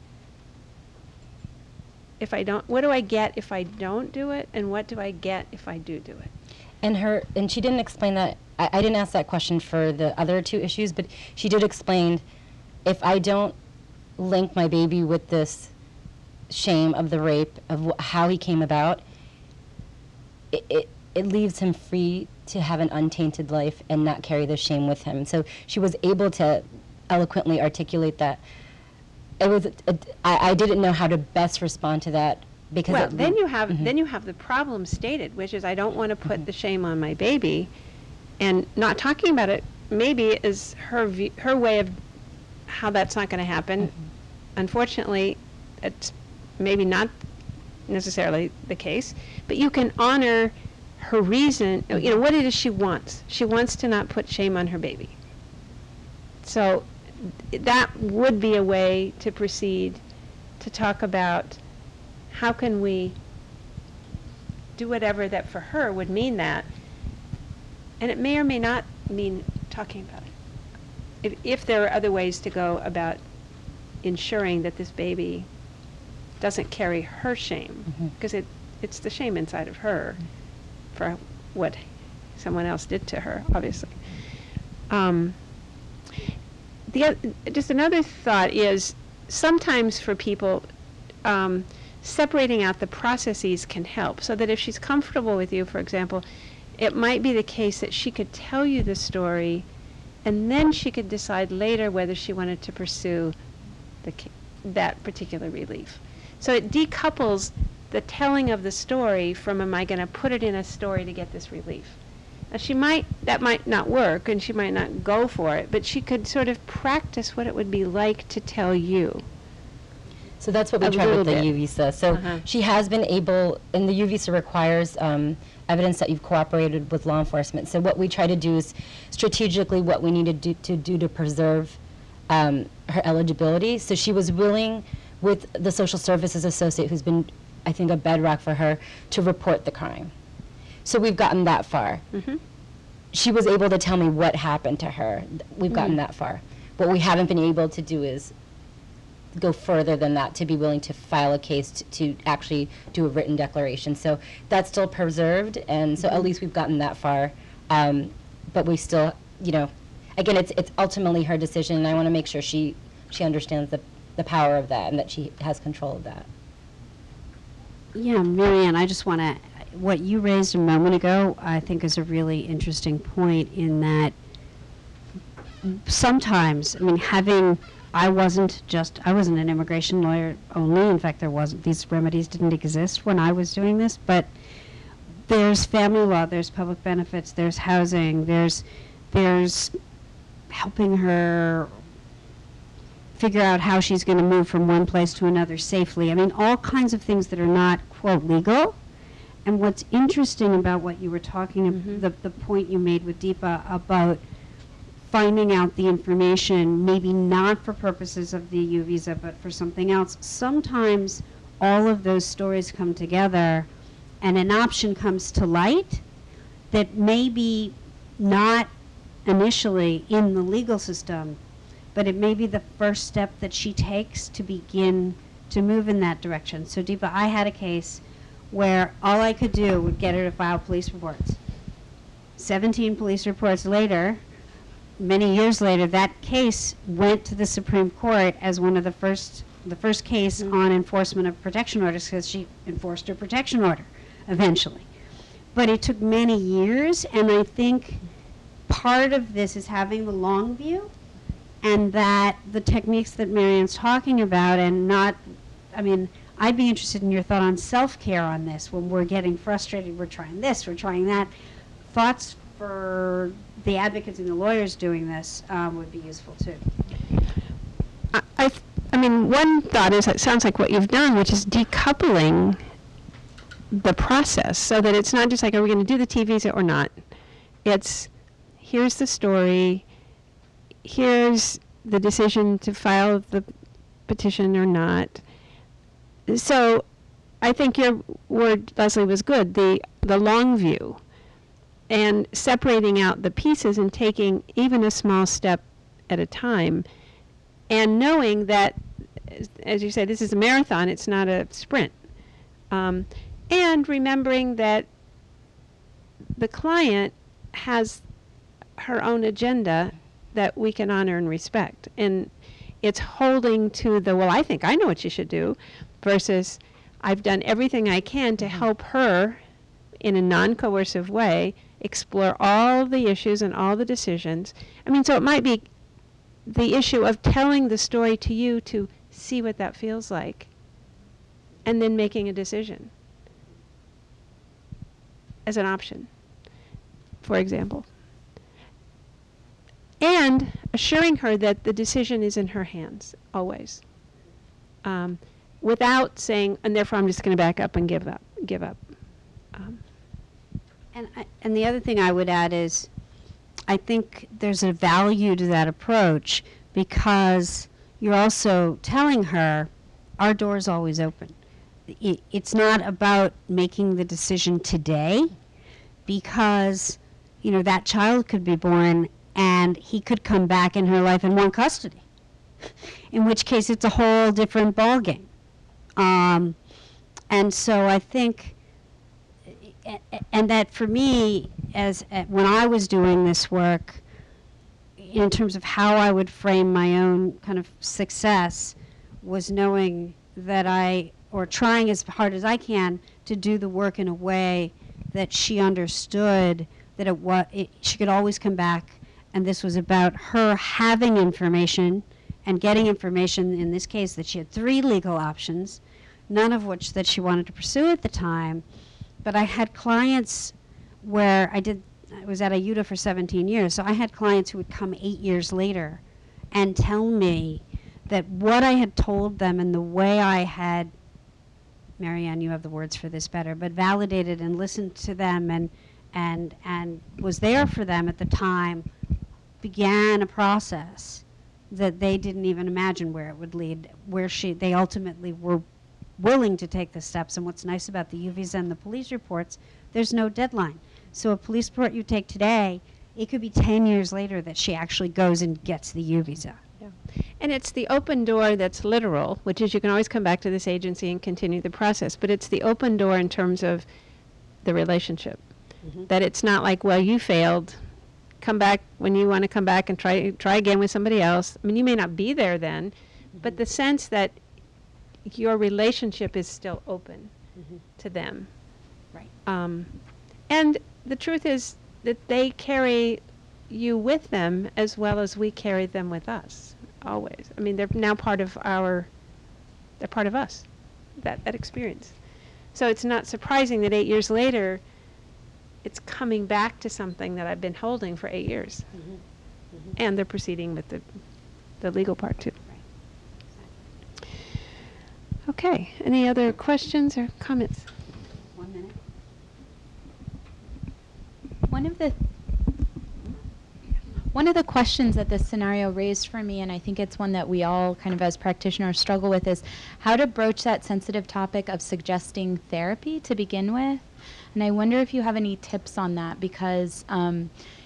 Speaker 2: if I don't, what do I get if I don't do it, and what do I get if I do do it?
Speaker 4: And her, and she didn't explain that, I, I didn't ask that question for the other two issues, but she did explain, if I don't link my baby with this shame of the rape, of wh- how he came about, it, it, it leaves him free to have an untainted life and not carry the shame with him. So she was able to eloquently articulate that. It was, a, a, I, I didn't know how to best respond to that. Because
Speaker 2: well,
Speaker 4: it,
Speaker 2: then you have
Speaker 4: mm-hmm.
Speaker 2: then you have the problem stated, which is I don't want to put
Speaker 4: mm-hmm.
Speaker 2: the shame on my baby, and not talking about it maybe is her view, her way of how that's not going to happen. Mm-hmm. Unfortunately, it's maybe not necessarily the case, but you can honor her reason. Mm-hmm. You know, what it is she wants. She wants to not put shame on her baby. So that would be a way to proceed to talk about how can we do whatever that for her would mean that. And it may or may not mean talking about it. If, if there are other ways to go about ensuring that this baby doesn't carry her shame, because it, it's the shame inside of her for what someone else did to her, obviously. Um, the oth- just another thought is sometimes for people, um, separating out the processes can help, so that if she's comfortable with you, for example, it might be the case that she could tell you the story and then she could decide later whether she wanted to pursue the ca- that particular relief. So it decouples the telling of the story from, am I going to put it in a story to get this relief? Now she might, that might not work and she might not go for it, but she could sort of practice what it would be like to tell you.
Speaker 4: So that's what we
Speaker 2: A
Speaker 4: tried with
Speaker 2: little
Speaker 4: the
Speaker 2: bit.
Speaker 4: U visa. So
Speaker 2: Uh-huh.
Speaker 4: she has been able, and the U visa requires um, evidence that you've cooperated with law enforcement. So what we try to do is strategically what we need to do to, do to preserve um, her eligibility. So she was willing, with the social services associate, who's been, I think, a bedrock for her, to report the crime. So we've gotten that far.
Speaker 2: Mm-hmm.
Speaker 4: She was able to tell me what happened to her. We've gotten
Speaker 2: Mhm.
Speaker 4: that far. What we haven't been able to do is go further than that, to be willing to file a case to, to actually do a written declaration. So that's still preserved, and so at least we've gotten that far. Um, but we still, you know, again, it's it's ultimately her decision, and I want to make sure she she understands the the power of that and that she has control of that.
Speaker 1: Yeah, Marianne, I just want to, what you raised a moment ago, I think is a really interesting point in that sometimes, I mean, having, I wasn't just, I wasn't an immigration lawyer only. In fact, there wasn't, these remedies didn't exist when I was doing this, but there's family law, there's public benefits, there's housing, there's, there's helping her figure out how she's going to move from one place to another safely. I mean, all kinds of things that are not, quote, legal. And what's interesting about what you were talking about,
Speaker 2: Mhm.
Speaker 1: the, the point you made with Deepa about finding out the information, maybe not for purposes of the U visa, but for something else. Sometimes all of those stories come together and an option comes to light that may be not initially in the legal system, but it may be the first step that she takes to begin to move in that direction. So Deepa, I had a case where all I could do would get her to file police reports. seventeen police reports later, many years later, that case went to the Supreme Court as one of the first, the first case
Speaker 2: Mm.
Speaker 1: on enforcement of protection orders, because she enforced her protection order eventually. But it took many years, and I think part of this is having the long view, and that the techniques that Marianne's talking about, and not, I mean, I'd be interested in your thought on self-care on this. When we're getting frustrated, we're trying this, we're trying that. Thoughts for the advocates and the lawyers doing this um, would be useful too.
Speaker 2: I, I, th- I mean, one thought is, it sounds like what you've done, which is decoupling the process so that it's not just like, are we going to do the T visa or not? It's, here's the story, here's the decision to file the petition or not. So I think your word, Leslie, was good, the, the long view, and separating out the pieces and taking even a small step at a time, and knowing that, as- as you say, this is a marathon, it's not a sprint. Um, and remembering that the client has her own agenda that we can honor and respect. And it's holding to the, well, I think I know what you should do, versus I've done everything I can to help her in a non-coercive way explore all the issues and all the decisions. I mean, so it might be the issue of telling the story to you to see what that feels like and then making a decision as an option, for example. And assuring her that the decision is in her hands, always. Um, without saying, and therefore I'm just going to back up and give up, give up. Um,
Speaker 1: And, I, and the other thing I would add is, I think there's a value to that approach, because you're also telling her,
Speaker 9: our door is always open. It, it's not about making the decision today, because, you know, that child could be born and he could come back in her life and want custody, in which case it's a whole different ballgame. Um, and so I think, and that for me, as uh, when I was doing this work, in terms of how I would frame my own kind of success, was knowing that I, or trying as hard as I can to do the work in a way that she understood that it wa- it, she could always come back, and this was about her having information and getting information, in this case, that she had three legal options, none of which that she wanted to pursue at the time. But I had clients where I did, I was at a U T A for seventeen years, so I had clients who would come eight years later and tell me that what I had told them and the way I had, Marianne, you have the words for this better, but validated and listened to them and and and was there for them at the time, began a process that they didn't even imagine where it would lead, where she they ultimately were willing to take the steps. And what's nice about the U visa and the police reports, there's no deadline. So a police report you take today, it could be ten years later that she actually goes and gets the U visa.
Speaker 2: Yeah. And it's the open door that's literal, which is you can always come back to this agency and continue the process. But it's the open door in terms of the relationship. Mm-hmm. That it's not like, well, you failed. Come back when you want to come back and try try again with somebody else. I mean, you may not be there then, mm-hmm. but the sense that your relationship is still open mm-hmm. to them.
Speaker 9: Right.
Speaker 2: Um, and the truth is that they carry you with them as well as we carry them with us, always. I mean, they're now part of our, they're part of us, that, that experience. So it's not surprising that eight years later, it's coming back to something that I've been holding for eight years. Mm-hmm. Mm-hmm. And they're proceeding with the, the legal part too. Right. Exactly. Okay, any other questions or comments?
Speaker 9: One minute.
Speaker 7: One of the One of the questions that this scenario raised for me, and I think it's one that we all kind of as practitioners struggle with, is how to broach that sensitive topic of suggesting therapy to begin with. And I wonder if you have any tips on that, because, um,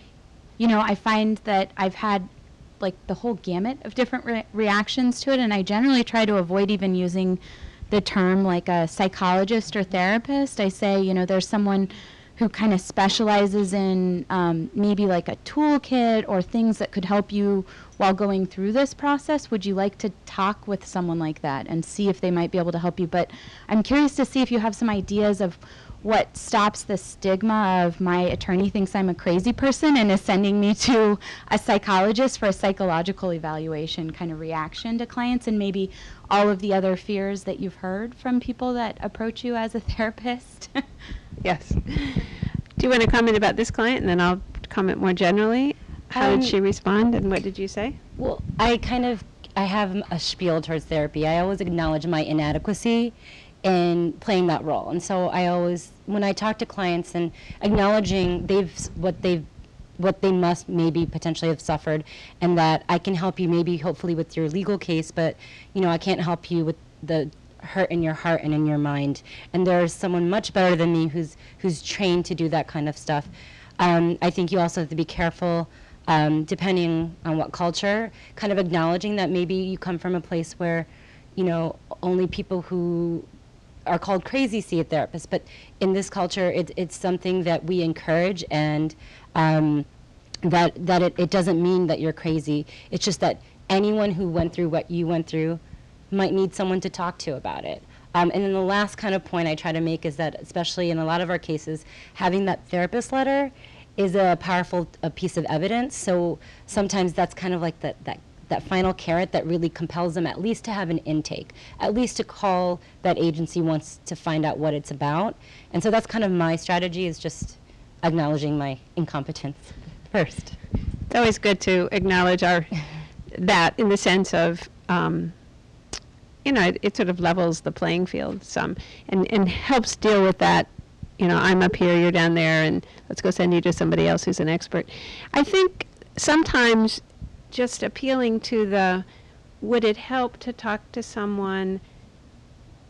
Speaker 7: you know, I find that I've had like the whole gamut of different re- reactions to it, and I generally try to avoid even using the term like a psychologist or therapist. I say, you know, there's someone who kind of specializes in um, maybe like a toolkit or things that could help you while going through this process. Would you like to talk with someone like that and see if they might be able to help you? But I'm curious to see if you have some ideas of what stops the stigma of my attorney thinks I'm a crazy person and is sending me to a psychologist for a psychological evaluation kind of reaction to clients, and maybe all of the other fears that you've heard from people that approach you as a therapist.
Speaker 2: Yes. Do you want to comment about this client, and then I'll comment more generally? How um, did she respond, and what did you say?
Speaker 4: Well, I kind of, I have a spiel towards therapy. I always acknowledge my inadequacy in playing that role. And so I always, when I talk to clients and acknowledging they've, what they've, what they must maybe potentially have suffered, and that I can help you maybe hopefully with your legal case, but, you know, I can't help you with the hurt in your heart and in your mind. And there's someone much better than me who's who's trained to do that kind of stuff. Um, I think you also have to be careful, um, depending on what culture, kind of acknowledging that maybe you come from a place where, you know, only people who are called crazy see a therapist. But in this culture, it, it's something that we encourage, and um, that, that it, it doesn't mean that you're crazy. It's just that anyone who went through what you went through might need someone to talk to about it. Um, and then the last kind of point I try to make is that, especially in a lot of our cases, having that therapist letter is a powerful a piece of evidence. So sometimes that's kind of like that, that, that final carrot that really compels them at least to have an intake, at least to call that agency once to find out what it's about. And so that's kind of my strategy, is just acknowledging my incompetence first.
Speaker 2: It's always good to acknowledge our that in the sense of, um, you know, it, it sort of levels the playing field some, and, and helps deal with that, you know, I'm up here, you're down there, and let's go send you to somebody else who's an expert. I think sometimes just appealing to the, would it help to talk to someone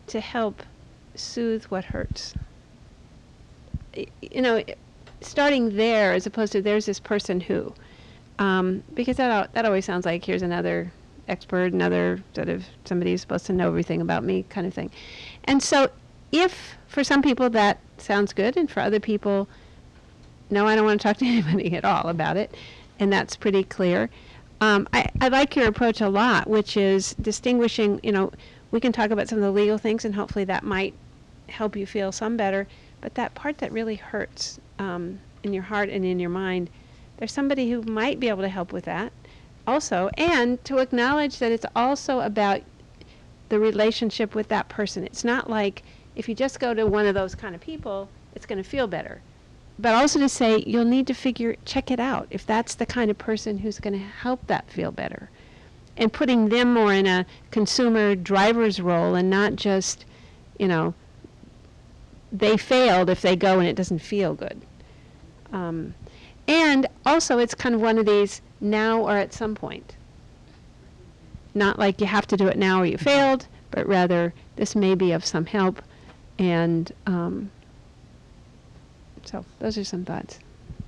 Speaker 2: to help soothe what hurts. Y- You know, i- starting there as opposed to there's this person who, um, because that al- that always sounds like here's another expert, another sort of somebody who's supposed to know everything about me kind of thing. And so if for some people that sounds good and for other people, no, I don't want to talk to anybody at all about it, and that's pretty clear. Um, I, I like your approach a lot, which is distinguishing, you know, we can talk about some of the legal things and hopefully that might help you feel some better, but that part that really hurts um, in your heart and in your mind, there's somebody who might be able to help with that also, and to acknowledge that it's also about the relationship with that person. It's not like if you just go to one of those kind of people, it's going to feel better. But also to say you'll need to figure, check it out, if that's the kind of person who's going to help that feel better. And putting them more in a consumer driver's role and not just, you know, they failed if they go and it doesn't feel good. Um, and also it's kind of one of these now or at some point. Not like you have to do it now or you failed, but rather this may be of some help. And um, so those are some thoughts.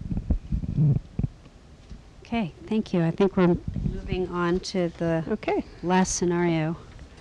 Speaker 9: Okay, thank you. I think we're moving on to the
Speaker 2: Okay.
Speaker 9: last scenario.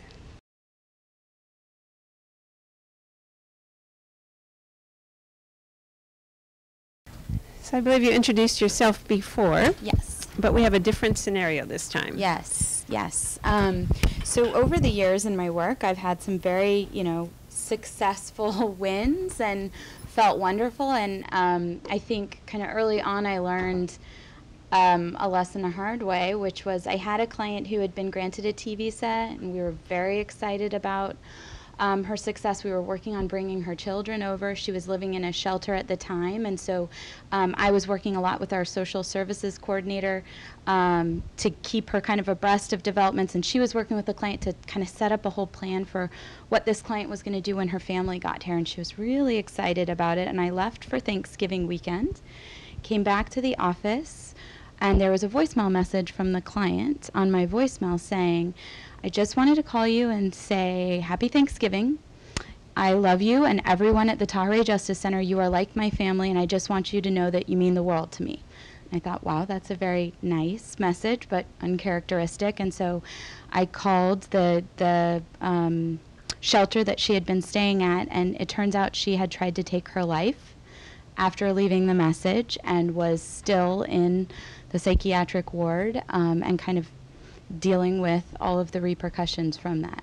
Speaker 2: So I believe you introduced yourself before,
Speaker 7: Yes.
Speaker 2: but we have a different scenario this time.
Speaker 7: Yes, yes. Um, so over the years in my work, I've had some very, you know, successful wins and felt wonderful. And um, I think kind of early on I learned um, a lesson the hard way, which was I had a client who had been granted a T visa, and we were very excited about Um, her success. We were working on bringing her children over. She was living in a shelter at the time, and so um, I was working a lot with our social services coordinator um, to keep her kind of abreast of developments, and she was working with the client to kind of set up a whole plan for what this client was going to do when her family got here, and she was really excited about it. And I left for Thanksgiving weekend, came back to the office, and there was a voicemail message from the client on my voicemail saying, I just wanted to call you and say happy Thanksgiving. I love you and everyone at the Tahrir Justice Center. You are like my family, and I just want you to know that you mean the world to me. And I thought, wow, that's a very nice message, but uncharacteristic. And so I called the the um, shelter that she had been staying at, and it turns out she had tried to take her life after leaving the message and was still in the psychiatric ward um, and kind of dealing with all of the repercussions from that.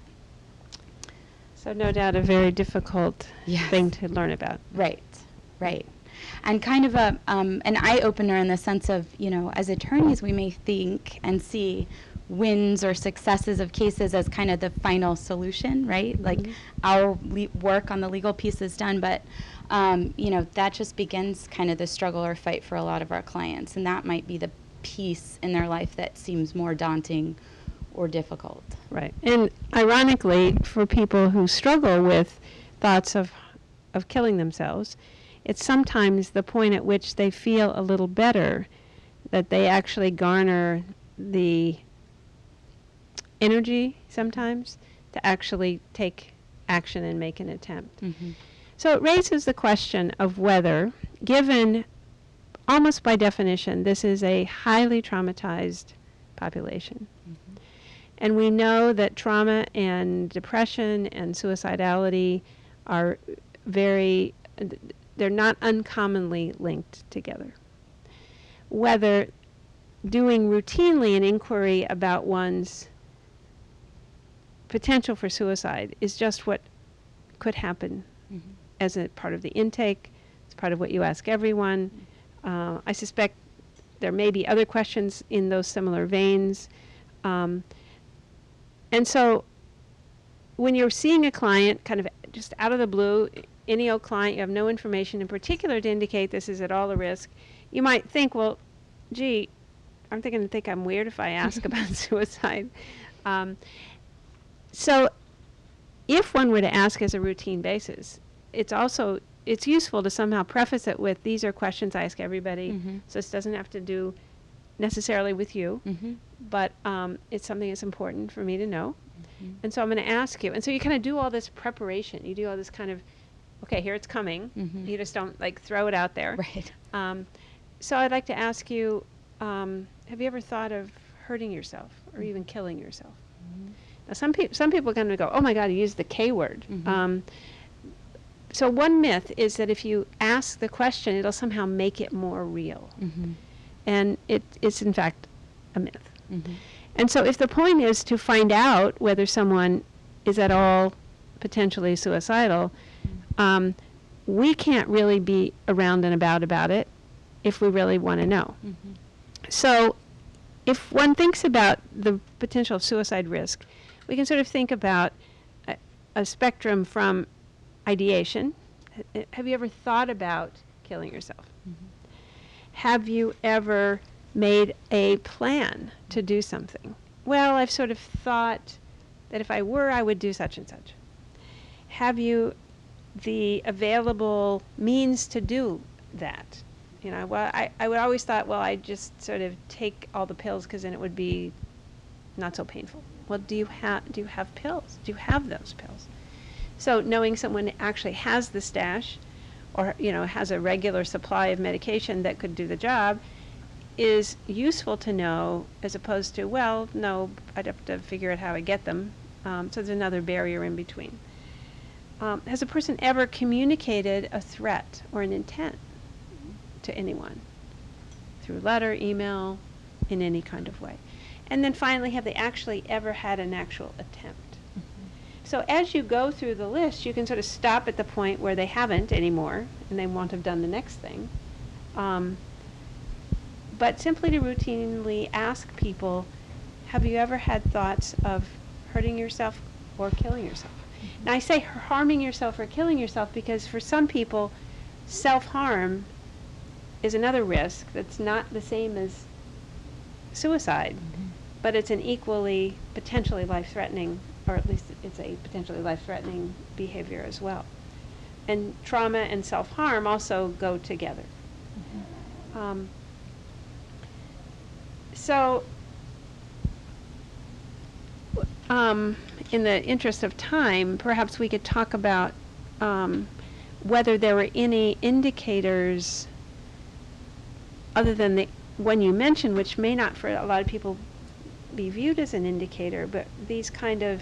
Speaker 2: So no doubt a very difficult
Speaker 7: Yes.
Speaker 2: thing to learn about.
Speaker 7: Right, right. And kind of a um, an eye-opener in the sense of, you know, as attorneys we may think and see wins or successes of cases as kind of the final solution, right? Like our le- work on the legal piece is done, but, um, you know, that just begins kind of the struggle or fight for a lot of our clients, and that might be the piece in their life that seems more daunting or difficult.
Speaker 2: Right. And ironically, for people who struggle with thoughts of of killing themselves, it's sometimes the point at which they feel a little better that they actually garner the energy sometimes to actually take action and make an attempt.
Speaker 7: Mm-hmm.
Speaker 2: So it raises the question of whether, given almost by definition, this is a highly traumatized population.
Speaker 7: Mm-hmm.
Speaker 2: And we know that trauma and depression and suicidality are very, they're not uncommonly linked together. Whether doing routinely an inquiry about one's potential for suicide is just what could happen
Speaker 7: Mm-hmm.
Speaker 2: as a part of the intake, it's part of what you ask everyone. Uh, I suspect there may be other questions in those similar veins. Um, and so when you're seeing a client kind of just out of the blue, any old client, you have no information in particular to indicate this is at all a risk, you might think, well, gee, aren't they going to think I'm weird if I ask about suicide? Um, so if one were to ask as a routine basis, it's also it's useful to somehow preface it with, these are questions I ask everybody,
Speaker 7: Mm-hmm.
Speaker 2: so this doesn't have to do necessarily with you,
Speaker 7: Mm-hmm.
Speaker 2: but um, it's something that's important for me to know. And so I'm going to ask you. And so you kind of do all this preparation. You do all this kind of, okay, here it's coming.
Speaker 7: Mhm.
Speaker 2: You just don't like throw it out there.
Speaker 7: Right.
Speaker 2: Um, so I'd like to ask you, um, have you ever thought of hurting yourself or even killing yourself?
Speaker 7: Mm-hmm.
Speaker 2: Now some people, some people are going to go, oh my God, you used the K word.
Speaker 7: Mhm.
Speaker 2: Um, so one myth is that if you ask the question, it'll somehow make it more real.
Speaker 7: Mm-hmm.
Speaker 2: And it is in fact a myth.
Speaker 7: Mm-hmm.
Speaker 2: And so if the point is to find out whether someone is at all potentially suicidal, um, we can't really be around and about about it if we really want to know.
Speaker 7: Mm-hmm.
Speaker 2: So if one thinks about the potential of suicide risk, we can sort of think about a, a spectrum from ideation. H- Have you ever thought about killing yourself?
Speaker 7: Mm-hmm.
Speaker 2: Have you ever made a plan to do something? Well, I've sort of thought that if I were, I would do such and such. Have you the available means to do that? You know, well, I, I would always thought, well, I'd just sort of take all the pills because then it would be not so painful. Well, do you have do you have pills? Do you have those pills? So knowing someone actually has the stash, or you know has a regular supply of medication that could do the job, is useful to know, as opposed to, well, no, I'd have to figure out how I get them. Um, so there's another barrier in between. Um, has a person ever communicated a threat or an intent to anyone through letter, email, in any kind of way? And then finally, have they actually ever had an actual attempt? So as you go through the list, you can sort of stop at the point where they haven't anymore and they won't have done the next thing. Um, but simply to routinely ask people, have you ever had thoughts of hurting yourself or killing yourself? Mm-hmm. Now I say harming yourself or killing yourself because for some people, self-harm is another risk that's not the same as suicide, mm-hmm. but it's an equally potentially life-threatening, or at least it's a potentially life-threatening behavior as well. And trauma and self-harm also go together. Mm-hmm. Um, so, um, in the interest of time, perhaps we could talk about um, whether there were any indicators other than the one you mentioned, which may not for a lot of people be viewed as an indicator, but these kind of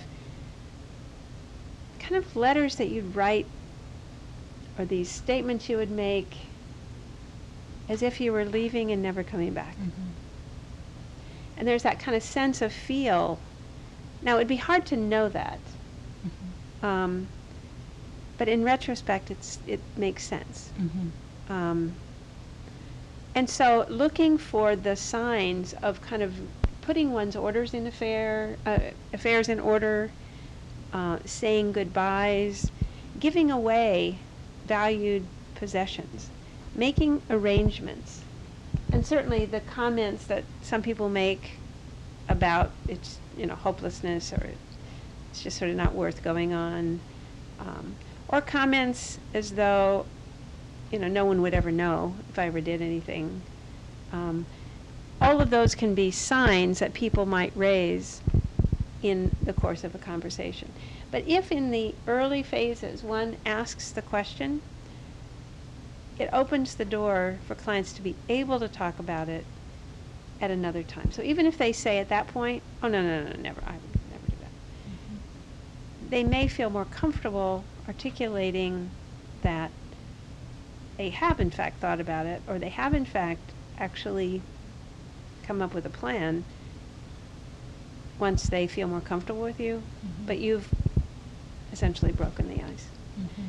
Speaker 2: kind of letters that you'd write or these statements you would make as if you were leaving and never coming back. Mm-hmm. And there's that kind of sense of feel. Now, it'd be hard to know that. Mm-hmm. Um, but in retrospect, it's it makes sense. Mm-hmm. Um, and so looking for the signs of kind of putting one's orders in affair, uh, affairs in order, uh, saying goodbyes, giving away valued possessions, making arrangements. And certainly the comments that some people make about it's, you know, hopelessness, or it's just sort of not worth going on, um, or comments as though, you know, no one would ever know if I ever did anything. Um, all of those can be signs that people might raise in the course of a conversation. But if in the early phases one asks the question, it opens the door for clients to be able to talk about it at another time. So even if they say at that point, oh, no, no, no, never, I would never do that. Mm-hmm. They may feel more comfortable articulating that they have in fact thought about it, or they have in fact actually come up with a plan once they feel more comfortable with you, mm-hmm. but you've essentially broken the ice. Mm-hmm.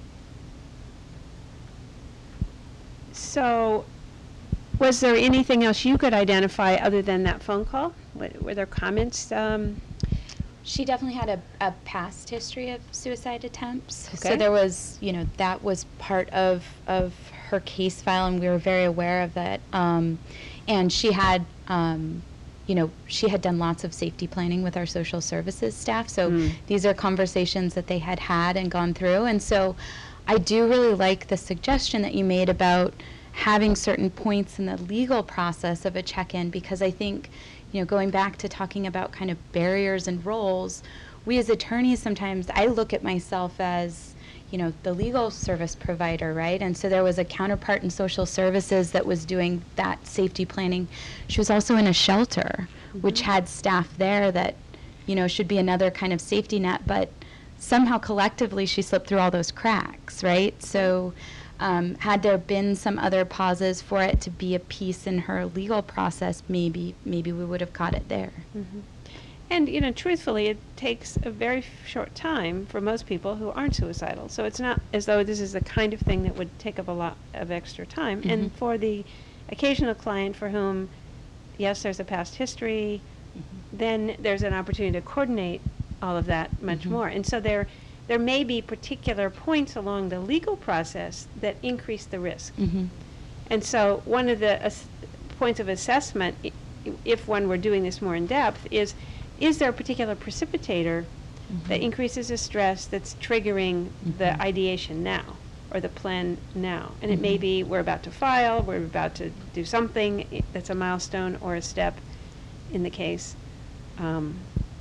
Speaker 2: So, was there anything else you could identify other than that phone call? Were, were there comments? Um,
Speaker 7: She definitely had a, a past history of suicide attempts.
Speaker 2: Okay.
Speaker 7: So there was, you know, that was part of, of her case file, and we were very aware of that. Um, and she had, um, you know, she had done lots of safety planning with our social services staff. So mm. these are conversations that they had had and gone through. And so I do really like the suggestion that you made about having certain points in the legal process of a check-in, because I think, you know, going back to talking about kind of barriers and roles, we as attorneys sometimes, I look at myself as, you know, the legal service provider, right? And so there was a counterpart in social services that was doing that safety planning. She was also in a shelter, mm-hmm. which had staff there that, you know, should be another kind of safety net, but somehow collectively she slipped through all those cracks, right? So um, had there been some other pauses for it to be a piece in her legal process, maybe maybe we would have caught it there.
Speaker 2: Mm-hmm. And, you know, truthfully, it takes a very f- short time for most people who aren't suicidal. So it's not as though this is the kind of thing that would take up a lot of extra time. Mm-hmm. And for the occasional client for whom, yes, there's a past history, mm-hmm. then there's an opportunity to coordinate all of that much mm-hmm. more. And so there there may be particular points along the legal process that increase the risk. Mm-hmm. And so one of the ass- points of assessment, I- if one were doing this more in depth, is is there a particular precipitator mm-hmm. that increases the stress that's triggering mm-hmm. the ideation now or the plan now? And mm-hmm. it may be we're about to file, we're about to do something that's a milestone or a step in the case. Um,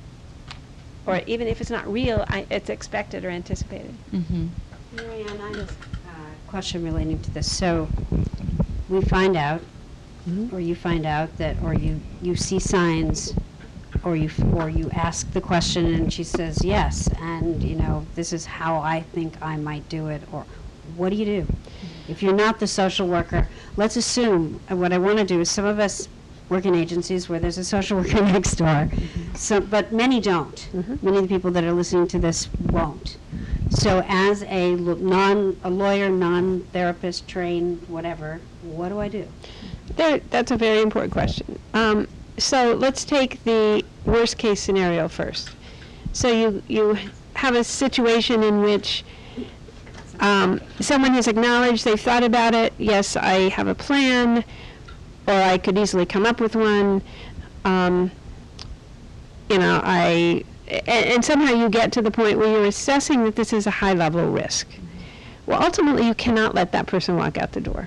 Speaker 2: or even if it's not real, I, it's expected or anticipated.
Speaker 9: Mm-hmm. Marianne, I have a question relating to this. So we find out, mm-hmm. or you find out that, or you, you see signs, or you or you ask the question and she says yes, and you know, this is how I think I might do it, or what do you do? Mm-hmm. If you're not the social worker, let's assume, and what I want to do is, some of us work in agencies where there's a social worker next door, mm-hmm. so, but many don't. Mm-hmm. Many of the people that are listening to this won't. So as a non, a lawyer, non-therapist, trained, whatever, what do I do?
Speaker 2: There, that's a very important question. Um, so let's take the worst case scenario first. So you, you have a situation in which um, someone has acknowledged they've thought about it. Yes, I have a plan, or I could easily come up with one. Um, you know, I, and, and somehow you get to the point where you're assessing that this is a high level risk. Well, ultimately you cannot let that person walk out the door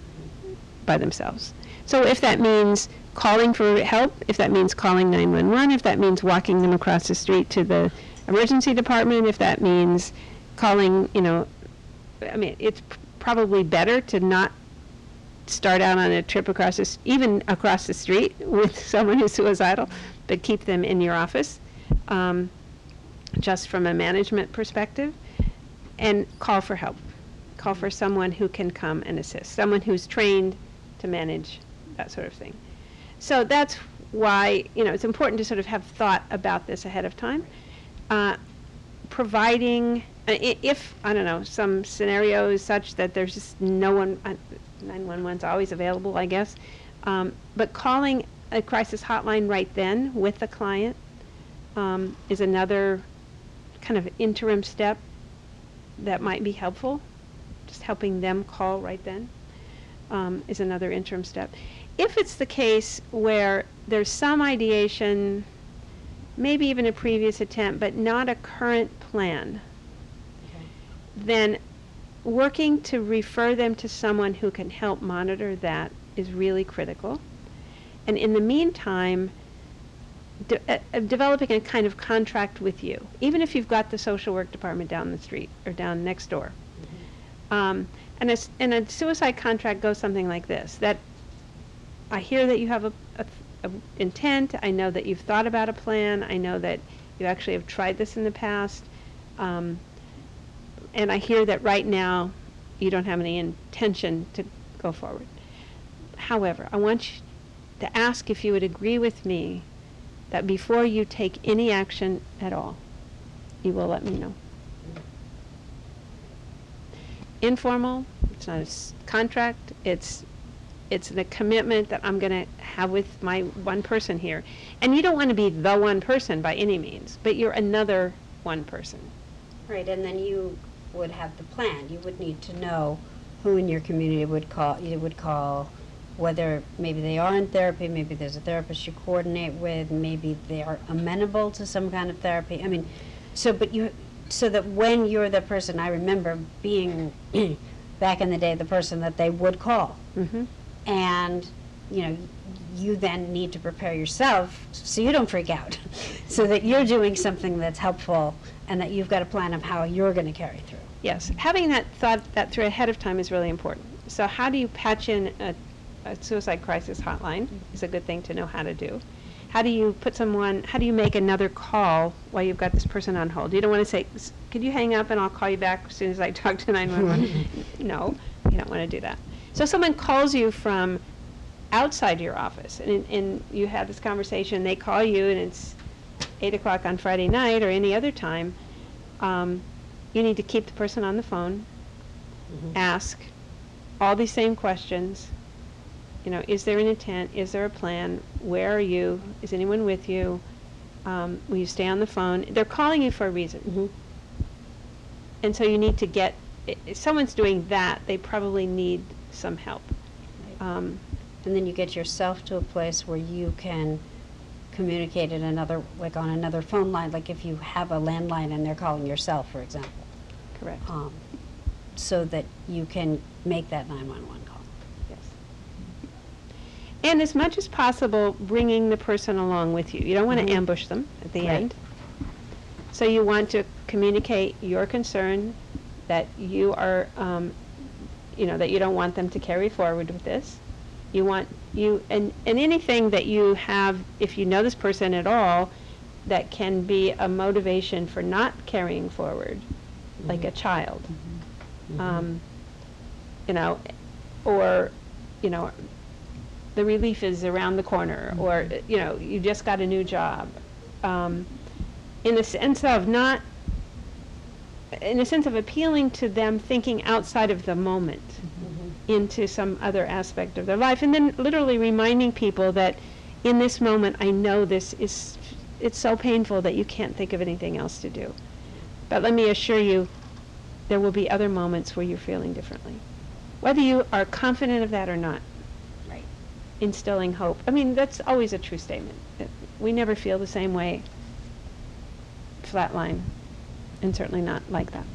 Speaker 2: by themselves. So if that means calling for help, if that means calling nine one one, if that means walking them across the street to the emergency department, if that means calling, you know, I mean, it's p- probably better to not start out on a trip across this, even across the street with someone who's suicidal, but keep them in your office, um, just from a management perspective, and call for help. Call for someone who can come and assist, someone who's trained to manage that sort of thing. So that's why, you know, it's important to sort of have thought about this ahead of time. Uh, providing, uh, i- if, I don't know, some scenario is such that there's just no one, uh, nine one one's always available, I guess, um, but calling a crisis hotline right then with the client um, is another kind of interim step that might be helpful. Just helping them call right then um, is another interim step. If it's the case where there's some ideation, maybe even a previous attempt, but not a current plan, okay. then working to refer them to someone who can help monitor that is really critical. And in the meantime, de- uh, developing a kind of contract with you, even if you've got the social work department down the street or down next door. Mm-hmm. Um, and, a, and a suicide contract goes something like this, that I hear that you have a, a, a intent, I know that you've thought about a plan, I know that you actually have tried this in the past, um, and I hear that right now you don't have any intention to go forward. However, I want you to ask if you would agree with me that before you take any action at all, you will let me know. Informal, it's not a s- contract, it's it's the commitment that I'm going to have with my one person here. And you don't want to be the one person by any means, but you're another one person.
Speaker 9: Right, and then you would have the plan. You would need to know who in your community would call, you would call, whether maybe they are in therapy, maybe there's a therapist you coordinate with, maybe they are amenable to some kind of therapy. I mean, so, but you, so that when you're the person, I remember being back in the day, the person that they would call.
Speaker 2: Mm-hmm.
Speaker 9: And you know, you then need to prepare yourself so you don't freak out, so that you're doing something that's helpful and that you've got a plan of how you're going to carry through.
Speaker 2: Yes, having that thought that through ahead of time is really important. So how do you patch in a, a suicide crisis hotline is a good thing to know how to do. How do you put someone, how do you make another call while you've got this person on hold? You don't want to say, "S- could you hang up and I'll call you back as soon as I talk to nine one one? No, you don't want to do that. So someone calls you from outside your office, and, and you have this conversation, they call you and it's eight o'clock on Friday night or any other time, um, you need to keep the person on the phone,
Speaker 9: Mhm.
Speaker 2: ask all these same questions. You know, is there an intent? Is there a plan? Where are you? Is anyone with you? Um, will you stay on the phone? They're calling you for a reason.
Speaker 9: Mhm.
Speaker 2: And so you need to get, i- if someone's doing that, they probably need some help. Um,
Speaker 9: And then you get yourself to a place where you can communicate in another, like on another phone line, like if you have a landline and they're calling your cell, for example.
Speaker 2: correct.
Speaker 9: Um, so that you can make that nine one one call.
Speaker 2: Yes. And as much as possible, bringing the person along with you. You don't want to
Speaker 9: Mhm.
Speaker 2: ambush them at the
Speaker 9: Right.
Speaker 2: end. So you want to communicate your concern that you are, um, you know, that you don't want them to carry forward with this. You want you, and, and anything that you have, if you know this person at all, that can be a motivation for not carrying forward, like a child. Um, you know, or, you know, the relief is around the corner, or, you know, you just got a new job. Um, in the sense of not, in the sense of appealing to them thinking outside of the moment into some other aspect of their life, and then literally reminding people that in this moment, I know this is, it's so painful that you can't think of anything else to do. But let me assure you, there will be other moments where you're feeling differently. Whether you are confident of that or not.
Speaker 9: Right.
Speaker 2: Instilling hope. I mean, that's always a true statement. That we never feel the same way flatline, and certainly not like that.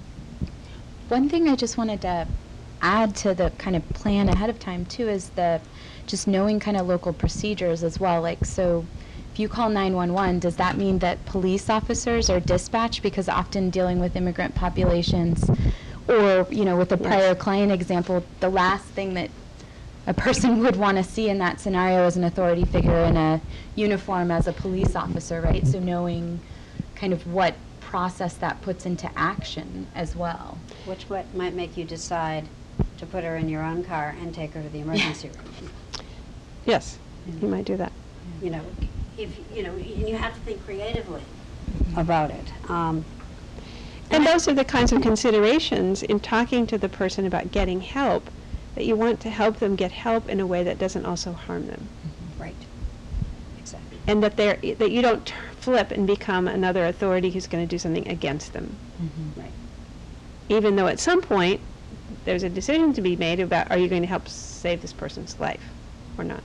Speaker 7: One thing I just wanted to add to the kind of plan ahead of time too is the just knowing kind of local procedures as well. Like, so if you call nine one one, does that mean that police officers are dispatched? Because often dealing with immigrant populations, or, you know, with the prior client example, the last thing that a person would want to see in that scenario is an authority figure in a uniform as a police officer, right? So knowing kind of what process that puts into action as well.
Speaker 9: Which what might make you decide to put her in your own car and take her to the emergency room.
Speaker 2: Yes, you might do that.
Speaker 9: You know, if, you know, and you have to think creatively about it. Um,
Speaker 2: And those are the kinds of considerations in talking to the person about getting help, that you want to help them get help in a way that doesn't also harm them.
Speaker 9: Right. Exactly.
Speaker 2: And that they're, that you don't t- flip and become another authority who's going to do something against them.
Speaker 9: Right.
Speaker 2: Even though at some point, there's a decision to be made about, are you going to help save this person's life or not?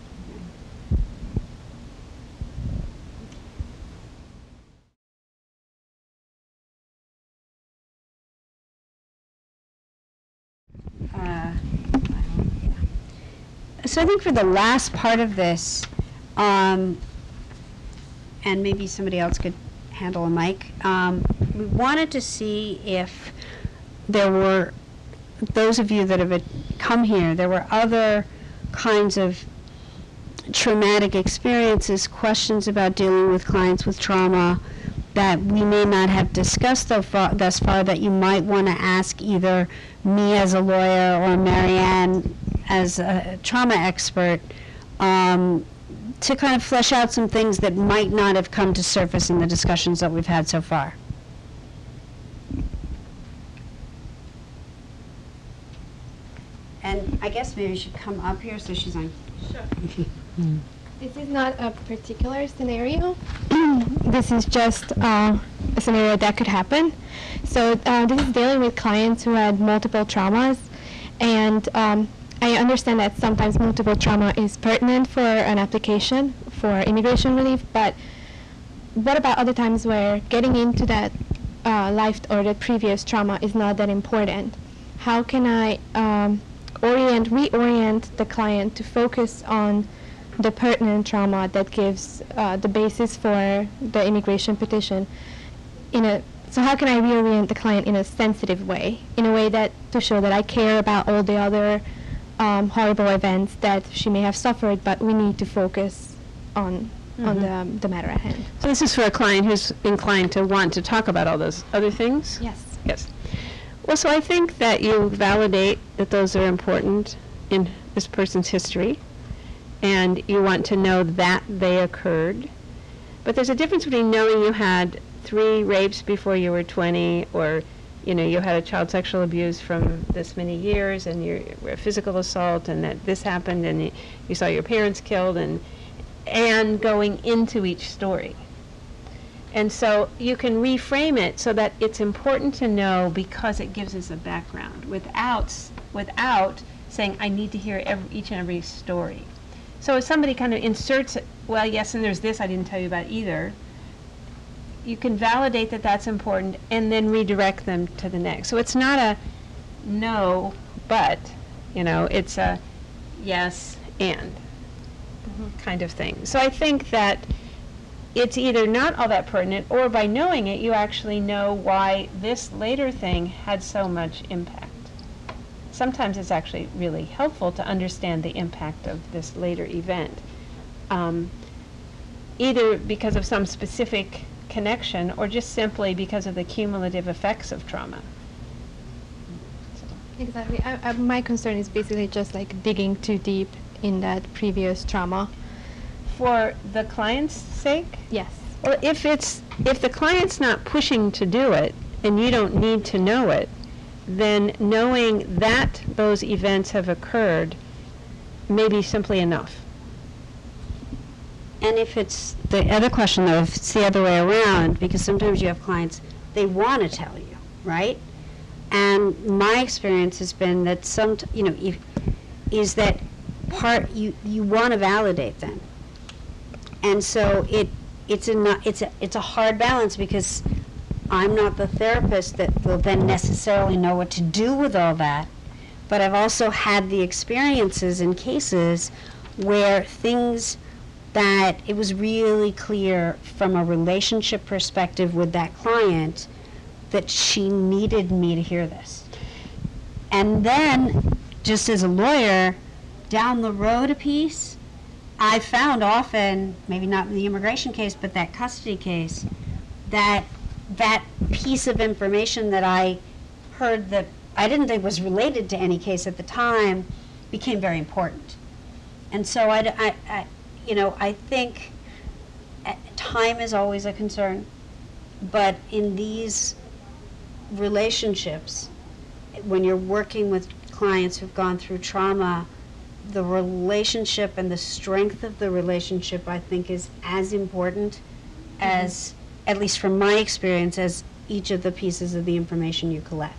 Speaker 9: Uh, So I think for the last part of this, um, and maybe somebody else could handle a mic, um, we wanted to see if there were, those of you that have come here, there were other kinds of traumatic experiences, questions about dealing with clients with trauma that we may not have discussed so far, thus far, that you might want to ask either me as a lawyer or Marianne as a trauma expert, um, to kind of flesh out some things that might not have come to surface in the discussions that we've had so far. And I guess maybe you should come up here so she's on.
Speaker 8: Sure. This is not a particular scenario. This is just uh, a scenario that could happen. So uh, this is dealing with clients who had multiple traumas, and um, I understand that sometimes multiple trauma is pertinent for an application for immigration relief, but what about other times where getting into that uh, life or the previous trauma is not that important? How can I um, orient, reorient the client to focus on the pertinent trauma that gives uh, the basis for the immigration petition. In a, so how can I reorient the client in a sensitive way, in a way that to show that I care about all the other um, horrible events that she may have suffered, but we need to focus on mm-hmm. on the, um, the matter at hand.
Speaker 2: So this is for a client who's inclined to want to talk about all those other things?
Speaker 8: Yes.
Speaker 2: Yes. Well, so I think that you validate that those are important in this person's history, and you want to know that they occurred. But there's a difference between knowing you had three rapes before you were twenty, or you know, you had a child sexual abuse from this many years, and you were a physical assault, and that this happened, and you, you saw your parents killed, and and going into each story. And so you can reframe it so that it's important to know because it gives us a background without without saying, I need to hear every, each and every story. So if somebody kind of inserts, well, yes, and there's this I didn't tell you about either, you can validate that that's important and then redirect them to the next. So it's not a no, but, you know, it's a yes, and mm-hmm. kind of thing. So I think that it's either not all that pertinent, or by knowing it, you actually know why this later thing had so much impact. Sometimes it's actually really helpful to understand the impact of this later event, um, either because of some specific connection or just simply because of the cumulative effects of trauma.
Speaker 8: Exactly. I, I, my concern is basically just like digging too deep in that previous trauma.
Speaker 2: For the client's sake?
Speaker 8: Yes.
Speaker 2: Well, if it's if the client's not pushing to do it and you don't need to know it, then knowing that those events have occurred may be simply enough.
Speaker 9: And if it's the other question, though, if it's the other way around, because sometimes you have clients, they want to tell you, right? And my experience has been that some, t- you know, if, is that part you you want to validate them. And so it it's a it's a it's a hard balance, because I'm not the therapist that will then necessarily know what to do with all that, but I've also had the experiences in cases where things that it was really clear from a relationship perspective with that client that she needed me to hear this. And then, just as a lawyer, down the road a piece, I found often, maybe not in the immigration case, but that custody case, that that piece of information that I heard that I didn't think was related to any case at the time became very important. And so I, I, I you know, I think time is always a concern, but in these relationships, when you're working with clients who've gone through trauma, the relationship and the strength of the relationship, I think, is as important as, at least from my experience, as each of the pieces of the information you collect.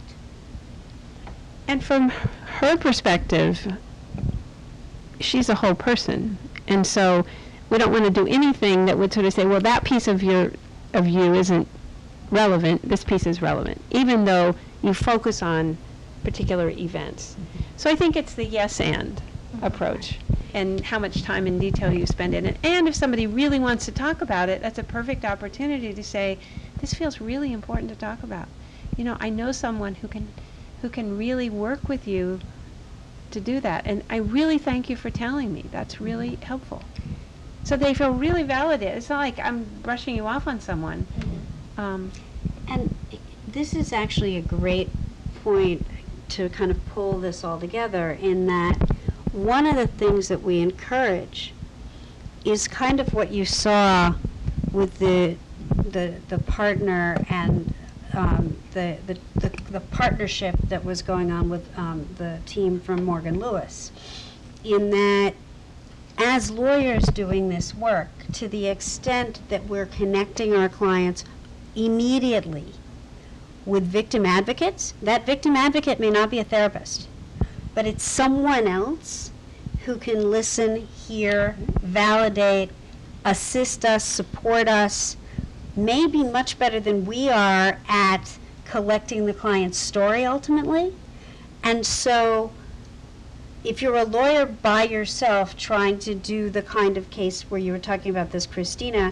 Speaker 2: And from her perspective, she's a whole person. And so we don't want to do anything that would sort of say, well, that piece of your of you isn't relevant, this piece is relevant, even though you focus on particular events. Mm-hmm. So I think it's the yes and mm-hmm. approach, and how much time and detail you spend in it. And if somebody really wants to talk about it, that's a perfect opportunity to say, this feels really important to talk about. You know, I know someone who can who can really work with you to do that, and I really thank you for telling me. That's really mm-hmm. helpful. So they feel really validated. It's not like I'm brushing you off on someone. Mm-hmm. um,
Speaker 9: and this is actually a great point to kind of pull this all together, in that one of the things that we encourage is kind of what you saw with the the, the partner and um, the, the, the, the partnership that was going on with um, the team from Morgan Lewis, in that as lawyers doing this work, to the extent that we're connecting our clients immediately with victim advocates, that victim advocate may not be a therapist, but it's someone else who can listen, hear, validate, assist us, support us, maybe much better than we are at collecting the client's story ultimately. And so if you're a lawyer by yourself trying to do the kind of case where you were talking about this, Christina,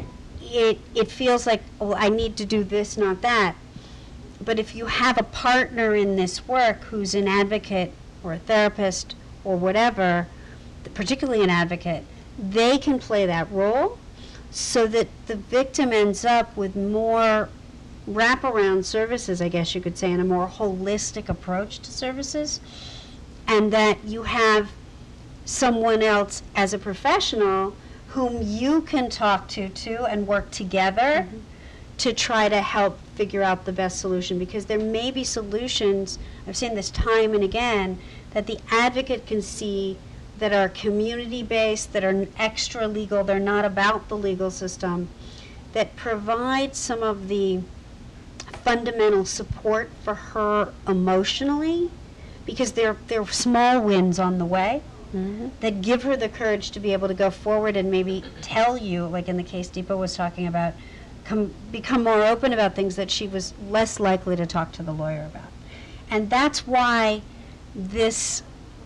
Speaker 9: it, it feels like, oh, I need to do this, not that. But if you have a partner in this work who's an advocate or a therapist or whatever, particularly an advocate, they can play that role so that the victim ends up with more wraparound services, I guess you could say, and a more holistic approach to services, and that you have someone else as a professional whom you can talk to too and work together mm-hmm. to try to help figure out the best solution, because there may be solutions, I've seen this time and again, that the advocate can see that are community-based, that are extra legal, they're not about the legal system, that provide some of the fundamental support for her emotionally, because they're, they're small wins on the way, mm-hmm. that give her the courage to be able to go forward and maybe tell you, like in the case Deepa was talking about, come, become more open about things that she was less likely to talk to the lawyer about. And that's why this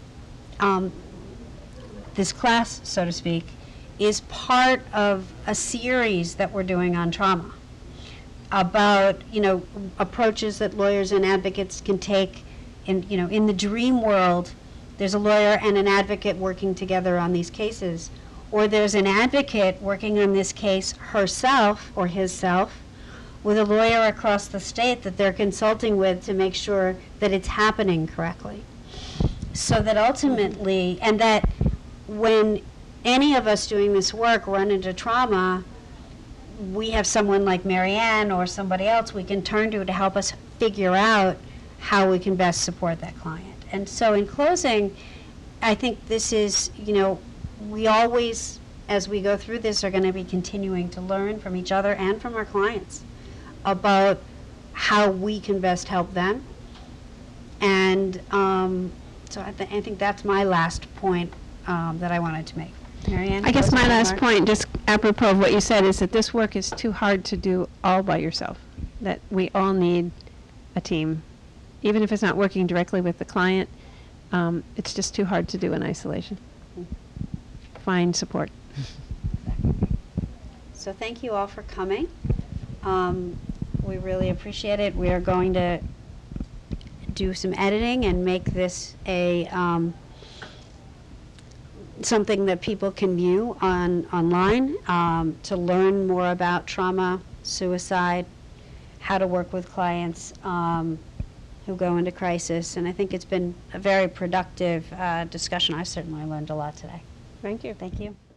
Speaker 9: um, this class, so to speak, is part of a series that we're doing on trauma about, you know, approaches that lawyers and advocates can take. In, you know, in the dream world, there's a lawyer and an advocate working together on these cases, or there's an advocate working on this case herself or himself with a lawyer across the state that they're consulting with to make sure that it's happening correctly. So that ultimately, and that when any of us doing this work run into trauma, we have someone like Marianne or somebody else we can turn to to help us figure out how we can best support that client. And so in closing, I think this is, you know, we always, as we go through this, are going to be continuing to learn from each other and from our clients about how we can best help them. And um, so I, th I think that's my last point um, that I wanted to make. Marianne?
Speaker 2: I guess my last
Speaker 9: remark?
Speaker 2: point, just apropos of what you said, is that this work is too hard to do all by yourself, that we all need a team. Even if it's not working directly with the client, um, it's just too hard to do in isolation. Find support.
Speaker 9: So thank you all for coming. Um, we really appreciate it. We are going to do some editing and make this a um, something that people can view on online um, to learn more about trauma, suicide, how to work with clients um, who go into crisis. And I think it's been a very productive uh, discussion. I certainly learned a lot today.
Speaker 2: Thank you.
Speaker 9: Thank you.